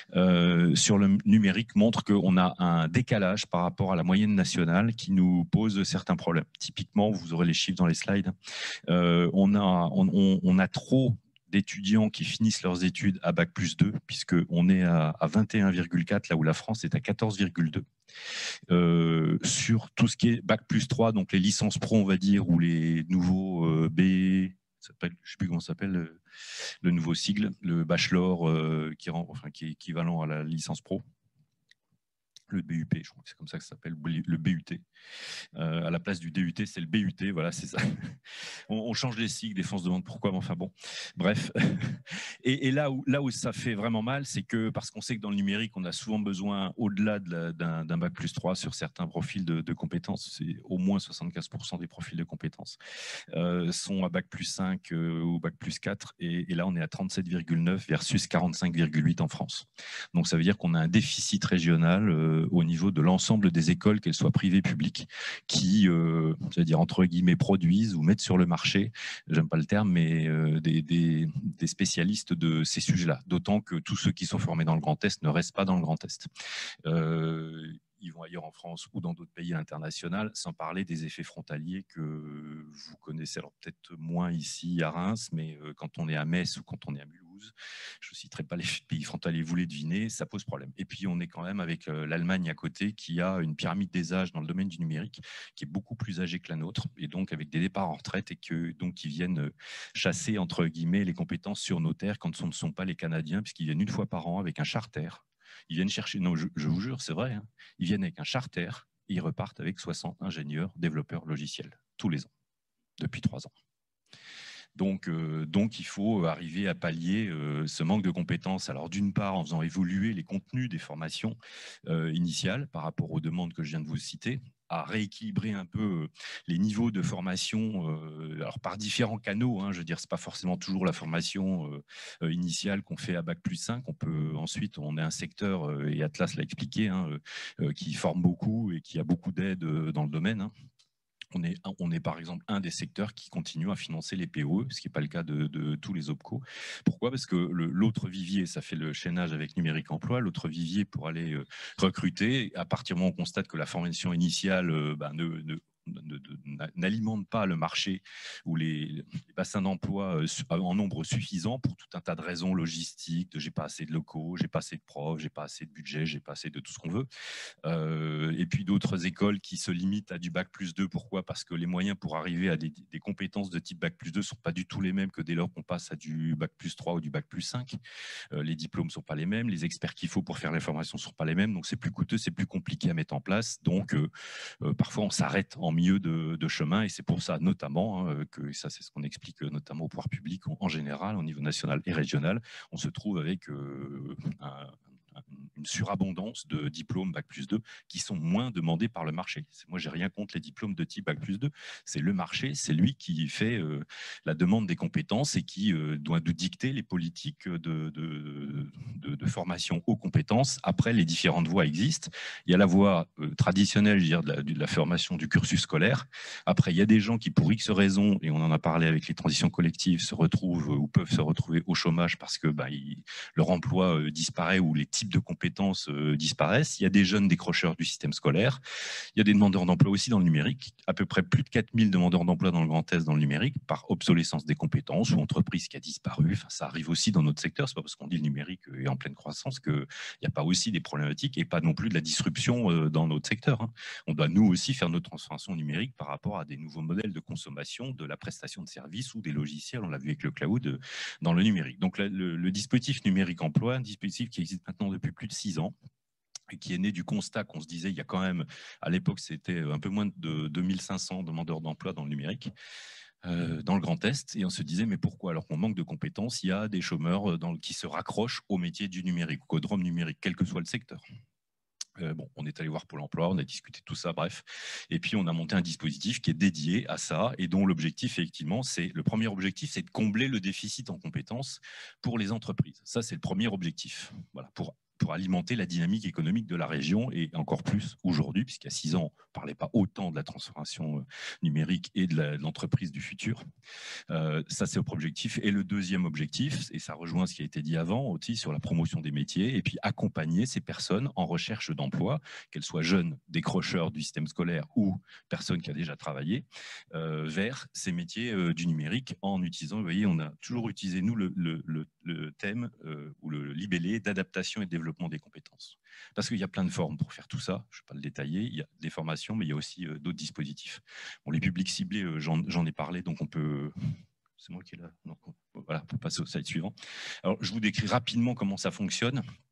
euh, sur le numérique montre qu'on a un décalage par rapport à la moyenne nationale qui nous pose certains problèmes. Typiquement, vous aurez les chiffres dans les slides, euh, on, a, on, on, on a trop d'étudiants qui finissent leurs études à bac plus deux, puisqu'on est à, à vingt et un virgule quatre, là où la France est à quatorze virgule deux. Euh, sur tout ce qui est bac plus trois, donc les licences pro, on va dire, ou les nouveaux euh, B, ça s'appelle, je ne sais plus comment ça s'appelle, le, le nouveau sigle, le bachelor euh, qui, rend, enfin, qui est équivalent à la licence pro. le B U P, je crois que c'est comme ça que ça s'appelle, le B U T. Euh, à la place du D U T, c'est le B U T, voilà, c'est ça. on, on change les sigles, des fois on se demande pourquoi, mais enfin bon, bref. Et, et là, où, là où ça fait vraiment mal, c'est que, parce qu'on sait que dans le numérique, on a souvent besoin, au-delà d'un d'un bac plus trois sur certains profils de, de compétences, c'est au moins soixante-quinze pour cent des profils de compétences, euh, sont à bac plus cinq euh, ou bac plus quatre, et, et là on est à trente-sept virgule neuf versus quarante-cinq virgule huit en France. Donc ça veut dire qu'on a un déficit régional euh, au niveau de l'ensemble des écoles, qu'elles soient privées, publiques, qui, euh, dire entre guillemets, produisent ou mettent sur le marché, j'aime pas le terme, mais euh, des, des, des spécialistes de ces sujets-là. D'autant que tous ceux qui sont formés dans le Grand Est ne restent pas dans le Grand Est. Euh, ils vont ailleurs en France ou dans d'autres pays internationaux, sans parler des effets frontaliers que vous connaissez, alors peut-être moins ici à Reims, mais quand on est à Metz ou quand on est à Mulhouse, je ne citerai pas les pays frontaliers, vous les devinez, ça pose problème. Et puis on est quand même avec l'Allemagne à côté qui a une pyramide des âges dans le domaine du numérique qui est beaucoup plus âgée que la nôtre, et donc avec des départs en retraite, et que, donc, qui viennent chasser entre guillemets les compétences sur nos terres quand ce ne sont pas les Canadiens, puisqu'ils viennent une fois par an avec un charter. Ils viennent chercher, non, je, je vous jure, c'est vrai, hein, ils viennent avec un charter et ils repartent avec soixante ingénieurs, développeurs logiciels, tous les ans, depuis trois ans. Donc, euh, donc, il faut arriver à pallier euh, ce manque de compétences. Alors, d'une part, en faisant évoluer les contenus des formations euh, initiales par rapport aux demandes que je viens de vous citer, à rééquilibrer un peu les niveaux de formation, euh, alors par différents canaux, hein, je veux dire, c'est pas forcément toujours la formation euh, initiale qu'on fait à bac plus cinq. On peut ensuite, on est un secteur, euh, et Atlas l'a expliqué, hein, euh, qui forme beaucoup et qui a beaucoup d'aide euh, dans le domaine. Hein. On est, on est par exemple un des secteurs qui continue à financer les P O E, ce qui n'est pas le cas de, de tous les OPCO. Pourquoi? Parce que l'autre vivier, ça fait le chaînage avec Numérique Emploi, l'autre vivier pour aller euh, recruter, à partir du moment où on constate que la formation initiale euh, bah, ne, ne n'alimente pas le marché ou les, les bassins d'emploi en nombre suffisant pour tout un tas de raisons logistiques, de j'ai pas assez de locaux, j'ai pas assez de profs, j'ai pas assez de budget, j'ai pas assez de tout ce qu'on veut. Euh, et puis d'autres écoles qui se limitent à du bac plus deux. Pourquoi? Parce que les moyens pour arriver à des, des compétences de type bac plus deux sont pas du tout les mêmes que dès lors qu'on passe à du bac plus trois ou du bac plus cinq. Euh, les diplômes sont pas les mêmes, les experts qu'il faut pour faire les formations sont pas les mêmes, donc c'est plus coûteux, c'est plus compliqué à mettre en place. Donc euh, euh, parfois on s'arrête en milieu de, de chemin, et c'est pour ça notamment hein, que ça c'est ce qu'on explique notamment au pouvoir public en, en général, au niveau national et régional, on se trouve avec euh, un, une surabondance de diplômes bac plus deux qui sont moins demandés par le marché. Moi, j'ai rien contre les diplômes de type bac plus deux. C'est le marché, c'est lui qui fait euh, la demande des compétences et qui euh, doit de dicter les politiques de, de, de, de formation aux compétences. Après, les différentes voies existent. Il y a la voie euh, traditionnelle, je veux dire, de la, de la formation du cursus scolaire. Après, il y a des gens qui, pour X raisons, et on en a parlé avec les transitions collectives, se retrouvent ou peuvent se retrouver au chômage parce que bah, ils, leur emploi euh, disparaît ou les types de compétences euh, disparaissent. Il y a des jeunes décrocheurs du système scolaire. Il y a des demandeurs d'emploi aussi dans le numérique. À peu près plus de quatre mille demandeurs d'emploi dans le Grand Est dans le numérique par obsolescence des compétences ou entreprise qui a disparu. Enfin, ça arrive aussi dans notre secteur. C'est pas parce qu'on dit le numérique est en pleine croissance qu'il n'y a pas aussi des problématiques et pas non plus de la disruption euh, dans notre secteur. Hein. On doit nous aussi faire notre transformation numérique par rapport à des nouveaux modèles de consommation, de la prestation de services ou des logiciels. On l'a vu avec le cloud euh, dans le numérique. Donc le, le, le dispositif numérique emploi, un dispositif qui existe maintenant depuis plus de six ans, et qui est né du constat qu'on se disait, il y a quand même, à l'époque, c'était un peu moins de deux mille cinq cents demandeurs d'emploi dans le numérique, euh, dans le Grand Est, et on se disait, mais pourquoi? Alors qu'on manque de compétences, il y a des chômeurs dans, qui se raccrochent au métier du numérique, au drôme numérique, quel que soit le secteur. Euh, bon, on est allé voir Pôle emploi, on a discuté de tout ça, bref. Et puis, on a monté un dispositif qui est dédié à ça et dont l'objectif, effectivement, c'est le premier objectif, c'est de combler le déficit en compétences pour les entreprises. Ça, c'est le premier objectif. Voilà, pour pour alimenter la dynamique économique de la région et encore plus aujourd'hui, puisqu'il y a six ans, on ne parlait pas autant de la transformation numérique et de l'entreprise du futur. Euh, ça, c'est notre objectif. Et le deuxième objectif, et ça rejoint ce qui a été dit avant aussi sur la promotion des métiers, et puis accompagner ces personnes en recherche d'emploi, qu'elles soient jeunes, décrocheurs du système scolaire ou personnes qui ont déjà travaillé, euh, vers ces métiers euh, du numérique en utilisant, vous voyez, on a toujours utilisé, nous, le, le, le, le thème euh, ou le libellé d'adaptation et de développement des compétences. Parce qu'il y a plein de formes pour faire tout ça, je ne vais pas le détailler, il y a des formations, mais il y a aussi euh, d'autres dispositifs. Bon, les publics ciblés, euh, j'en ai parlé, donc on peut... C'est moi qui est là. Donc, voilà, on peut passer au slide suivant. Alors, je vous décris rapidement comment ça fonctionne.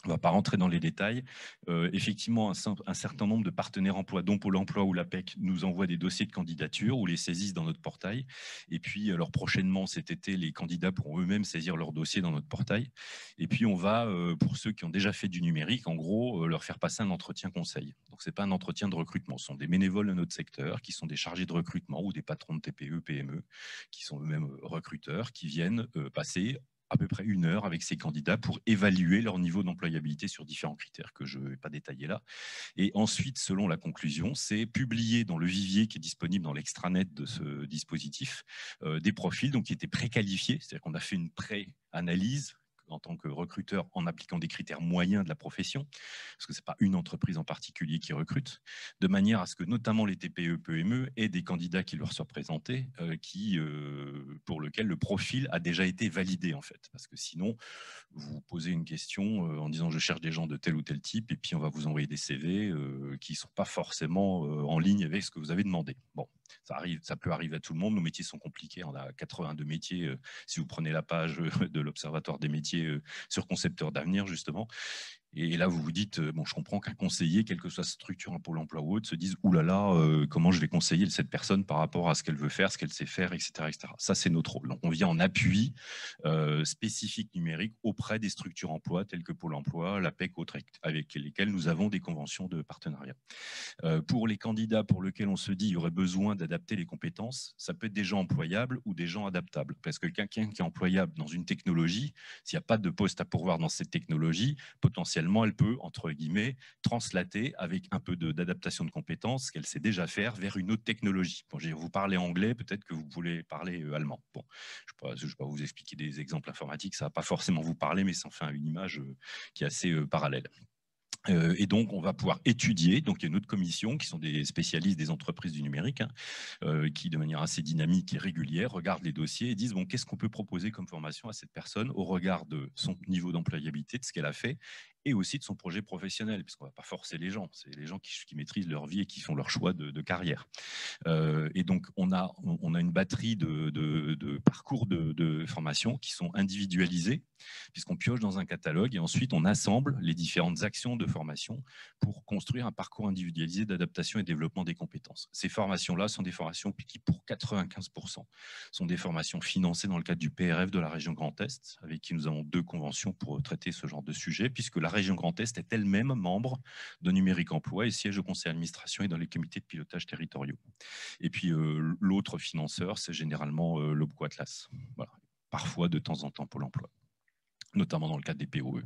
On ne va pas rentrer dans les détails. Euh, effectivement, un, un certain nombre de partenaires emploi, dont Pôle emploi ou l'APEC, nous envoient des dossiers de candidature ou les saisissent dans notre portail. Et puis, alors prochainement, cet été, les candidats pourront eux-mêmes saisir leur dossier dans notre portail. Et puis, on va, euh, pour ceux qui ont déjà fait du numérique, en gros, euh, leur faire passer un entretien conseil. Donc, ce n'est pas un entretien de recrutement. Ce sont des bénévoles de notre secteur qui sont des chargés de recrutement ou des patrons de T P E, P M E, qui sont eux-mêmes recruteurs, qui viennent euh, passer à peu près une heure avec ces candidats pour évaluer leur niveau d'employabilité sur différents critères que je ne vais pas détailler là. Et ensuite, selon la conclusion, c'est publié dans le vivier qui est disponible dans l'extranet de ce dispositif, euh, des profils donc, qui étaient préqualifiés, c'est-à-dire qu'on a fait une pré-analyse en tant que recruteur en appliquant des critères moyens de la profession, parce que ce n'est pas une entreprise en particulier qui recrute, de manière à ce que notamment les T P E, P M E aient des candidats qui leur soient présentés, euh, qui, euh, pour lesquels le profil a déjà été validé en fait. Parce que sinon, vous posez une question euh, en disant je cherche des gens de tel ou tel type, et puis on va vous envoyer des C V euh, qui ne sont pas forcément euh, en ligne avec ce que vous avez demandé. Bon, ça, arrive, ça peut arriver à tout le monde, nos métiers sont compliqués, on a quatre-vingt-deux métiers, euh, si vous prenez la page euh, de l'Observatoire des métiers sur concepteur d'avenir, justement. Et là, vous vous dites, bon, je comprends qu'un conseiller, quelle que soit sa structure, un pôle emploi ou autre, se dise, oulala, là là, euh, comment je vais conseiller cette personne par rapport à ce qu'elle veut faire, ce qu'elle sait faire, et cetera, et cetera. Ça, c'est notre rôle. Donc, on vient en appui euh, spécifique numérique auprès des structures emploi telles que Pôle emploi, l'APEC, autres, avec lesquelles nous avons des conventions de partenariat. Euh, pour les candidats pour lesquels on se dit qu'il y aurait besoin d'adapter les compétences, ça peut être des gens employables ou des gens adaptables. Parce que quelqu'un qui est employable dans une technologie, s'il n'y a pas de poste à pourvoir dans cette technologie, potentiellement, elle peut, entre guillemets, translater avec un peu d'adaptation de, de compétences, ce qu'elle sait déjà faire, vers une autre technologie. Bon, vous parlez anglais, peut-être que vous voulez parler euh, allemand. Bon, je ne vais pas vous expliquer des exemples informatiques, ça ne va pas forcément vous parler, mais ça en fait une image euh, qui est assez euh, parallèle. Euh, et donc, on va pouvoir étudier. Donc, il y a une autre commission qui sont des spécialistes des entreprises du numérique, hein, euh, qui, de manière assez dynamique et régulière, regardent les dossiers et disent bon, qu'est-ce qu'on peut proposer comme formation à cette personne au regard de son niveau d'employabilité, de ce qu'elle a fait, et aussi de son projet professionnel, puisqu'on ne va pas forcer les gens. C'est les gens qui, qui maîtrisent leur vie et qui font leur choix de, de carrière. Euh, et donc, on a, on a une batterie de, de, de parcours de, de formation qui sont individualisés, puisqu'on pioche dans un catalogue et ensuite on assemble les différentes actions de formation pour construire un parcours individualisé d'adaptation et développement des compétences. Ces formations-là sont des formations qui, pour quatre-vingt-quinze pour cent, sont des formations financées dans le cadre du P R F de la région Grand Est, avec qui nous avons deux conventions pour traiter ce genre de sujet, puisque la région Grand Est est elle-même membre de Numérique Emploi et siège au conseil d'administration et dans les comités de pilotage territoriaux. Et puis euh, l'autre financeur, c'est généralement euh, l'Obco Atlas. Voilà. Parfois, de temps en temps, Pôle emploi, notamment dans le cadre des P O E.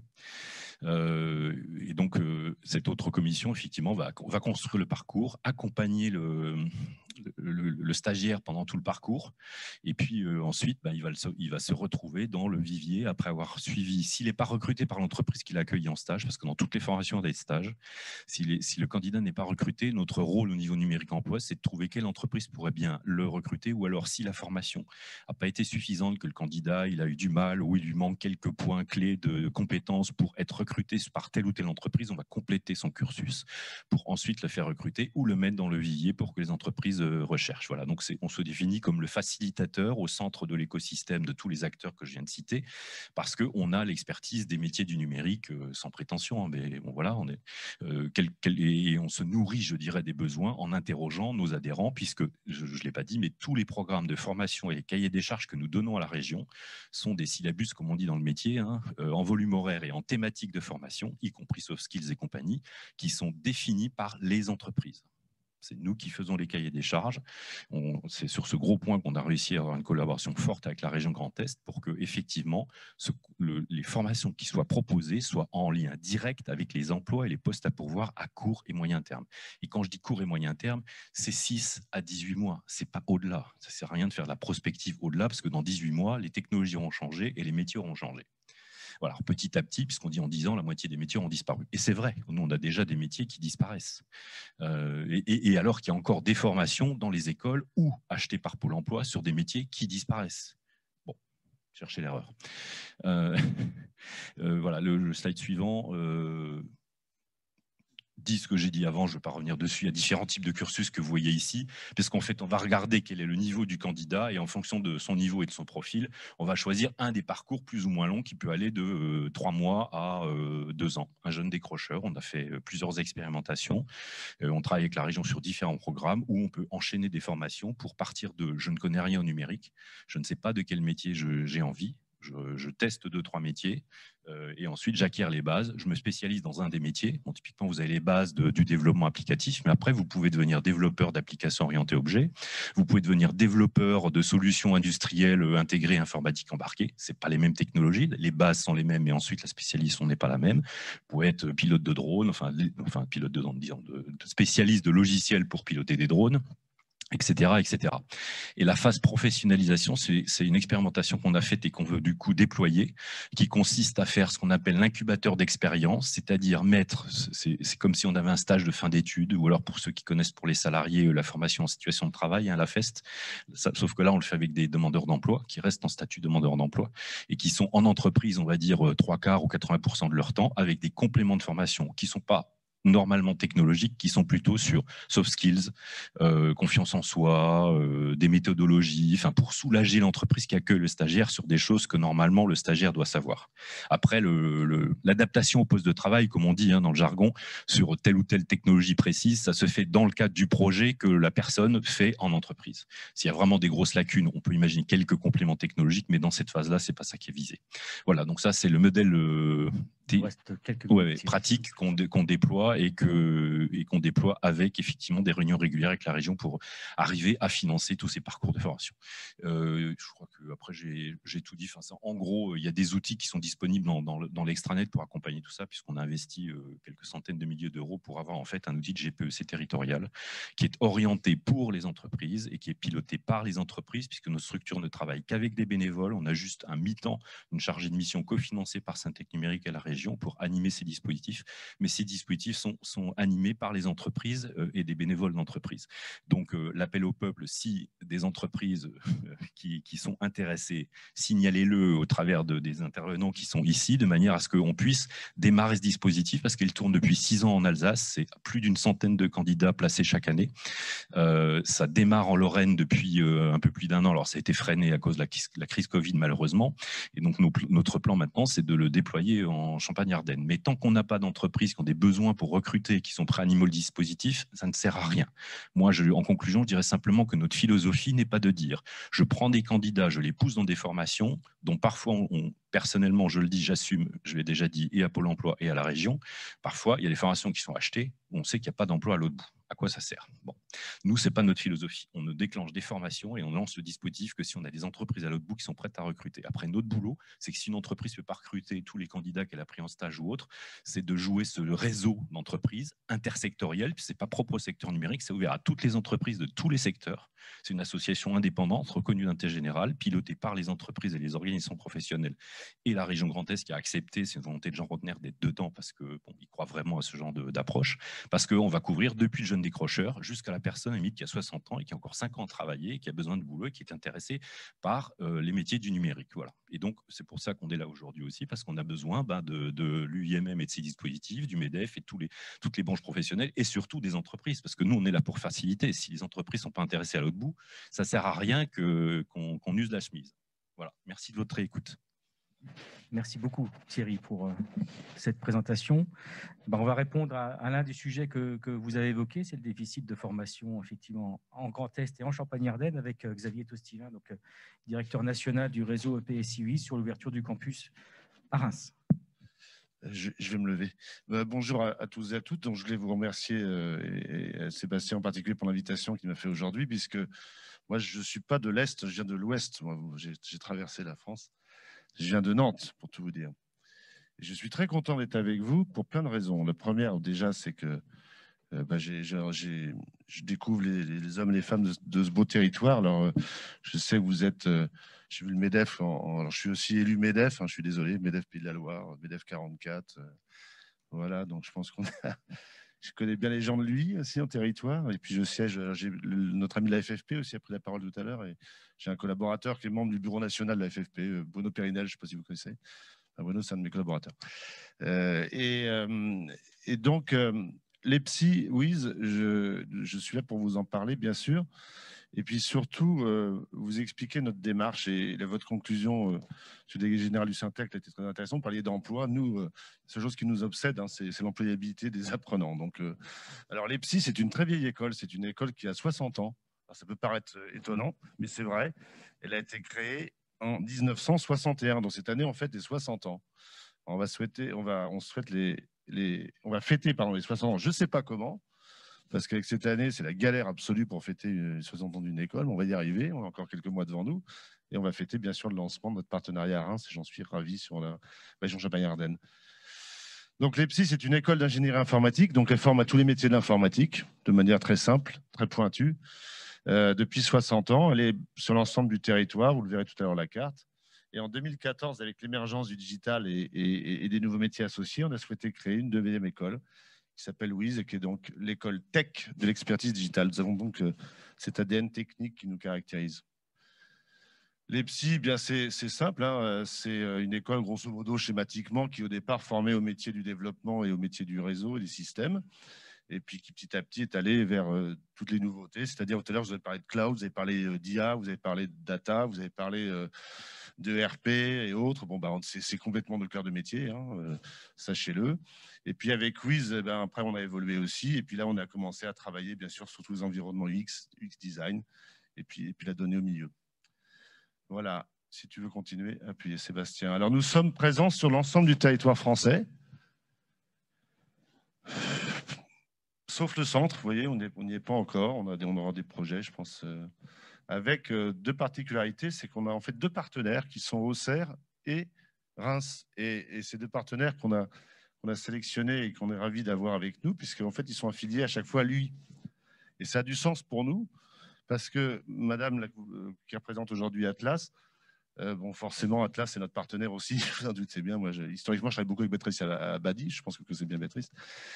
Euh, et donc, euh, cette autre commission, effectivement, va, va construire le parcours, accompagner le, le, le stagiaire pendant tout le parcours, et puis euh, ensuite, bah, il, va le, il va se retrouver dans le vivier après avoir suivi, s'il n'est pas recruté par l'entreprise qui l'a accueilli en stage, parce que dans toutes les formations, on a des stages, si, les, si le candidat n'est pas recruté, notre rôle au niveau numérique emploi, c'est de trouver quelle entreprise pourrait bien le recruter, ou alors si la formation n'a pas été suffisante, que le candidat il a eu du mal, ou il lui manque quelques points clés de compétences pour être recruté par telle ou telle entreprise, on va compléter son cursus pour ensuite le faire recruter ou le mettre dans le vivier pour que les entreprises recherchent. Voilà, donc on se définit comme le facilitateur au centre de l'écosystème de tous les acteurs que je viens de citer, parce qu'on a l'expertise des métiers du numérique euh, sans prétention, hein, mais bon voilà, on est, euh, quel, quel, et on se nourrit, je dirais, des besoins en interrogeant nos adhérents, puisque, je ne l'ai pas dit, mais tous les programmes de formation et les cahiers des charges que nous donnons à la région sont des syllabus, comme on dit dans le métier, hein, euh, en volume horaire et en thématique de formation, y compris soft skills et compagnie, qui sont définis par les entreprises. C'est nous qui faisons les cahiers des charges. C'est sur ce gros point qu'on a réussi à avoir une collaboration forte avec la région Grand Est pour que, effectivement, ce, le, les formations qui soient proposées soient en lien direct avec les emplois et les postes à pourvoir à court et moyen terme. Et quand je dis court et moyen terme, c'est six à dix-huit mois. Ce n'est pas au-delà. Ça ne sert à rien de faire de la prospective au-delà parce que dans dix-huit mois, les technologies auront changé et les métiers auront changé. Voilà, petit à petit, puisqu'on dit en dix ans, la moitié des métiers ont disparu. Et c'est vrai, nous, on a déjà des métiers qui disparaissent. Euh, et, et alors qu'il y a encore des formations dans les écoles ou achetées par Pôle emploi sur des métiers qui disparaissent. Bon, cherchez l'erreur. Euh, euh, voilà, le, le slide suivant. Euh, dit ce que j'ai dit avant, je ne vais pas revenir dessus. Il y a différents types de cursus que vous voyez ici, parce qu'en fait, on va regarder quel est le niveau du candidat et en fonction de son niveau et de son profil, on va choisir un des parcours plus ou moins longs qui peut aller de euh, trois mois à euh, deux ans. Un jeune décrocheur, on a fait euh, plusieurs expérimentations. Euh, on travaille avec la région sur différents programmes où on peut enchaîner des formations pour partir de « je ne connais rien au numérique, je ne sais pas de quel métier j'ai envie ». Je, je teste deux, trois métiers euh, et ensuite j'acquiers les bases. Je me spécialise dans un des métiers. Bon, typiquement, vous avez les bases de, du développement applicatif, mais après, vous pouvez devenir développeur d'applications orientées objets. Vous pouvez devenir développeur de solutions industrielles intégrées informatique embarquée. Ce n'est pas les mêmes technologies. Les bases sont les mêmes, mais ensuite, la spécialisation n'est pas la même. Vous pouvez être pilote de drone, enfin, enfin pilote de drone, disons, de, de spécialiste de logiciels pour piloter des drones, et cetera, et cetera. Et la phase professionnalisation, c'est une expérimentation qu'on a faite et qu'on veut du coup déployer, qui consiste à faire ce qu'on appelle l'incubateur d'expérience, c'est-à-dire mettre, c'est comme si on avait un stage de fin d'études, ou alors pour ceux qui connaissent pour les salariés, la formation en situation de travail, hein, la FEST, ça, sauf que là, on le fait avec des demandeurs d'emploi, qui restent en statut demandeur d'emploi, et qui sont en entreprise, on va dire, trois quarts ou quatre-vingts pour cent de leur temps, avec des compléments de formation qui ne sont pas normalement technologiques, qui sont plutôt sur soft skills, euh, confiance en soi, euh, des méthodologies, enfin pour soulager l'entreprise qui accueille le stagiaire sur des choses que normalement le stagiaire doit savoir. Après, l'adaptation au poste de travail, comme on dit hein, dans le jargon, sur telle ou telle technologie précise, ça se fait dans le cadre du projet que la personne fait en entreprise. S'il y a vraiment des grosses lacunes, on peut imaginer quelques compléments technologiques, mais dans cette phase-là, c'est pas ça qui est visé. Voilà, donc ça c'est le modèle euh, ouais, pratique qu'on qu'on déploie et qu'on et qu'on déploie avec effectivement des réunions régulières avec la région pour arriver à financer tous ces parcours de formation. Euh, je crois que après j'ai tout dit. Enfin, ça, en gros, il y a des outils qui sont disponibles dans, dans, dans l'extranet pour accompagner tout ça, puisqu'on a investi euh, quelques centaines de milliers d'euros pour avoir en fait un outil de G P E C territorial qui est orienté pour les entreprises et qui est piloté par les entreprises, puisque nos structures ne travaillent qu'avec des bénévoles. On a juste un mi-temps, une chargée de mission cofinancée par Syntec Numérique à la région pour animer ces dispositifs. Mais ces dispositifs sont, sont animés par les entreprises euh, et des bénévoles d'entreprise. Donc euh, l'appel au peuple, si des entreprises euh, qui, qui sont intéressées, signalez-le au travers de, des intervenants qui sont ici, de manière à ce qu'on puisse démarrer ce dispositif, parce qu'il tourne depuis six ans en Alsace. C'est plus d'une centaine de candidats placés chaque année. Euh, ça démarre en Lorraine depuis euh, un peu plus d'un an. Alors ça a été freiné à cause de la, la crise Covid malheureusement. Et donc nos, notre plan maintenant, c'est de le déployer en Champagne-Ardenne. Mais tant qu'on n'a pas d'entreprises qui ont des besoins pour recruter, qui sont prêts à animer le dispositif, ça ne sert à rien. Moi, je, en conclusion, je dirais simplement que notre philosophie n'est pas de dire je prends des candidats, je les pousse dans des formations dont parfois on, on personnellement, je le dis, j'assume, je l'ai déjà dit, et à Pôle emploi et à la région. Parfois, il y a des formations qui sont achetées où on sait qu'il n'y a pas d'emploi à l'autre bout. À quoi ça sert? Bon, nous, ce n'est pas notre philosophie. On ne déclenche des formations et on lance le dispositif que si on a des entreprises à l'autre bout qui sont prêtes à recruter. Après, notre boulot, c'est que si une entreprise ne peut pas recruter tous les candidats qu'elle a pris en stage ou autre, c'est de jouer ce réseau d'entreprises intersectoriel. Ce n'est pas propre au secteur numérique, c'est ouvert à toutes les entreprises de tous les secteurs. C'est une association indépendante, reconnue d'intérêt général, pilotée par les entreprises et les organisations professionnelles et la région Grand Est qui a accepté, c'est une volonté de Jean Rotner d'être dedans parce qu'il bon, croit vraiment à ce genre d'approche, parce qu'on va couvrir depuis le jeune décrocheur jusqu'à la personne limite qui a soixante ans et qui a encore cinq ans à travailler, et qui a besoin de boulot et qui est intéressée par euh, les métiers du numérique. Voilà. Et donc, c'est pour ça qu'on est là aujourd'hui aussi, parce qu'on a besoin ben, de, de l'U I M M et de ses dispositifs, du MEDEF et tous les, toutes les branches professionnelles et surtout des entreprises, parce que nous, on est là pour faciliter. Si les entreprises ne sont pas intéressées à l'autre bout, ça ne sert à rien qu'on qu'on use la chemise. Voilà. Merci de votre écoute. Merci beaucoup Thierry pour euh, cette présentation. Ben, on va répondre à, à l'un des sujets que, que vous avez évoqué, c'est le déficit de formation effectivement en Grand Est et en Champagne-Ardenne avec euh, Xavier Tostivin, donc euh, directeur national du réseau E P S I U I sur l'ouverture du campus à Reims. Je, je vais me lever. Euh, bonjour à, à tous et à toutes. Donc, je voulais vous remercier euh, et, et à Sébastien en particulier pour l'invitation qu'il m'a fait aujourd'hui, puisque moi je ne suis pas de l'Est, je viens de l'Ouest. J'ai traversé la France. Je viens de Nantes, pour tout vous dire. Et je suis très content d'être avec vous pour plein de raisons. La première, déjà, c'est que euh, bah, j'ai, j'ai, je découvre les, les hommes et les femmes de, de ce beau territoire. Alors, euh, je sais que vous êtes... Euh, j'ai vu le MEDEF. En, en, alors, je suis aussi élu MEDEF. Hein, je suis désolé, MEDEF Pays de la Loire, MEDEF quarante-quatre. Euh, voilà, donc je pense qu'on a... Je connais bien les gens de lui aussi en territoire. Et puis je siège, j'ai notre ami de la F F P aussi a pris la parole tout à l'heure. Et j'ai un collaborateur qui est membre du bureau national de la F F P, Bruno Périnel, je ne sais pas si vous connaissez. Enfin, Bruno, c'est un de mes collaborateurs. Euh, et, euh, et donc, euh, l'EPSI, Wiz, je, je suis là pour vous en parler, bien sûr. Et puis surtout, euh, vous expliquer notre démarche et la, votre conclusion euh, sur le délégué général du Syntec était très intéressant. Vous parliez d'emploi. Nous, euh, c'est chose qui nous obsède, hein, c'est l'employabilité des apprenants. Donc, euh, alors, l'EPSI, c'est une très vieille école. C'est une école qui a soixante ans. Alors, ça peut paraître étonnant, mais c'est vrai. Elle a été créée en mille neuf cent soixante et un. Donc, cette année, en fait, les soixante ans. On va souhaiter, on va, on souhaite les, les, on va fêter pardon, les soixante ans. Je ne sais pas comment. Parce qu'avec cette année, c'est la galère absolue pour fêter les soixante ans d'une école. On va y arriver, on a encore quelques mois devant nous. Et on va fêter bien sûr le lancement de notre partenariat à Reims. Et j'en suis ravi sur la région Champagne-Ardenne. Donc l'EPSI, c'est une école d'ingénierie informatique. Donc elle forme à tous les métiers de l'informatique, de manière très simple, très pointue. Euh, depuis soixante ans, elle est sur l'ensemble du territoire. Vous le verrez tout à l'heure la carte. Et en deux mille quatorze, avec l'émergence du digital et, et, et des nouveaux métiers associés, on a souhaité créer une deuxième école qui s'appelle Wiz et qui est donc l'école tech de l'expertise digitale. Nous avons donc euh, cet A D N technique qui nous caractérise. L'EPSI, bien c'est simple, hein, c'est une école grosso modo schématiquement qui au départ formait au métier du développement et au métier du réseau et des systèmes, et puis qui petit à petit est allée vers euh, toutes les nouveautés, c'est-à-dire tout à l'heure vous avez parlé de cloud, vous avez parlé euh, d'I A, vous avez parlé de data, vous avez parlé euh, de R P et autres. Bon, bah, c'est complètement notre cœur de métier, hein, euh, sachez-le. Et puis avec Wiz, eh ben, après on a évolué aussi. Et puis là, on a commencé à travailler bien sûr sur tous les environnements U X, U X design, et puis, et puis la donnée au milieu. Voilà, si tu veux continuer, appuyez Sébastien. Alors nous sommes présents sur l'ensemble du territoire français. Sauf le centre, vous voyez, on n'y est pas encore. On, a des, on aura des projets, je pense, euh, avec euh, deux particularités. C'est qu'on a en fait deux partenaires qui sont Auxerre et Reims. Et, et ces deux partenaires qu'on a, qu'on a sélectionnés et qu'on est ravis d'avoir avec nous, puisqu'en fait, ils sont affiliés à chaque fois à lui. Et ça a du sens pour nous, parce que madame la, euh, qui représente aujourd'hui Atlas, Euh, bon, forcément, Atlas, c'est notre partenaire aussi. Je vous en doutez bien. Moi, je, historiquement, je travaille beaucoup avec Béatrice à, à Badi. Je pense que c'est bien Béatrice.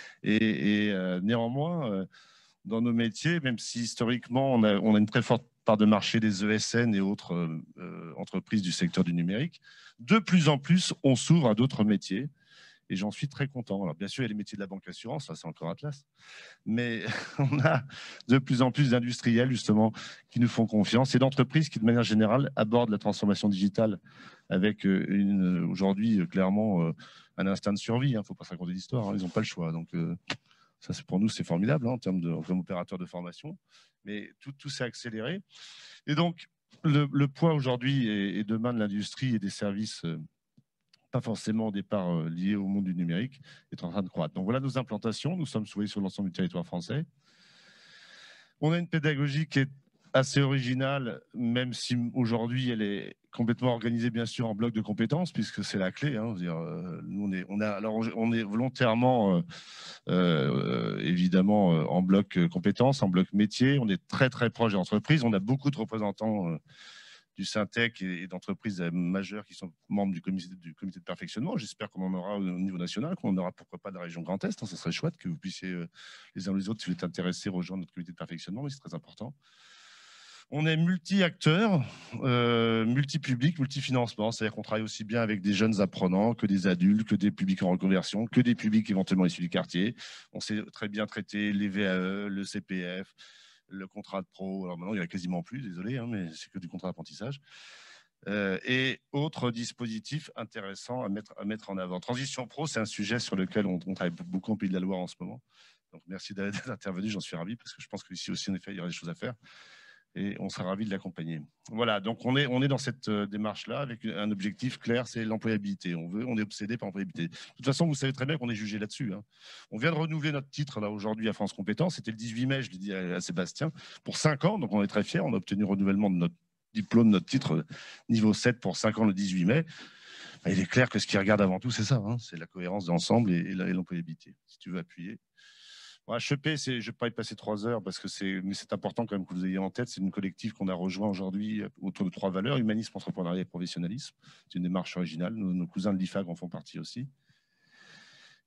Et, et euh, néanmoins, euh, dans nos métiers, même si historiquement, on a, on a une très forte part de marché des E S N et autres euh, entreprises du secteur du numérique, de plus en plus, on s'ouvre à d'autres métiers. Et j'en suis très content. Alors, bien sûr, il y a les métiers de la banque assurance, ça c'est encore Atlas. Mais on a de plus en plus d'industriels, justement, qui nous font confiance et d'entreprises qui, de manière générale, abordent la transformation digitale avec aujourd'hui, clairement, un instinct de survie. Il ne faut pas se raconter d'histoire, hein, ils n'ont pas le choix. Donc, euh, ça, pour nous, c'est formidable hein, en termes de, comme opérateur de formation. Mais tout, tout s'est accéléré. Et donc, le, le poids aujourd'hui et, et demain de l'industrie et des services euh, pas forcément au départ euh, lié au monde du numérique, est en train de croître. Donc voilà nos implantations. Nous sommes souvent sur l'ensemble du territoire français. On a une pédagogie qui est assez originale, même si aujourd'hui elle est complètement organisée bien sûr en bloc de compétences, puisque c'est la clé. Hein, dire, euh, nous on est, on a, alors on est volontairement euh, euh, évidemment euh, en bloc compétences, en bloc métier. On est très très proche des entreprises. On a beaucoup de représentants. Euh, du Syntec et d'entreprises majeures qui sont membres du comité, du comité de perfectionnement. J'espère qu'on en aura au niveau national, qu'on en aura pourquoi pas de la région Grand Est. Hein, ça serait chouette que vous puissiez, euh, les uns les autres, si vous êtes intéressés, rejoindre notre comité de perfectionnement, mais c'est très important. On est multi-acteurs, euh, multi-public, multi-financement, c'est-à-dire qu'on travaille aussi bien avec des jeunes apprenants que des adultes, que des publics en reconversion, que des publics éventuellement issus du quartier. On sait très bien traiter les V A E, le C P F, le contrat de pro, alors maintenant il n'y en a quasiment plus, désolé, hein, mais c'est que du contrat d'apprentissage, euh, et autres dispositifs intéressants à mettre, à mettre en avant. Transition pro, c'est un sujet sur lequel on, on travaille beaucoup en Pays de la Loire en ce moment. Donc merci d'être intervenu, j'en suis ravi, parce que je pense qu'ici aussi, en effet, il y aura des choses à faire, et on sera ravi de l'accompagner. Voilà, donc on est, on est dans cette démarche-là avec un objectif clair, c'est l'employabilité. On veut, on est obsédé par l'employabilité. De toute façon, vous savez très bien qu'on est jugé là-dessus. Hein. On vient de renouveler notre titre là aujourd'hui à France Compétences. C'était le dix-huit mai, je l'ai dit à Sébastien, pour cinq ans. Donc on est très fiers. On a obtenu le renouvellement de notre diplôme, notre titre niveau sept pour cinq ans le dix-huit mai. Il est clair que ce qui regarde avant tout, c'est ça. Hein. C'est la cohérence de l'ensemble et, et l'employabilité. Si tu veux appuyer. H E P, je ne vais pas y passer trois heures, parce que c'est, mais c'est important quand même que vous ayez en tête. C'est une collective qu'on a rejoint aujourd'hui autour de trois valeurs, humanisme, entrepreneuriat et professionnalisme. C'est une démarche originale. Nos, nos cousins de l'I F A G en font partie aussi.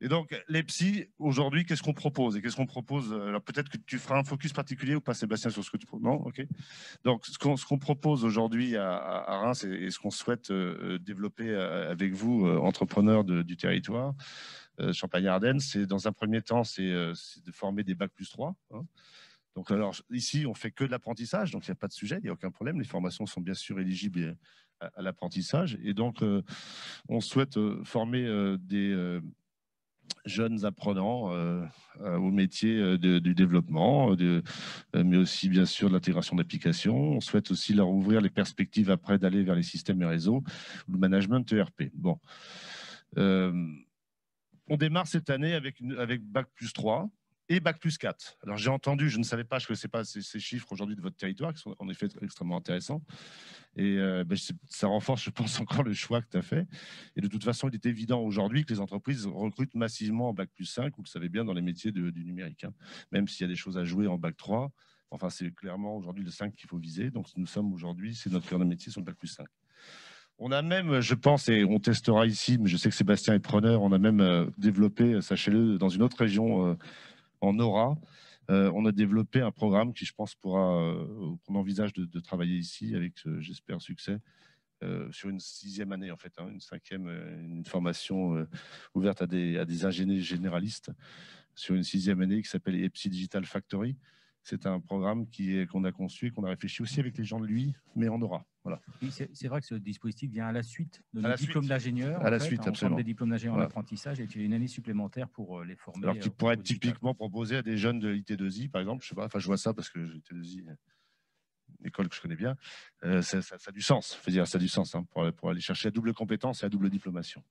Et donc, les psys, aujourd'hui, qu'est-ce qu'on propose? Et qu'est-ce qu'on propose? Alors, peut-être que tu feras un focus particulier ou pas, Sébastien, sur ce que tu proposes? Non? OK. Donc, ce qu'on ce qu'on propose aujourd'hui à, à Reims et, et ce qu'on souhaite euh, développer avec vous, euh, entrepreneurs de, du territoire, euh, Champagne-Ardenne, c'est dans un premier temps, c'est euh, de former des bac plus trois. Hein. Donc, alors, ici, on fait que de l'apprentissage, donc il n'y a pas de sujet, il n'y a aucun problème. Les formations sont bien sûr éligibles à, à l'apprentissage. Et donc, euh, on souhaite euh, former euh, des... Euh, jeunes apprenants euh, euh, au métier euh, de, du développement, de, euh, mais aussi bien sûr de l'intégration d'applications. On souhaite aussi leur ouvrir les perspectives après d'aller vers les systèmes et réseaux, le management E R P. Bon. Euh, on démarre cette année avec, une, avec Bac plus trois et Bac plus quatre. Alors j'ai entendu, je ne savais pas, je ne connaissais pas ces, ces chiffres aujourd'hui de votre territoire, qui sont en effet extrêmement intéressants. Et euh, ben, ça renforce, je pense, encore le choix que tu as fait. Et de toute façon, il est évident aujourd'hui que les entreprises recrutent massivement en Bac plus cinq, vous le savez bien, dans les métiers de, du numérique. Hein. Même s'il y a des choses à jouer en Bac trois, enfin, c'est clairement aujourd'hui le cinq qu'il faut viser. Donc nous sommes aujourd'hui, c'est notre cœur de métier sur le Bac plus cinq. On a même, je pense, et on testera ici, mais je sais que Sébastien est preneur, on a même euh, développé, sachez-le, dans une autre région, euh, en Nora, euh, on a développé un programme qui, je pense, pourra, euh, qu'on envisage de, de travailler ici avec, euh, j'espère, succès, euh, sur une sixième année, en fait, hein, une cinquième, une formation euh, ouverte à des, à des ingénieurs généralistes sur une sixième année qui s'appelle E P S I Digital Factory. C'est un programme qu'on a conçu et qu'on a réfléchi aussi avec les gens de l'U I, mais en aura. Voilà. Oui, c'est vrai que ce dispositif vient à la suite de à nos la diplômes d'ingénieurs. À la fait, suite, hein, absolument. des diplômes d'ingénieurs voilà. en apprentissage et tu as une année supplémentaire pour les former. Alors, qui pourrait être typiquement proposé à des jeunes de l'I T deux I, par exemple. Je sais pas, enfin, je vois ça parce que l'I T deux I, une école que je connais bien, euh, ça, ça, ça a du sens. Faut dire, ça a du sens hein, pour, pour aller chercher à double compétence et à double diplomation.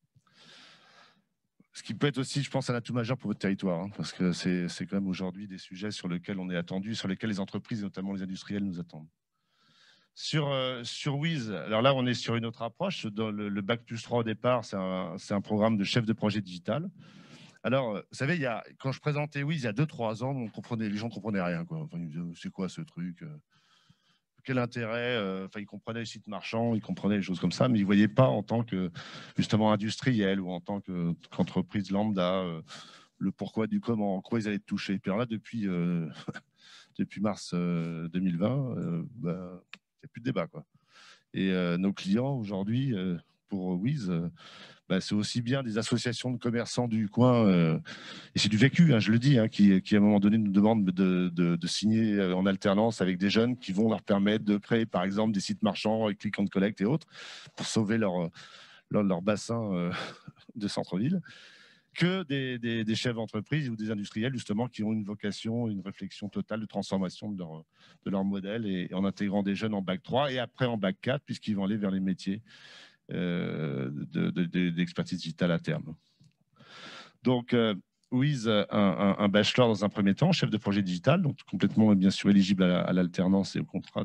Ce qui peut être aussi, je pense, un atout majeur pour votre territoire, hein, parce que c'est quand même aujourd'hui des sujets sur lesquels on est attendu, sur lesquels les entreprises, et notamment les industriels, nous attendent. Sur, euh, sur Wiz, alors là, on est sur une autre approche. Dans le, le Bac plus trois au départ, c'est un, un programme de chef de projet digital. Alors, vous savez, il y a, quand je présentais Wiz il y a deux trois ans, on comprenait, les gens ne comprenaient rien. Enfin, ils me disaient, c'est quoi ce truc? Quel intérêt? Enfin, ils comprenaient les sites marchands, ils comprenaient les choses comme ça, mais ils ne voyaient pas en tant que, justement, industriel ou en tant qu'entreprise que, lambda, euh, le pourquoi du comment, en quoi ils allaient être touchés. Et puis alors là, depuis, euh, depuis mars euh, deux mille vingt, euh, bah, il n'y a plus de débat, quoi. Et euh, nos clients, aujourd'hui, euh, pour Wiz, euh, bah, c'est aussi bien des associations de commerçants du coin, euh, et c'est du vécu, hein, je le dis, hein, qui, qui à un moment donné nous demandent de, de, de signer en alternance avec des jeunes qui vont leur permettre de créer, par exemple, des sites marchands avec click and collect et autres, pour sauver leur, leur, leur bassin euh, de centre-ville, que des, des, des chefs d'entreprise ou des industriels, justement, qui ont une vocation, une réflexion totale de transformation de leur, de leur modèle, et, et en intégrant des jeunes en bac trois et après en bac quatre, puisqu'ils vont aller vers les métiers Euh, d'expertise de, de, digitale à terme. Donc, euh, Wiz, un, un, un bachelor dans un premier temps, chef de projet digital, donc complètement bien sûr éligible à l'alternance et au contrat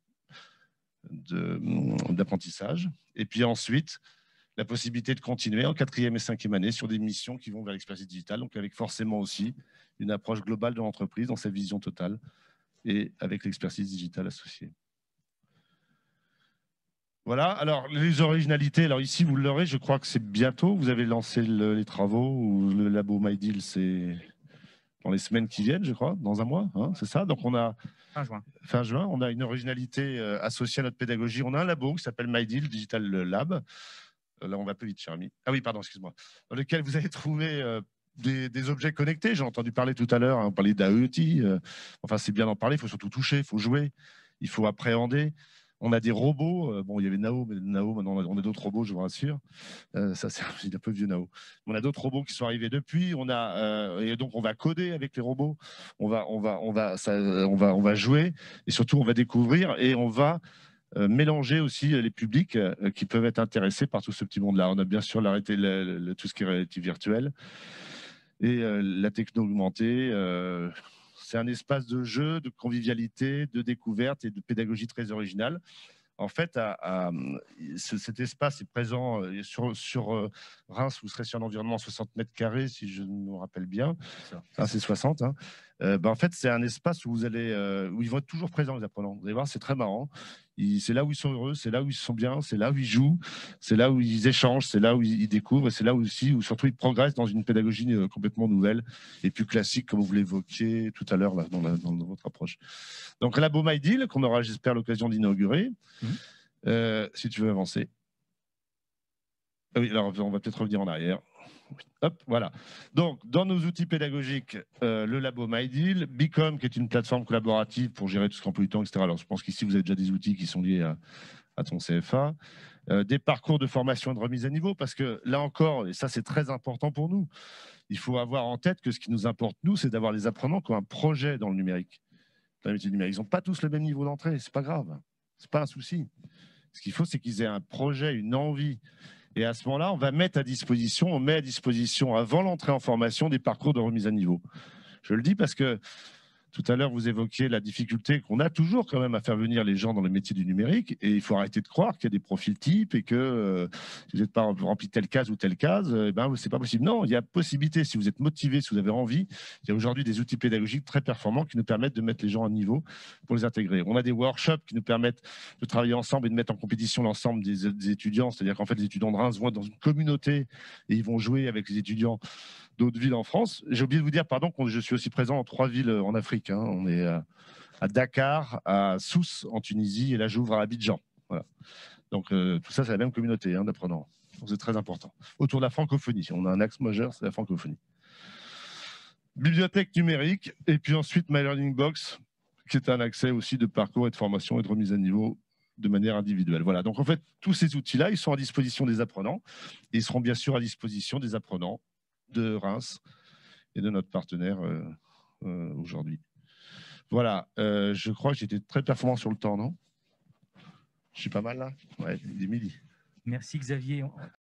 d'apprentissage. Et puis ensuite, la possibilité de continuer en quatrième et cinquième année sur des missions qui vont vers l'expertise digitale, donc avec forcément aussi une approche globale de l'entreprise dans sa vision totale et avec l'expertise digitale associée. Voilà, alors les originalités, alors ici vous l'aurez, je crois que c'est bientôt, vous avez lancé le, les travaux, ou le labo MyDeal, c'est dans les semaines qui viennent, je crois, dans un mois, hein, c'est ça. Donc on a, fin juin. fin juin, on a une originalité euh, associée à notre pédagogie. On a un labo qui s'appelle MyDeal, Digital Lab, euh, là on va plus vite, cher ami. Ah oui, pardon, excuse-moi, dans lequel vous allez trouver euh, des, des objets connectés, j'ai entendu parler tout à l'heure, hein, on parlait d'A E T, euh, enfin c'est bien d'en parler, il faut surtout toucher, il faut jouer, il faut appréhender. On a des robots, bon, il y avait Nao, mais Nao, maintenant on a d'autres robots, je vous rassure. Euh, ça, c'est un peu vieux Nao. On a d'autres robots qui sont arrivés depuis. On a, euh, et donc, on va coder avec les robots. On va, on va, on va, ça, on va, on va jouer, et surtout, on va découvrir, et on va euh, mélanger aussi les publics euh, qui peuvent être intéressés par tout ce petit monde-là. On a bien sûr l'arrêté, le, le, tout ce qui est réalité virtuelle et euh, la techno augmentée. Euh, C'est un espace de jeu, de convivialité, de découverte et de pédagogie très originale. En fait, à, à, cet espace est présent sur, sur Reims, vous serez sur un environnement soixante mètres carrés, si je me rappelle bien. Ah, c'est soixante. Hein. Euh, ben, en fait, c'est un espace où, vous allez, euh, où ils vont être toujours présents, les apprenants. Vous allez voir, c'est très marrant. C'est là où ils sont heureux, c'est là où ils se sont bien, c'est là où ils jouent, c'est là où ils échangent, c'est là où ils découvrent, et c'est là aussi où surtout ils progressent dans une pédagogie complètement nouvelle et plus classique, comme vous l'évoquiez tout à l'heure dans, la, dans votre approche. Donc, Labo MyDeal, qu'on aura, j'espère, l'occasion d'inaugurer. Mmh. Euh, si tu veux avancer. Ah oui, alors on va peut-être revenir en arrière. Hop, voilà. Donc, dans nos outils pédagogiques, euh, le Labo MyDeal, Bicom, qui est une plateforme collaborative pour gérer tout ce qu'emploi du temps, et cetera. Alors, je pense qu'ici, vous avez déjà des outils qui sont liés à, à ton C F A. Euh, des parcours de formation et de remise à niveau, parce que là encore, et ça, c'est très important pour nous, il faut avoir en tête que ce qui nous importe, nous, c'est d'avoir les apprenants qui ont un projet dans le numérique. Dans les métiers du numérique. Ils n'ont pas tous le même niveau d'entrée, c'est pas grave. C'est pas un souci. Ce qu'il faut, c'est qu'ils aient un projet, une envie. Et à ce moment-là, on va mettre à disposition, on met à disposition avant l'entrée en formation des parcours de remise à niveau. Je le dis parce que tout à l'heure, vous évoquiez la difficulté qu'on a toujours quand même à faire venir les gens dans les métiers du numérique. Et il faut arrêter de croire qu'il y a des profils types et que euh, si vous n'êtes pas rempli telle case ou telle case, eh ben, c'est pas possible. Non, il y a possibilité. Si vous êtes motivé, si vous avez envie, il y a aujourd'hui des outils pédagogiques très performants qui nous permettent de mettre les gens à niveau pour les intégrer. On a des workshops qui nous permettent de travailler ensemble et de mettre en compétition l'ensemble des, des étudiants. C'est-à-dire qu'en fait, les étudiants de Reims vont être dans une communauté et ils vont jouer avec les étudiants d'autres villes en France. J'ai oublié de vous dire, pardon, que je suis aussi présent en trois villes en Afrique. Hein. On est à Dakar, à Sousse en Tunisie et là j'ouvre à Abidjan. Voilà. Donc euh, tout ça, c'est la même communauté hein, d'apprenants. C'est très important. Autour de la francophonie, on a un axe majeur, c'est la francophonie. Bibliothèque numérique et puis ensuite My Learning Box, qui est un accès aussi de parcours et de formation et de remise à niveau de manière individuelle. Voilà. Donc en fait, tous ces outils-là, ils sont à disposition des apprenants et ils seront bien sûr à disposition des apprenants de Reims et de notre partenaire euh, euh, aujourd'hui. Voilà, euh, je crois que j'étais très performant sur le temps, non? Je suis pas mal là? Ouais, des midi. Merci Xavier.